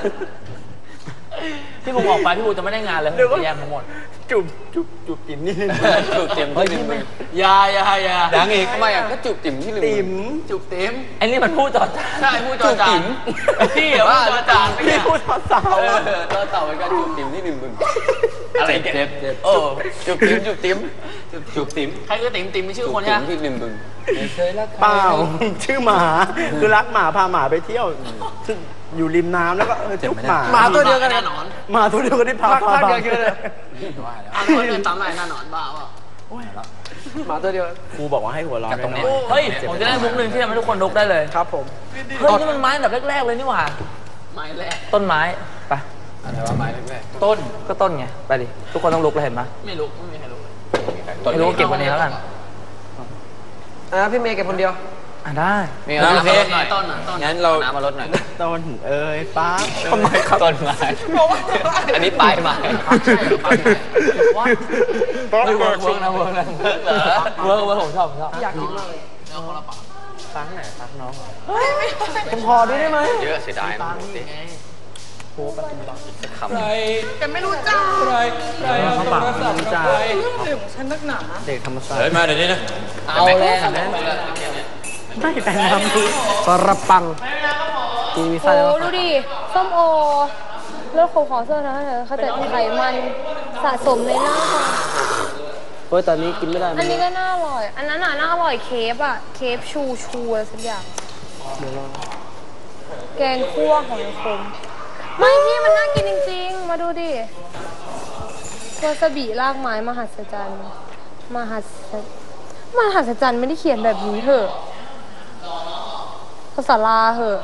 ที่ผมออกไปพี่บูจะไม่ได้งานเลยแย่ทั้งหมดจุบจุบจุบจิ๋มนี่จูบจิ๋มที่หนึ่งมึงยายายาดังอีกทำไมอ่ะก็จูบจิ๋มที่หนึ่งติ๋มจูบติ๋มไอ้นี่มันพูดจอจานใช่พูดจอจานพี่เหรอพูดจอจานพี่พูดภาษาเออเราต่อไปกันจูบติ๋มที่หนึ่งมึงอะไรเจ็บเจ็บโอ้จูบติ๋มจูบติ๋มจูบติ๋มใครคือติ๋มติ๋มมีชื่อคนใช่ใช่ที่หนึ่งมึงเคยรักเปล่าชื่อหมาคือรักหมาพาหมาไปเที่ยวอยู่ริมน้ำแล้วก็จุ๊บหมาหมาตัวเดียวกันนะหมาตัวเดียวกันที่พาพาเดียวกันเลยอ่ะคนเดินตามไหนหน้าหนอนบ้าเปล่าหมาตัวเดียวครูบอกว่าให้หัวเราะตรงนี้เฮ้ยผมจะได้มุกหนึ่งที่ทำให้ทุกคนลุกได้เลยครับผมเฮ้ยนี่มันไม้แบบแรกๆเลยนี่หว่าไม้แรกต้นไม้ไปอะไรวะไม้แรกต้นก็ต้นไงไปดิทุกคนต้องลุกเลยเห็นปะไม่ลุกไม่มีใครลุกไม่ลุกเก็บวันนี้แล้วกันอ่ะพี่เมย์เก็บคนเดียวอ่ะได้ๆมีอะไรต้นหน่อยต้นหน่อยงั้นเราน้ำมาลดหน่อยต้นเอ้ยป้าทำไมครับต้นไม้อันนี้ปลายไม้เวิร์กเวิร์กเวิร์กนะเวิร์กนะเวิร์กเวิร์กผมชอบผมชอบอยากกินมากเลยเอาคนละปากฟังไหนฟังน้องผมพอด้วยได้ไหมเยอะเสียดายนะโอ้คำแต่ไม่รู้จักใครใครเอาโทรศัพท์ใครเรื่องดื่มฉันนักหนาเด็กธรรมศาสตร์เฮ้ยมาเดี๋ยวนี้นะเอาแล้วไม่แต่งทำคือปรปังจีมีไส้โอ้แล้วดูดิ ส้มโอเลือดขมขอเสื้อนะเธอเขาแต่ไขมันสะสมในร่างกายเฮ้ยตอนนี้กินไม่ได้อันนี้ก็น่าอร่อย อันนั้นน่ะน่าอร่อยเคฟอ่ะ เคฟชูชูอะไรสักอย่าง แกงคั่วหอยขม ไม่พี่มันน่ากินจริงๆ มาดูดิวาซาบิรากไม้มหัศจรรย์มหัศมหัศจรรย์ไม่ได้เขียนแบบนี้เถอะภาษาลาเหอะ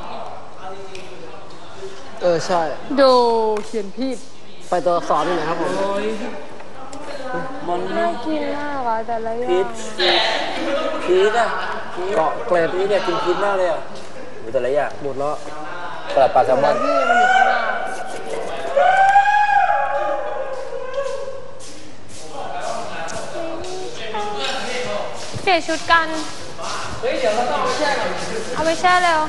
เออใช่โดเขียนผิดไปตัวอักษรหน่อยครับผมมันน่ากินมากอะแต่ละอย่างพีชอะเกาะเกล็ดพีชเนี่ยกินพีชมากเลยอ่ะแต่ละอย่างหมดแล้วปลาปลาแซลมอนพี่มันอยู่ข้างหน้าเปลี่ยนชุดกันเฮ้ยเดี๋ยวเราต้องเอาไปแช่ก่อนเอาไปแช่แล้ว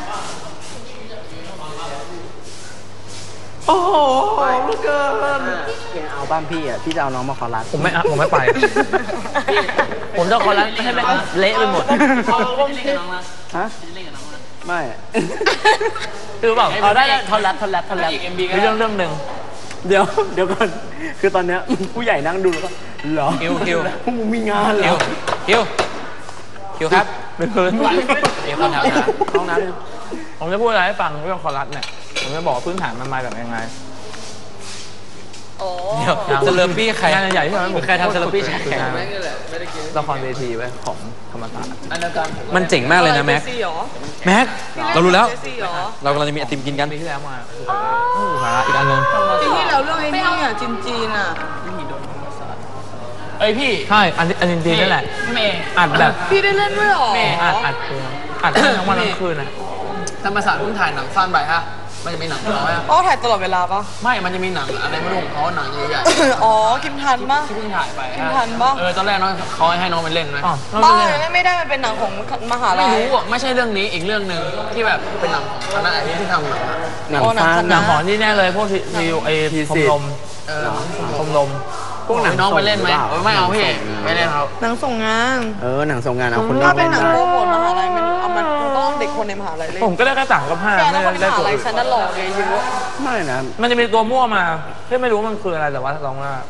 โอ้โหเหลือเกินเอาบ้านพี่อ่ะพี่จะเอาน้องมาขอรัดผมไม่ผมไม่ไป ผมจะขอร้านให้แม่เละไปหมดฮะไม่คือเปล่าเอาได้ทอนแรปทอนแรปทอนแรปมีเรื่องเรื่องหนึ่งเดี๋ยวเดี๋ยวก่อนคือตอนเนี้ยผู้ใหญ่นั่งดูแล้วก็เหรอคิวคิวพวกมึงมีงานเหรคิวอคิวคิวครับเป็นพื้นเดี๋ยวคนแถวนะห้องน้ำเนี่ยผมจะพูดอะไรให้ฟังเรื่องคอรัสเนี่ยผมจะบอกว่าพื้นฐานมันมาจากยังไงโอ้เดี๋ยวเซเลปี้ใครงานใหญ่ที่ทำให้ผมใครทำเซเลปี้แข่งละครเวทีไว้ของธรรมศาสตร์มันเจ๋งมากเลยนะแม็กแม็กเรารู้แล้วเรากำลังจะมีไอติมกินกันปีที่แล้วมาอีกอันนึงปีที่แล้วเรื่องไอ้นี่อ่ะจีนจีนอ่ะเอ้ยพี่ใช่อันอันจริงๆนั่นแหละอัดแบบพี่ได้เล่นด้วยหรออัดอัดอัดทั้งวันทั้งคืนนะธรรมศาสตร์เพิ่งถ่ายหนังสั้นไปฮะมันจะมีหนังน้อยอ่ะอ๋อถ่ายตลอดเวลาปะไม่มันจะมีหนังอะไรไม่รู้ของเขาหนังใหญ่อ๋อคิมทันปะๆที่เพิ่งถ่ายไปคิมทันปะเออตอนแรกน้องเขาให้น้องไปเล่นไหมบ้าไม่ได้มันเป็นหนังของมหาลัไม่ยรู้อ่ะไม่ใช่เรื่องนี้อีกเรื่องหนึ่งที่แบบเป็นหนังของคณะที่ที่ทำหนังหนังสั้นหนังของที่แน่เลยพวกทีไอพรมลมเออพรมลมพวกหนังน้องไปเล่นไหมไม่เอาพี่ไม่เล่นครับหนังส่งงานเออหนังส่งงานเอาคนถ้าเป็นหนังโปรโมทมหาลัยมันเอามันต้องเด็กคนในมหาลัยเล่นผมก็ได้กระต่างกับผ้าแกไม่แล้วคนในได้มหาตัวลัยฉันน่ะหล่อเลยเยอะไม่นะมันจะมีตัวมั่วมาที่ไม่รู้มันคืออะไรแต่ว่าลองว่า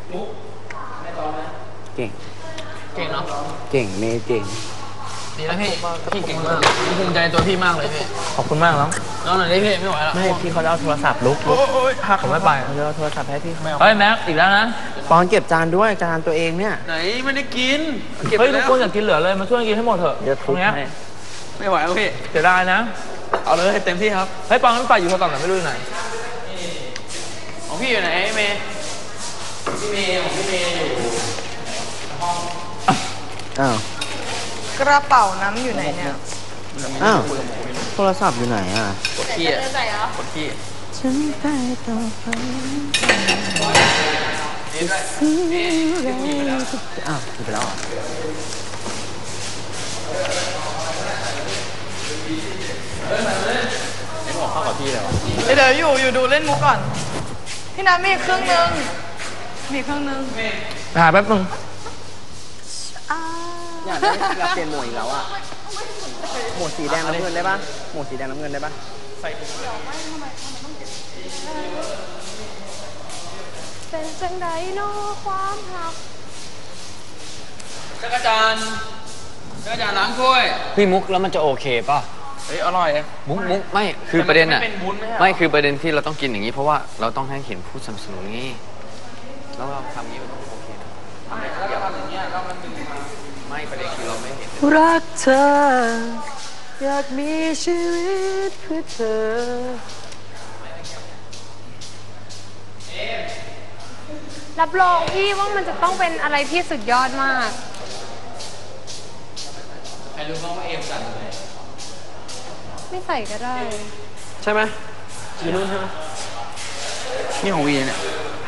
เก่งเก่งเนาะเก่งเมย์เก่งดีแล้วพี่พี่เก่งมากภูมิใจในตัวพี่มากเลยพี่ขอบคุณมากน้องน้องหน่อยได้พี่ไม่ไหวแล้วไม่พี่เขาจะเอาโทรศัพท์ลุกลุกผมไม่ไปเขาจะเอาโทรศัพท์ให้พี่เฮ้ยแม็กอีกแล้วนะปอนเก็บจานด้วยจานตัวเองเนี่ยไหนไม่ได้กินเฮ้ยทุกคนอยากกินเหลือเลยมาช่วยกินให้หมดเถอะเดี๋ยวตทุรบงเนี้ยให้ไม่ไหวแล้วพี่เสียดายนะเอาเลยเต็มที่ครับเฮ้ยปองไม่ไปอยู่เขาตอนไหนไม่รู้ไหนของพี่อยู่ไหนเมย์พี่เมย์ของพี่เมย์อยู่ห้องอ้าวกระเป๋าน้ำอยู่ไหนเนี่ยอ้าวโทรศัพท์อยู่ไหนอ่ะกดขี้อ่ะกดขี้ฉันไปต่อไปอ้าวไปแล้วอ่ะไม่บอกเข้ากับพี่เลยวะเดี๋ยวอยู่อยู่ดูเล่นมุกก่อนพี่น้ำมีเครื่องนึงมีเครื่องนึงหาแป๊บนึงอยากได้อยากเปลี่ยนหมวดอีกแล้วอ่ะหมวดสีแดงน้ำเงินได้ปะหมวดสีแดงน้ำเงินได้ปะใส่เป็นจังไดโนความหักจักรจันทร์จักรจันทร์ล้างถ้วยพี่มุกแล้วมันจะโอเคป่ะเฮ้ยอร่อยมุกมุกไม่คือประเด็นอ่ะไม่คือประเด็นที่เราต้องกินอย่างนี้เพราะว่าเราต้องให้เห็นผู้สนับสนุนงี้แล้วเราทำนี้มันโอเคเราทำอย่างเงี้ยเรามันดึงมาไม่ประเด็นคือเราไม่เห็นรักเธออยากมีชีวิตเพื่อเธอรับรองพี่ว่ามันจะต้องเป็นอะไรที่สุดยอดมากใครรู้บ้างว่าเอมสั่นอะไรไม่ใส่ก็ได้ใช่ไหมอยู่นู่นใช่ไหมนี่ของวีเนี่ย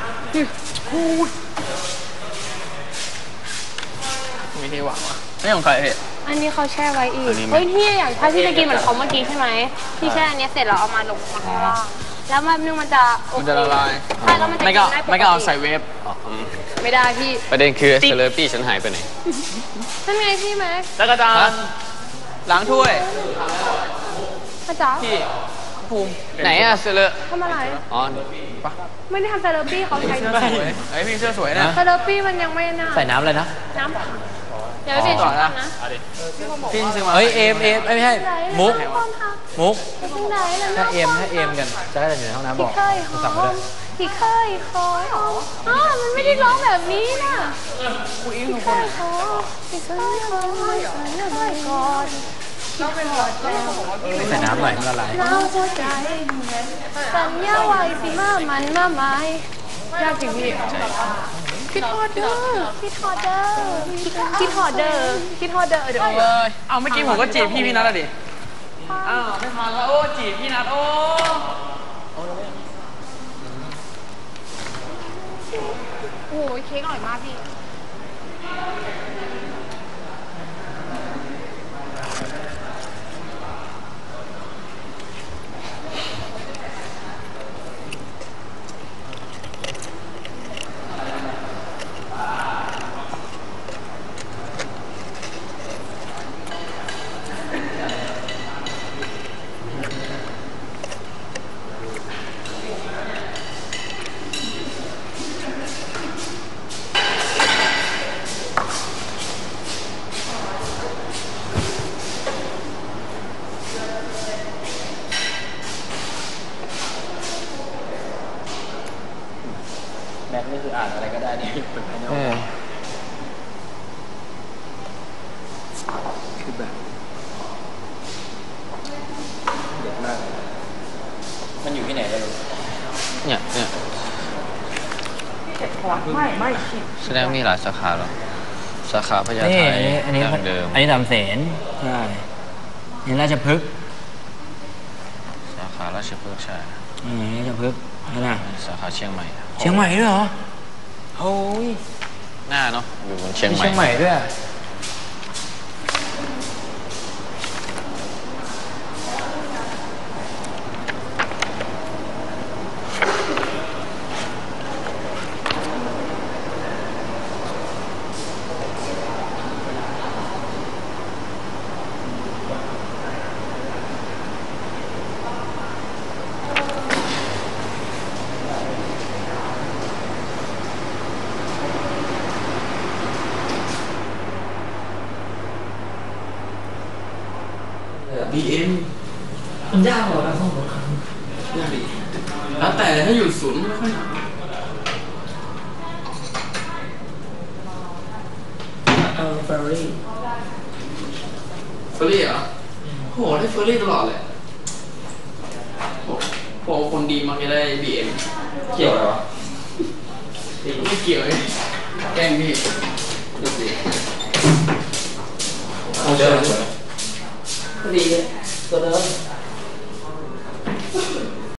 มีที่หวังวะนี่ของใครเอ่ยอันนี้เขาแช่ไว้อีกเฮ้ยพี่อย่างถ้าพี่จะกินเหมือนเขาเมื่อกี้ใช่ไหมพี่แช่อันนี้เสร็จแล้วเอามาลงมาข้างล่างแล้วมันนึงมันจะมันจะละลายใช่แล้วมันจะไม่ก็ไม่ก็เอาใส่เวฟไม่ได้พี่ประเด็นคือเซเลปี้ฉันหายไปไหนนั่นไงพี่แม็กจักรจันทร์ล้างถ้วยพระเจ้าพี่ภูมิไหนอะเซเลทำอะไรอ๋อปะไม่ได้ทำเซเลปี้เขาใช้ไอพี่เสื้อสวยนะเซเลปี้มันยังไม่น่าใส่น้ำเลยนะน้ำเดี๋ยวไปเปลี่ยนชุดก่อนนะพี่ซื้อมาเฮ้ยเอมเอมไม่ใช่มุกมุกถ้าเอมถ้าเอมกันจะได้อยู่ในห้องน้ำบอกสั่งมาเลยที่เคยขออ๋อมันไม่ได้ร้องแบบนี้นะคุยอิงทุกคนที่เคยขอไม่เคยก่อนใส่น้ำหน่อยมันละลายเราจะใจสัญญาไว้สิมามันมาไม้ยากจริงพี่คิดฮอดเดอร์คิดฮอดเดอร์คิดฮอดเดอร์คิดฮอดเดอร์เดี๋ยวเอาเมื่อกี้ผมก็จีบพี่พี่นัทแล้วดิอ้าวไม่ทันแล้วโอ้จีบพี่นัทโอ้โอ้ยเค้กอร่อยมากพี่แม็กนี่คืออ่านอะไรก็ได้นี่เป็นภายนอกคือแบบเด็ดมากมันอยู่ที่ไหนเลยเนี่ยเนี่ยไม่ไม่แสดงมีหลายสาขาแล้วสาขาพญาไทอันนี้เดิมอันนี้สามเสนใช่นี่ราชพฤกษ์สาขาราชพฤกษ์ใช่อืมราชพฤกษ์นั่นน่ะสาขาเชียงใหม่เชียงใหม่ด้วยเหรอโอ้ยหน้าเนาะอยู่บนเชียงใหม่เชียงใหม่ด้วยบีเอ็มมันยากกว่าการซ่อมรถครับยากดิแล้วแต่ถ้าอยู่ศูนย์ไม่ค่อยหนักเออเฟอร์รี่เฟอร์รี่เหรอโหได้เฟอร์รี่ตลอดเลยโหคนดีมักจะได้บีเอ็มเกี่ยวอะไรวะไม่เกี่ยวเลยแกล้งพี่ดูสิเอาเจอพอดีเลย